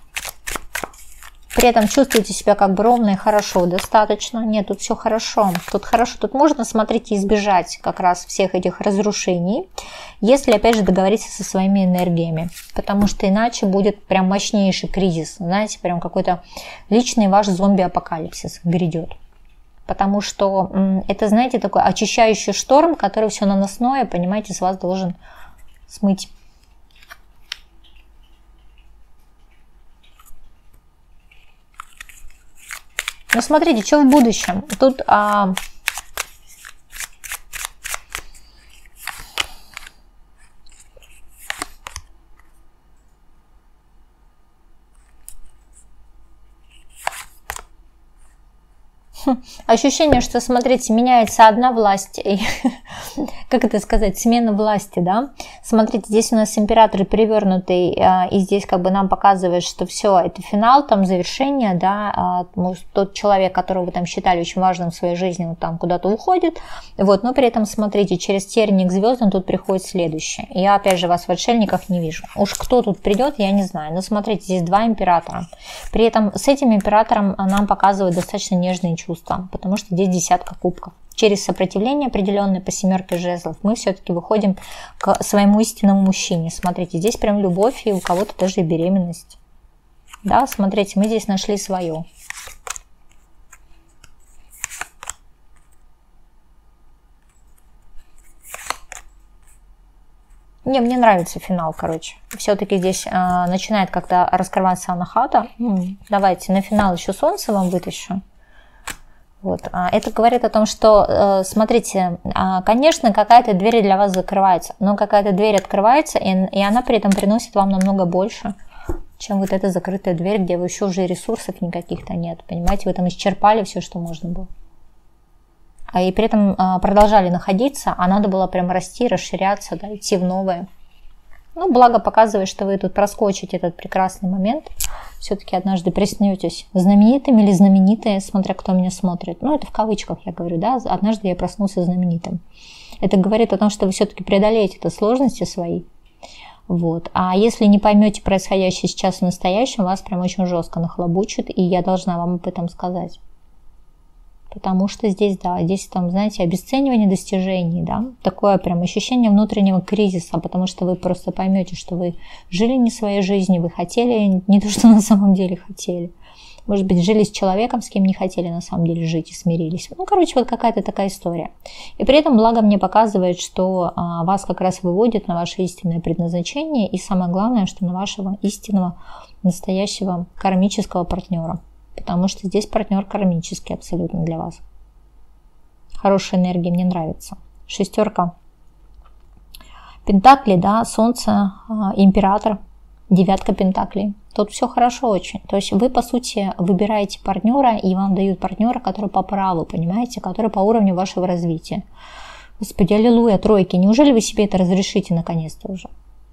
При этом чувствуете себя как бы ровно и хорошо, достаточно. Нет, тут все хорошо. Тут хорошо, тут можно, смотрите, избежать как раз всех этих разрушений, если, опять же, договориться со своими энергиями. Потому что иначе будет прям мощнейший кризис. Знаете, прям какой-то личный ваш зомби-апокалипсис грядет. Потому что это, знаете, такой очищающий шторм, который все наносное, понимаете, с вас должен смыть. Ну, смотрите, что в будущем. Тут а, Ощущение, что, смотрите, меняется одна власть, и, как это сказать, смена власти, да. Смотрите, здесь у нас император перевернутый, и здесь как бы нам показывает, что все, это финал, там завершение, да. Тот человек, которого вы там считали очень важным в своей жизни, он там куда-то уходит, вот, но при этом, смотрите, через терник звездам тут приходит следующее. Я, опять же, вас в отшельниках не вижу. Уж кто тут придет, я не знаю, но смотрите, здесь два императора. При этом с этим императором нам показывают достаточно нежные чувства. Чувства, потому что здесь десятка кубков. Через сопротивление определенное по семерке жезлов мы все-таки выходим к своему истинному мужчине. Смотрите, здесь прям любовь, и у кого-то даже и беременность. Да, смотрите, мы здесь нашли свое. Не, мне нравится финал, короче. Все-таки здесь э, начинает как-то раскрываться анахата. М-м, давайте на финал еще солнце вам вытащу. Вот. Это говорит о том, что, смотрите, конечно, какая-то дверь для вас закрывается, но какая-то дверь открывается, и она при этом приносит вам намного больше, чем вот эта закрытая дверь, где вы еще уже ресурсов никаких-то нет. Понимаете, вы там исчерпали все, что можно было. И при этом продолжали находиться, а надо было прям расти, расширяться, да, идти в новое. Ну, благо показывает, что вы тут проскочите этот прекрасный момент. Все-таки однажды приснетесь знаменитым или знаменитые, смотря кто меня смотрит. Ну, это в кавычках я говорю, да. Однажды я проснулся знаменитым. Это говорит о том, что вы все-таки преодолеете это сложности свои. Вот. А если не поймете происходящее сейчас в настоящем, вас прям очень жестко нахлобучит, и я должна вам об этом сказать. Потому что здесь, да, здесь там, знаете, обесценивание достижений, да, такое прям ощущение внутреннего кризиса, потому что вы просто поймете, что вы жили не своей жизнью, вы хотели не то, что на самом деле хотели. Может быть, жили с человеком, с кем не хотели на самом деле жить, и смирились. Ну, короче, вот какая-то такая история. И при этом благо мне показывает, что а, вас как раз выводит на ваше истинное предназначение, и самое главное, что на вашего истинного, настоящего кармического партнера. Потому что здесь партнер кармический абсолютно для вас. Хорошая энергия, мне нравится. Шестерка пентаклей, да, солнце, император, девятка пентаклей. Тут все хорошо очень. То есть вы, по сути, выбираете партнера, и вам дают партнера, который по праву, понимаете, который по уровню вашего развития. Господи, аллилуйя, тройки. Неужели вы себе это разрешите наконец-то уже?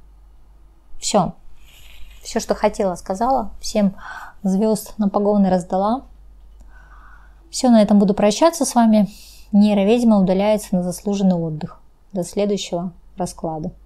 Все. Все, что хотела, сказала. Всем звезд на погоны раздала. Все, на этом буду прощаться с вами. Нейроведьма удаляется на заслуженный отдых. До следующего расклада.